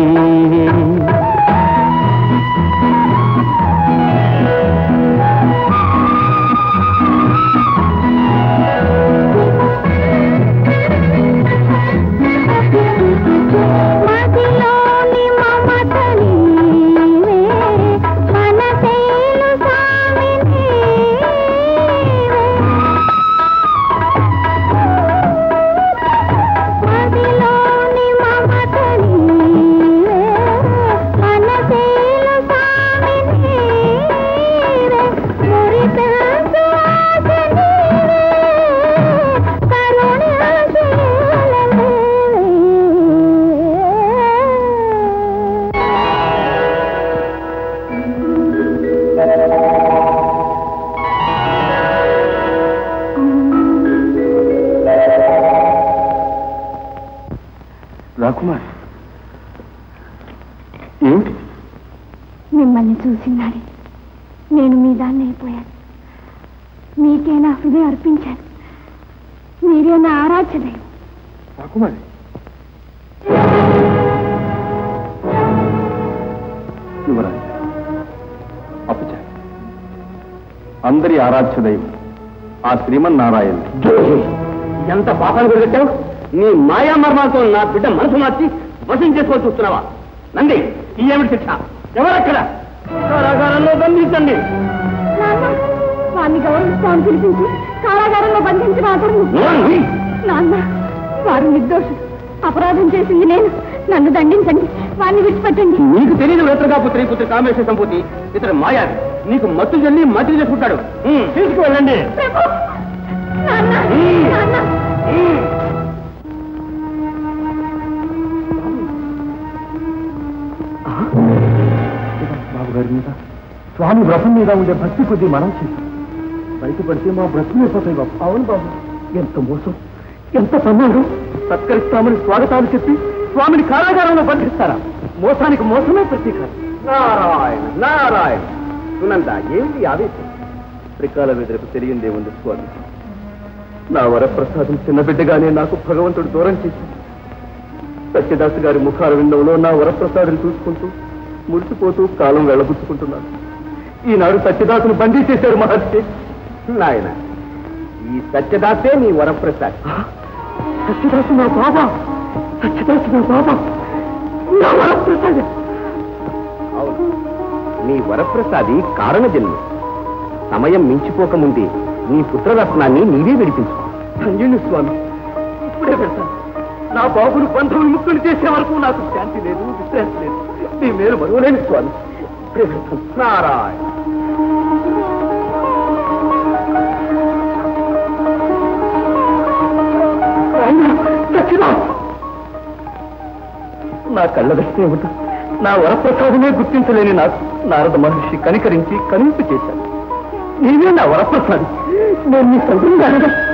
రాకుమారి ఏమిటి? మిమ్మల్ని చూసినాడే నేను మీ దాన్ని అయిపోయాను. మీకే నా హృదయం అర్పించాను. మీరే నా ఆరాధ్య దైవం. రాకుమారి యువరాజు అపచారం. అందరి ఆరాధ్య దైవం ఆ శ్రీమన్నారాయణ. ఎంత పాపాలు గురిపెట్టావు? నీ మాయా మర్మాలతో నా బిడ్డ మనసు మార్చి వశం చేసుకోవాలి చూస్తున్నావా? నంది, ఈ ఏమిటి శిక్ష? ఎవరక్కడ? కారాగారంలో బంధించండి. వారిని గౌరవిస్తామని పిలిపించి కారాగారంలో బంధించిన అతను నాన్న. వారు నిర్దోషులు. అపరాధం చేసింది నేను. నన్ను దండించండి. వారిని విడిచిపెట్టండి. నీకు తెలియదు వేత్రగా పుత్రి పుత్రి కామేశ్వర సంపూతి. ఇతడు మాయాది. నీకు మత్తు చెల్లి మతి చేసుకుంటాడు. తీసుకువెళ్ళండి. బాబు గారి మీద స్వామి వ్రతం మీద ఉండే భక్తి కొద్ది మనం చేశాం. బయటపడితే మా బ్రతుకులైపోతాయి బాబు. అవును బాబు, ఎంత మోసం, ఎంత పన్నాడు. సత్కరిస్తామని స్వాగతాలు చెప్పి స్వామిని కారాగారంలో బంధిస్తారా? మోసానికి మోసమే ప్రతీకారం. నారాయణ నారాయణ. సునంద, ఏమిటి ఆవేశం? త్రికాల వెదరకు తెలియందే ఉంది స్వామి. నా వరప్రసాదం చిన్న బిడ్డగానే నాకు భగవంతుడు దూరం చేసి సత్యదాసు గారి ముఖార విందంలో నా వరప్రసాదం చూసుకుంటూ మురిసిపోతూ కాలం వెళ్ళబుచ్చుకుంటున్నాను. ఈనాడు సత్యదాసును బందీ చేశారు మహర్షి. నాయన, ఈ సత్యదాసే నీ వరప్రసాద్. సత్యదాసు నా బాబా, సత్యదాసు నా బాబా, నా వరప్రసాద్. అవును, నీ వరప్రసాది కారణ జన్మ. సమయం మించిపోకముందే నీ పుత్రరత్నాన్ని నీవే విడిపించుకో. ధన్యుని స్వామి, ఇప్పుడే పెడతాను. నా బాబును బంధం విముక్తులు చేసే వరకు నాకు శాంతి లేదు, విశ్రాంతి లేదు. నీ మేలు మరువలేని స్వామి. ఇప్పుడే పెడతాను. నారాయణ. నా కళ్ళ దృష్టి ఏమిటో నా వరప్రసాదమే గుర్తించలేని నాకు నారద మహర్షి కనికరించి కనింపు చేశాను. నీవే నా వరప్రసాది. నేను నీ సంతంగా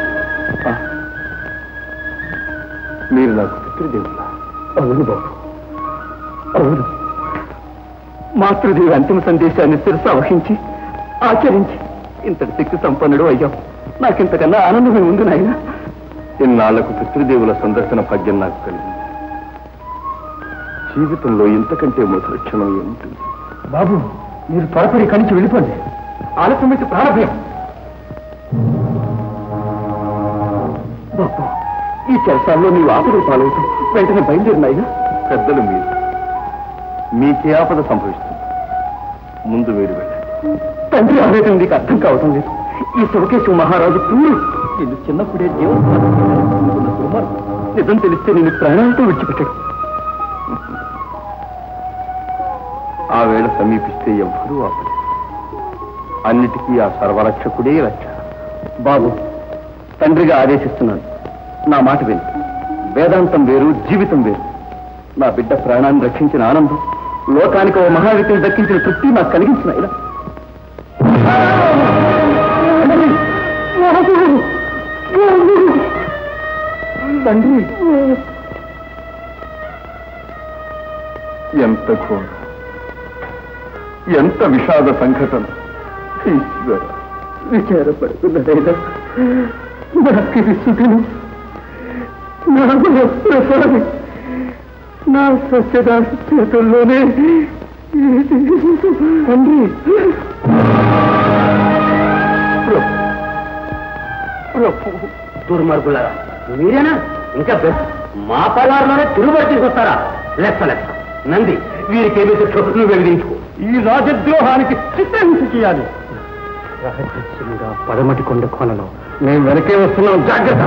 మీరు నాకు పితృదేవులా? అవును బాబు, అవును. మాతృదేవి అంతిమ సందేశాన్ని శిరస వహించి ఆచరించి ఇంతటి శక్తి సంపన్నుడు అయ్యాం. నాకింతకన్నా ఆనందమే ఉంది నాయన. ఇన్నాళ్లకు పితృదేవుల సందర్శన భాగ్యం నాకు కలిగింది. జీవితంలో ఇంతకంటే మధుర క్షణం ఏముంటుంది? బాబు, మీరు త్వరపడి కలిసి వెళ్ళిపోండి. ఆలస్యం అయితే ప్రారంభం. బాబు, ఈ చెరసాల్లో నీవు ఆపద పాలవుతావు. వెంటనే బయలుదేరినాయినా. పెద్దలు మీరు, మీకే ఆపద సంభవిస్తుంది. ముందు మీరు వెళ్ళండి. తండ్రి ఆవేదన నీకు అర్థం కావటం లేదు. ఈ శివకేశవ మహారాజు పూరు నిన్ను చిన్నప్పుడే జీవన నిజం తెలిస్తే నిన్ను ప్రాణాలతో విడిచిపెట్టాడు. ఆ వేళ సమీపిస్తే ఎవ్వరూ ఆపలేదు. అన్నిటికీ ఆ సర్వరక్షకుడే రక్ష. బాబు, తండ్రిగా ఆదేశిస్తున్నాను. నా మాట విను. వేదాంతం వేరు, జీవితం వేరు. నా బిడ్డ ప్రాణాన్ని రక్షించిన ఆనందం, లోకానికి ఓ మహావితిని దక్కించిన తృప్తి నాకు కలిగించిన ఇలా తండ్రి. ఎంత ఘోర, ఎంత విషాద సంఘటన. ఈశ్వర, విచారపడుతున్నదైనా నాకు విసుగును, నాకు ప్రసాది నా సత్యదాస చేతుల్లోనే. తండ్రి, దుర్మార్గులారా, మీరేనా ఇంకా మా పలారులోనే తిరుగుబడి తీసుకొస్తారా? లెక్క లెక్క నంది, వీరికేమీ శిక్షను వెలిగించుకో. ఈ రాజద్రోహానికి చిత్రహింస చేయాలి. రహస్యంగా పడమటి కొండ కోనలో మేము వెనకే వస్తున్నాం, జాగ్రత్త.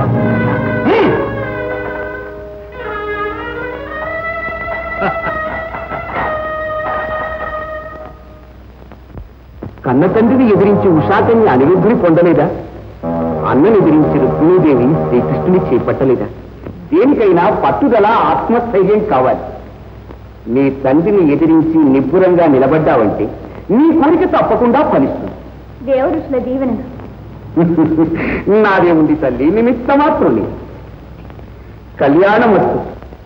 కన్న తండ్రిని ఎదిరించి ఉషాకన్య అనిరుద్ధుని పొందలేదా? అన్నని ఎదిరించి రుక్మిణీదేవి శ్రీకృష్ణుని చేపట్టలేదా? దేనికైనా పట్టుదల, ఆత్మస్థైర్యం కావాలి. నీ తండ్రిని ఎదిరించి నిబ్బురంగా నిలబడ్డావంటే నీ కోరిక తప్పకుండా ఫలిస్తుంది. దేవుడు దీవెన. నాదే ఉంది తల్లి, నిమిత్త మాత్రం కళ్యాణం వస్తు.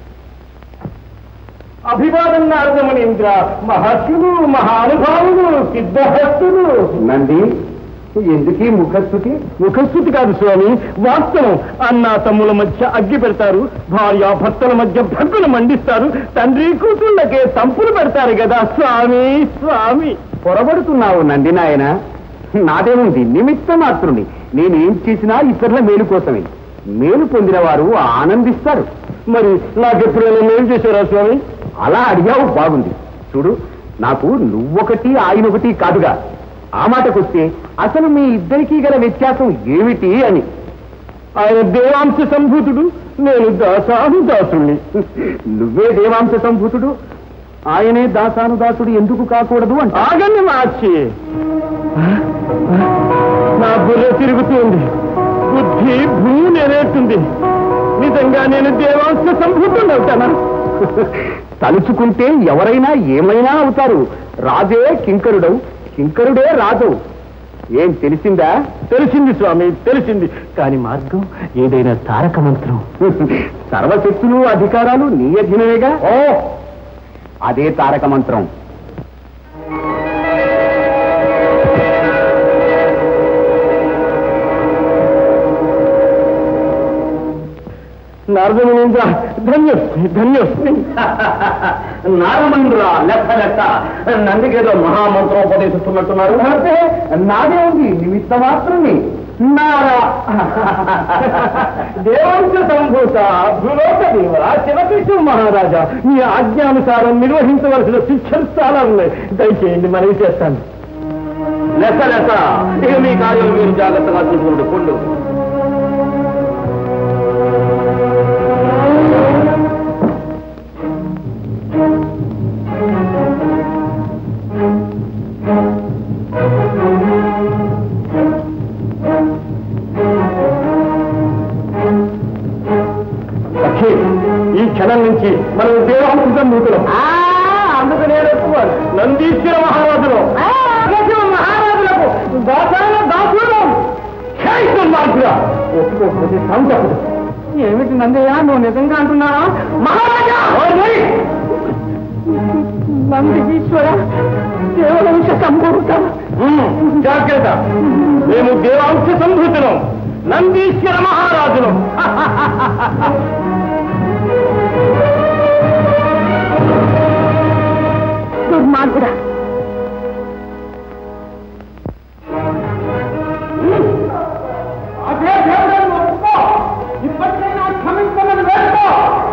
అభివాదం నారదమునీంద్ర, మహర్షులు, మహానుభావులు, సిద్ధహస్తులు. నంది, ఎందుకీ ముఖస్థుతి? ముఖస్థుతి కాదు స్వామి, వాస్తవం. అన్నా తమ్ముల మధ్య అగ్గి పెడతారు, భార్య భర్తల మధ్య భగ్గులు మండిస్తారు, తండ్రి కూతుళ్ళకే తంపులు పెడతారు కదా స్వామి. స్వామి, పొరబడుతున్నావు నంది నాయన. నాదేముంది, నిమిత్త మాత్రుని. నేనేం చేసినా ఇతరుల మేలు కోసమే. మేలు పొందిన వారు ఆనందిస్తారు. మరి నాకెప్పుడైనా మేలు చేశారా స్వామి? అలా అడిగావు, బాగుంది. చూడు, నాకు నువ్వొకటి ఆయనొకటి కాదుగా. ఆ మాటకొస్తే అసలు మీ ఇద్దరికీ గల వ్యత్యాసం ఏమిటి అని. ఆయన దేవాంశ సంభూతుడు, నేను దాసానుదాసుని. నువ్వే దేవాంశ సంభూతుడు, ఆయనే దాసానుదాసుడు ఎందుకు కాకూడదు అంటే? ఆగండి మార్చి, నా బుర్ర తిరుగుతుంది, బుద్ధి భూమి నేరేస్తుంది. నిజంగా నేను దేవాంశ సంభూతుడు అవుతానా? తలుచుకుంటే ఎవరైనా ఏమైనా అవుతారు. రాజే కింకరుడవు, కింకరుడే రాజు. ఏం తెలిసిందా? తెలిసింది స్వామి, తెలిసింది. కాని మార్గం ఏదైనా తారక మంత్రం. సర్వశక్తులు, అధికారాలు నీ అధీనమేగా. ఓ, అదే తారక మంత్రం. నారదమునీంద్ర, ధన్యోస్మి, ధన్యోస్మి. నారమంద్ర, లెక్క లెక్క. నందికేదో మహామంత్రం ఉపదేశిస్తున్నట్టున్నారు. అంటే నాదే ఉంది, నిమిత్త మాత్రమే. నారా దేవాంశ సంభూత భూలోక దేవ శివకృష్ణ మహారాజా, మీ ఆజ్ఞానుసారం నిర్వహించవలసిన శిక్షలు చాలా ఉన్నాయి. దయచేయండి, మనవి చేస్తాను. లెక్క లెక్క. ఇక మీ కార్యం మీరు జాగ్రత్తగా చూసుకుంటూ పొండు. ఈ క్షణం నుంచి మనం దేవాంశ సంభూతులం. అందుకు నేను ఒప్పుకోను. నందీశ్వర మహారాజులు మహారాజులకు దాసాల దాసులం. ఒప్పుకోకపోతే సంతపుడు. ఏమిటి నందయ్య, నువ్వు నిజంగా అంటున్నావా? మహారాజా, నందీశ్వర దేవవంశ సంభూత. జాగ్రత్త, మేము దేవాంశ సంభూతులం, నందీశ్వర మహారాజులం. దుర్మార్గుడా, అదే దేవుడు ఒప్పుకో. ఇప్పటికైనా క్షమించమని వేసుకో.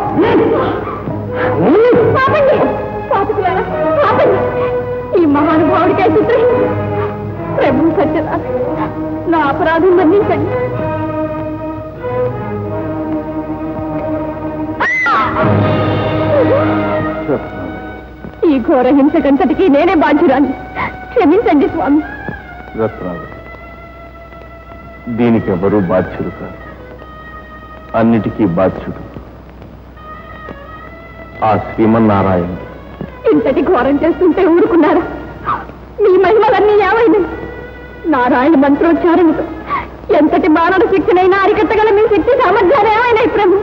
పాపండి, పాపకులారా, పాపండి. ఈ మహానుభావుడికి చిత్రహింస. ప్రభు సత్యనాథ, నా అపరాధం మన్నించండి. ఈ ఘోర హింసకంతటికి నేనే బాధ్యురాన్ని. క్షమించండి స్వామి. రత్నావతి, దీనికి ఎవరూ బాధ్యులు కాదు. అన్నిటికీ బాధ్యుడు ఆ శ్రీమన్నారాయణ. ఇంతటి ఘోరం చేస్తుంటే ఊరుకున్నారా? మీ మహిమలన్నీ ఏమైంది? నారాయణ మంత్రోచ్చారణతో ఎంతటి మానవ శక్తినైనా అరికట్టగల మీ శక్తి సామర్థ్యాలు ఏమైనాయి ప్రభు?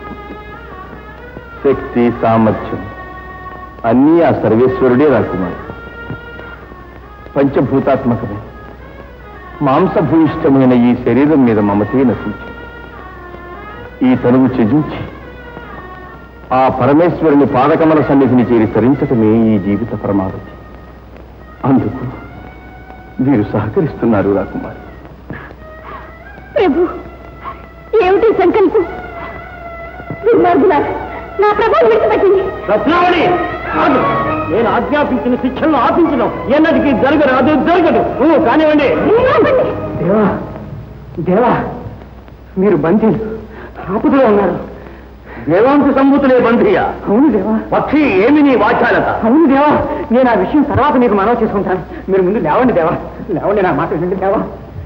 శక్తి సామర్థ్యం అన్నీ ఆ సర్వేశ్వరుడే రాకుమారు. పంచభూతాత్మకమే మాంసభూయిష్టమైన ఈ శరీరం మీద మమతే నశించి ఈ తనువు చెజించి ఆ పరమేశ్వరుని పాదకమల సన్నిధిని చేరి తరించటమే ఈ జీవిత పరమావధి. అందుకు మీరు సహకరిస్తున్నారు రాకుమారి. ప్రభు, ఏమిటి సంకల్పం? దుర్మార్గులారా, నా ప్రభావం విడిచిపెట్టింది. రత్నావళి, కాదు, నేను ఆజ్ఞాపించిన శిక్షలను ఆపించడం ఎన్నటికీ జరగరాదు, జరగదు. కానివ్వండి. దేవా దేవా మీరు బంధీలు ఆపుతూ ఉన్నారు. దేవాంశ సంభూతులే బంధీయా? అవును దేవా. పక్షి ఏమి నీ వాచాలత? అవును దేవా. నేను ఆ విషయం తర్వాత మీకు మనవి చేసుకుంటాను. మీరు ముందు లేవండి దేవా, లేవండి, నా మాట వినండి దేవా.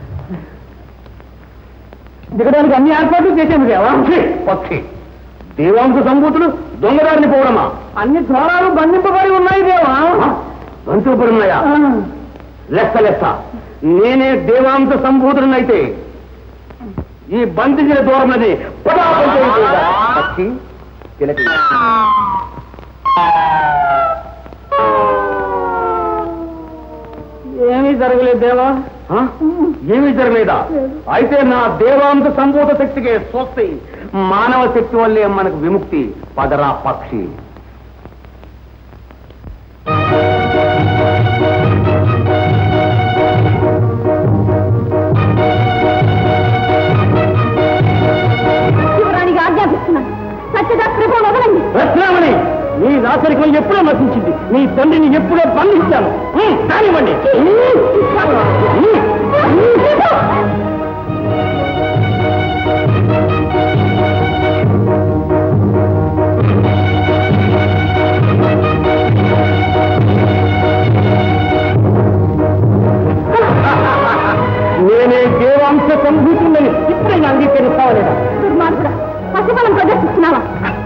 దిగడానికి అన్ని ఏర్పాట్లు చేశాను దేవా. పక్షి దేవాంశ సంభూతులు దొంగదారిని పోవడమా? అన్ని ద్వారాలు బంధింపబడి ఉన్నాయి దేవా. బంధింపబడి ఉన్నాయా? లెక్క లెక్క. నేనే దేవాంశ సంభూతులనైతే ఈ బంధించిన దూరంలోని పక్షి తిలకి. ఏమీ జరగలేదు దేవా. ఏమీ జరగలేదా? అయితే నా దేవాంశ సంభూత శక్తికే స్వస్తి. మానవ శక్తి వల్లే మనకు విముక్తి. పదరా పక్షి. శివరాణిగా ఆజ్ఞాపిస్తున్నాను, సత్యదా ప్రభు వదలండి. రత్నామణి, నీ రాచరికం ఎప్పుడో నశించింది. నీ తండ్రిని ఎప్పుడో బంధించాను. కానివ్వండి. నేనే దేవాంశ సంభూతుందని ఇప్పుడైనా అంగీకరిస్తావలేదా? దుర్మార్గుడా, పశుబలం ప్రదర్శిస్తున్నావా?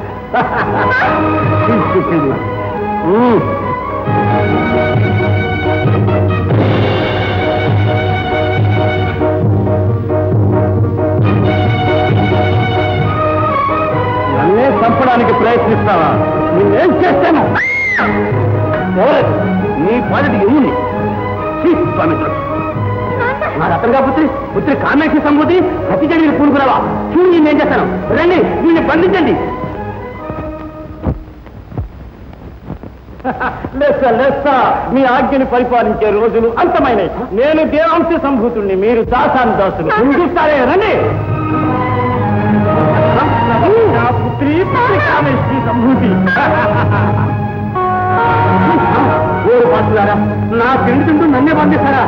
నన్నే చంపడానికి ప్రయత్నిస్తావా? నేనేం చేస్తాను? ఎవరది? నీ పాలిటి ఎముని నా రతంగా పుత్రి పుత్రి కామాక్షి సంబూతి హత్య జరిగిన పూనుకురావా? చూడు నేనేం చేస్తాను. రండి, వీళ్ళని బంధించండి. లెస్స లెస్స మీ ఆజ్ఞని పరిపాలించే రోజులు అంతమైనవి. నేను దేవాంశ సంభూతుణ్ణి, మీరు దాసాను దాసులు. చూస్తారే, రండి. నా పుత్రి కామాక్షి సంభూతి. ఓరు పాటులారా, నా తిండి తింటూ నన్నే బంధిస్తారా?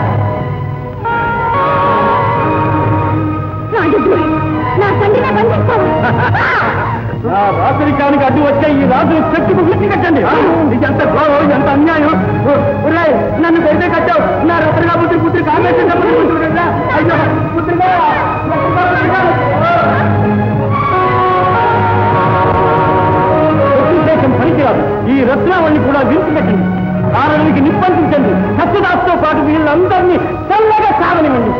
నా తండ్రిని బంధిస్తావా? నా రాత్రికానికి అడ్డు వచ్చే ఈ రాజులు శక్తి గురించి కట్టండి. ఇది ఎంత గౌరవం, ఎంత అన్యాయం. నన్ను పెడితే కట్టావు. నా రత్నగా పుత్రి పుత్రి కామేశ్వర అయ్యో పుత్రిగా పనికిరాదు. ఈ రత్నావళిని కూడా విడిచిపెట్టండి. కారణానికి నిప్పందించండి. సత్యదాస్తో పాటు వీళ్ళందరినీ చల్లగా సాగనివ్వండి.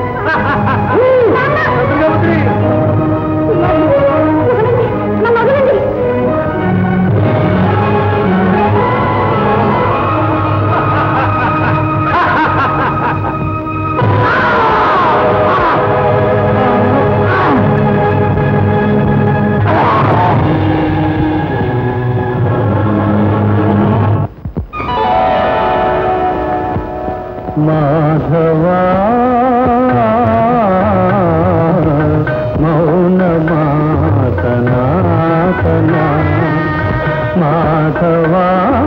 మాధవా మౌనమాసనాసనా మాధవా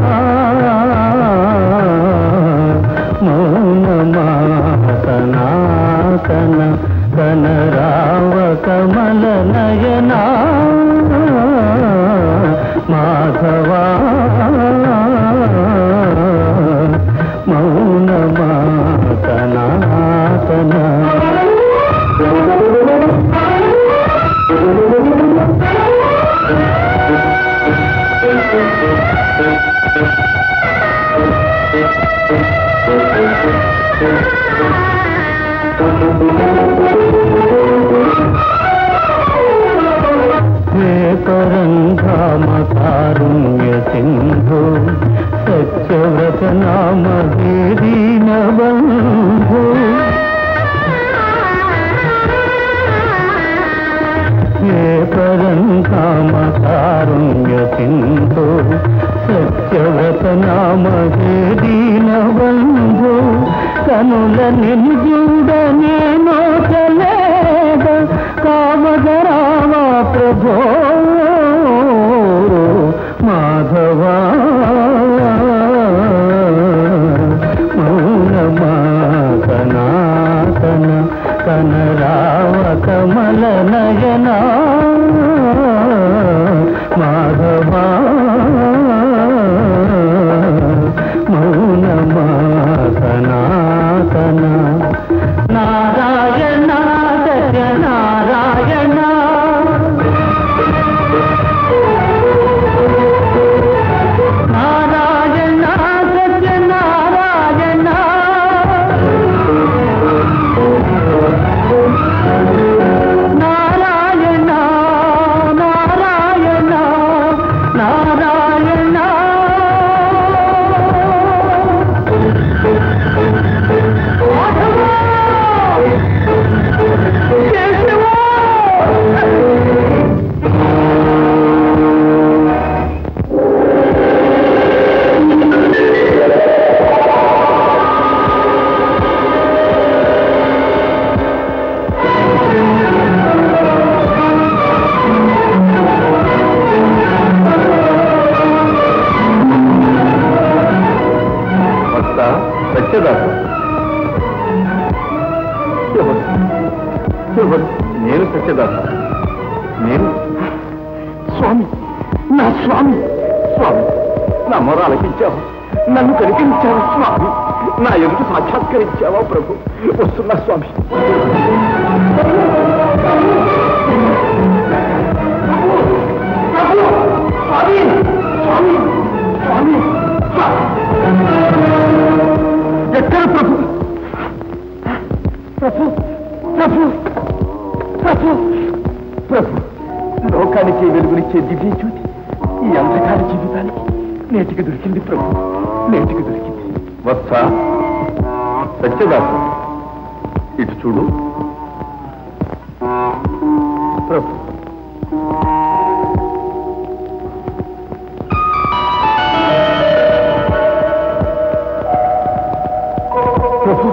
మౌనమాసనాసన కనరావ కమల నయనా మాధవా మౌనమాసనాసన రామహే దీనబంధు కనుల నిన్ను చూడ నేను చలేద కామద రామ ప్రభో మాధవా మౌనమా సనాతన కనరావ కమల నయనా మాధవా మౌనమా సనాతన నారాయణ సత్య నారాయణ నారాయణ సత్య నారాయణ నారాయణ నారాయణ నారాయణ నేను సత్యదాత నేను స్వామి నా స్వామి స్వామి నా మొర ఆలకించావు నన్ను కనిపించావు స్వామి నా ఎదుట సాక్షాత్కరించావా ప్రభు వస్తున్నా స్వామి స్వామి స్వామి స్వామి ఎక్కడ ప్రభు ప్రభు ప్రభు ప్రభు ప్రభు లోకానికి వెలుగునిచ్చే దివ్య జ్యోతి ఈ అంధకార జీవితానికి నేటికి దొరికింది ప్రభు నేటికి దొరికింది వత్స సత్యదాస ఇటు చూడు ప్రభు ప్రభు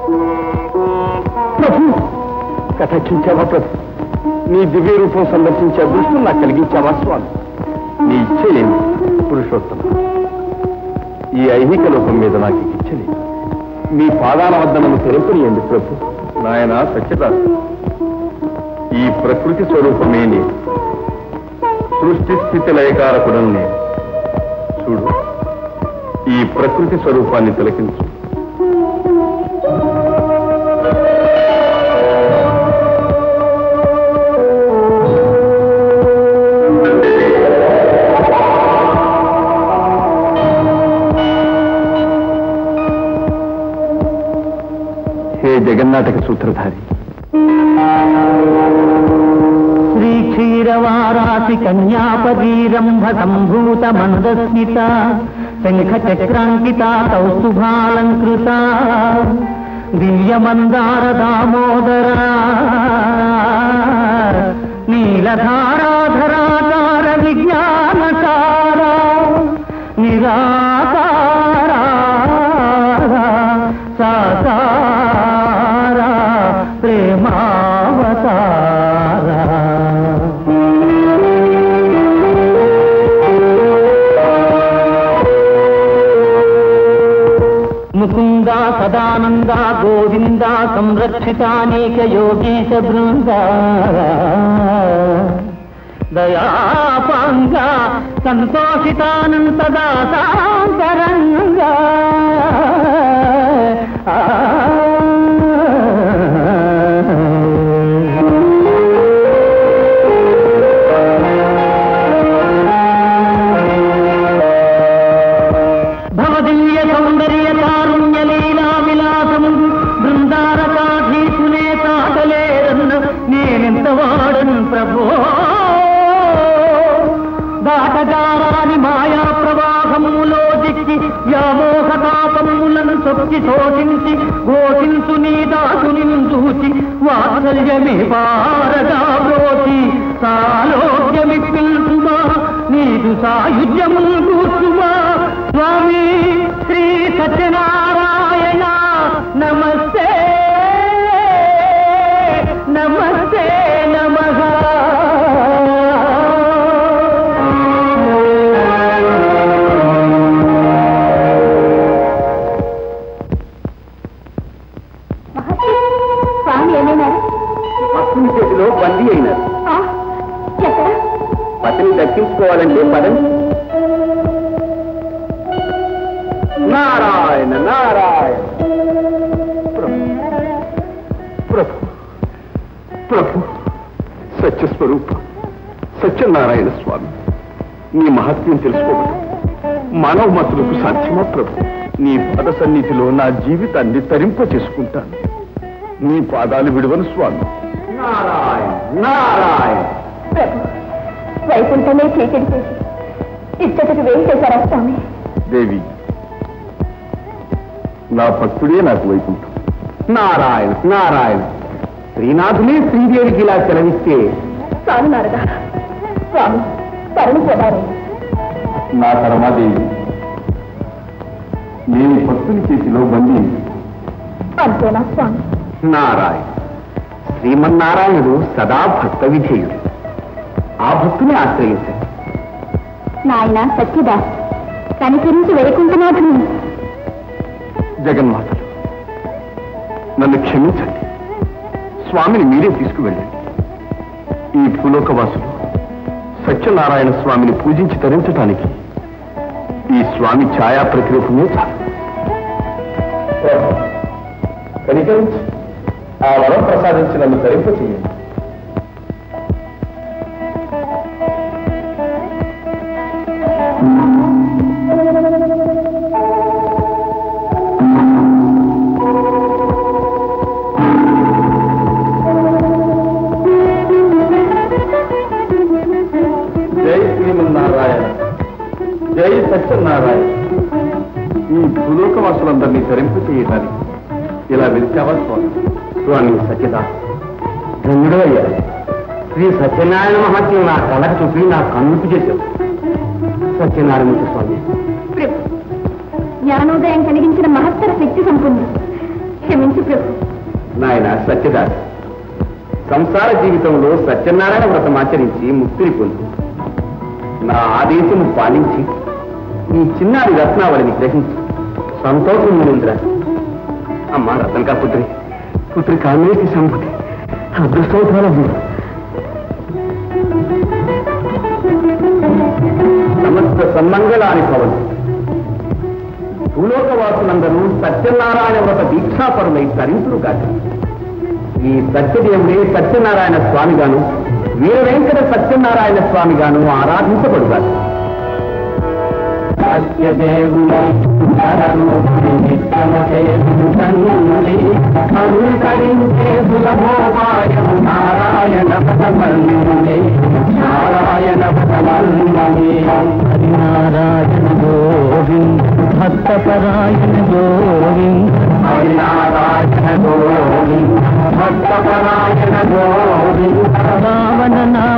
ప్రభు కథించావా ప్రభు నీ దివ్య రూపం సందర్శించే అదృష్టం నాకు కలిగించావా స్వామి నీ ఇచ్చ ఏమి పురుషోత్తమ ఈ ఐహిక లోకం మీద నాకు ఇచ్చలేదు మీ పాదాల వద్ద నన్ను తెరపనియండి ప్రభు నాయన సత్యదాస ఈ ప్రకృతి స్వరూపమే నేను సృష్టి స్థితి లయకారకుడను నేను చూడు ఈ ప్రకృతి స్వరూపాన్ని తిలకించు జగన్నాటక సూత్రధారి శ్రీ క్షీరవారాసి కన్యాపదీరంభ సంభూత మందస్మిత శంఖ చక్రాంకిత కౌస్తుభాలంకృత దివ్యమందార దామోదర నీలధారాధరాధార విజ్ఞానసార నిరాకార సాకార ప్రేమావతార ముకుంద సదానంద గోవింద సంరక్షితానేక యోగేశ బృంద దయాపాంగ సంతోషితానంతదాసాంతరంగ భవదివ్య సౌందర్య కారుణ్య లీలా విలాసము బృందారకాధీసునే తాకలేరన్న నేనెంత వాడను ప్రభో దాటగారాని మాయా ప్రవాహములో దిక్కి వ్యామోహ తాపములను సొక్కి శోషించి ఘోషించు నీ దాసుని చూచి వాత్సల్యమే పారగా బ్రోచి సాలోక్యమిప్పించుమా నీదు సాయుధ్యములు కూర్చుమా స్వామి ఏమైనారు? భక్తుని చేతిలో బందీ అయినారు. ఆ, ఎక్కడ? పతిని దక్కించుకోవాలంటే పదండి. నారాయణ నారాయణ. ప్రభు ప్రభు ప్రభు సత్యస్వరూప సత్యనారాయణ స్వామి, నీ మహత్యం తెలుసుకోవడం మానవ మతులకు సాధ్యమా ప్రభు? నీ పద సన్నిధిలో నా జీవితాన్ని తరింప చేసుకుంటాను. నీ పాదాలు విడువను స్వామి. నారాయణ నారాయణ. ప్రభు, వైకుంఠమే చీకటి చేసి ఇచ్చటికి వేయించేశారా స్వామి? దేవి, నా భక్తుడే నాకు వైకుంఠం. నారాయణ నారాయణ. శ్రీనాథులే శ్రీదేవికి ఇలా సెలవిస్తే చాలు నారదా. స్వామి తరుణిపోతారు. నా పరమాదేవి, నేను భక్తుని చేతిలో బందీ. అంతేనా స్వామి? నారాయణ. శ్రీమన్నారాయణుడు సదా భక్త విధేయుడు. ఆ భక్తుని ఆశ్రయించండి. నాయన సత్యదాస్, కనికరించి వైకుంఠనాథుని. జగన్మాతలు, నన్ను క్షమించండి. స్వామిని మీరే తీసుకువెళ్ళండి. ఈ భూలోకవాసులు సత్యనారాయణ స్వామిని పూజించి తరించటానికి ఈ స్వామి ఛాయా ప్రతిరూపమే చాలు. కనికరించి ఆ వరం ప్రసాదించి నన్ను తరింప చేయండి. జై శ్రీమన్నారాయణ, జై సత్యనారాయణ. ఈ భూలోకవాసులందరినీ తరింపు చేయడానికి ఇలా వెళ్తావా స్వామి? స్వామి సత్యదాస్, ధన్యుడు అయ్యా. శ్రీ సత్యనారాయణ మహత్యం నా కళకు చూపి నా కన్నుకు చేశావు. సత్యనారాయణ స్వామి, ప్రభు, జ్ఞానోదయం కలిగించిన మహత్తర శక్తి సంపూర్ణ. క్షమించు ప్రభు. నాయన సత్యదాస్, సంసార జీవితంలో సత్యనారాయణ వ్రతం ఆచరించి ముక్తిని పొందు. నా ఆదేశము పాలించి ఈ చిన్నారి రత్నావళిని గ్రహించి సంతోషం మునింద్ర. అమ్మా రతనకా పుత్రి, పుత్రి కామేసి సంపతి అదృష్టోధారం. సమస్త సన్మంగళాని భవన్. భూలోకవాసులందరూ సత్యనారాయణ వ్రత దీక్షాపరులై తరింపులు కాదు. ఈ సత్యదేవుడే సత్యనారాయణ స్వామిగాను, వీర వెంకట సత్యనారాయణ స్వామిగాను ఆరాధించబడుగారు. సత్యదేవుడు అనుసరించే సులభోపాయం నారాయణ పదమల్లి నారాయణ పదమల్లి. హరినారాయణ గోవింద భక్తపరాయణ గోవింద హరినారాయణ గోవింద భక్తపరాయణ గోవింద. రావణ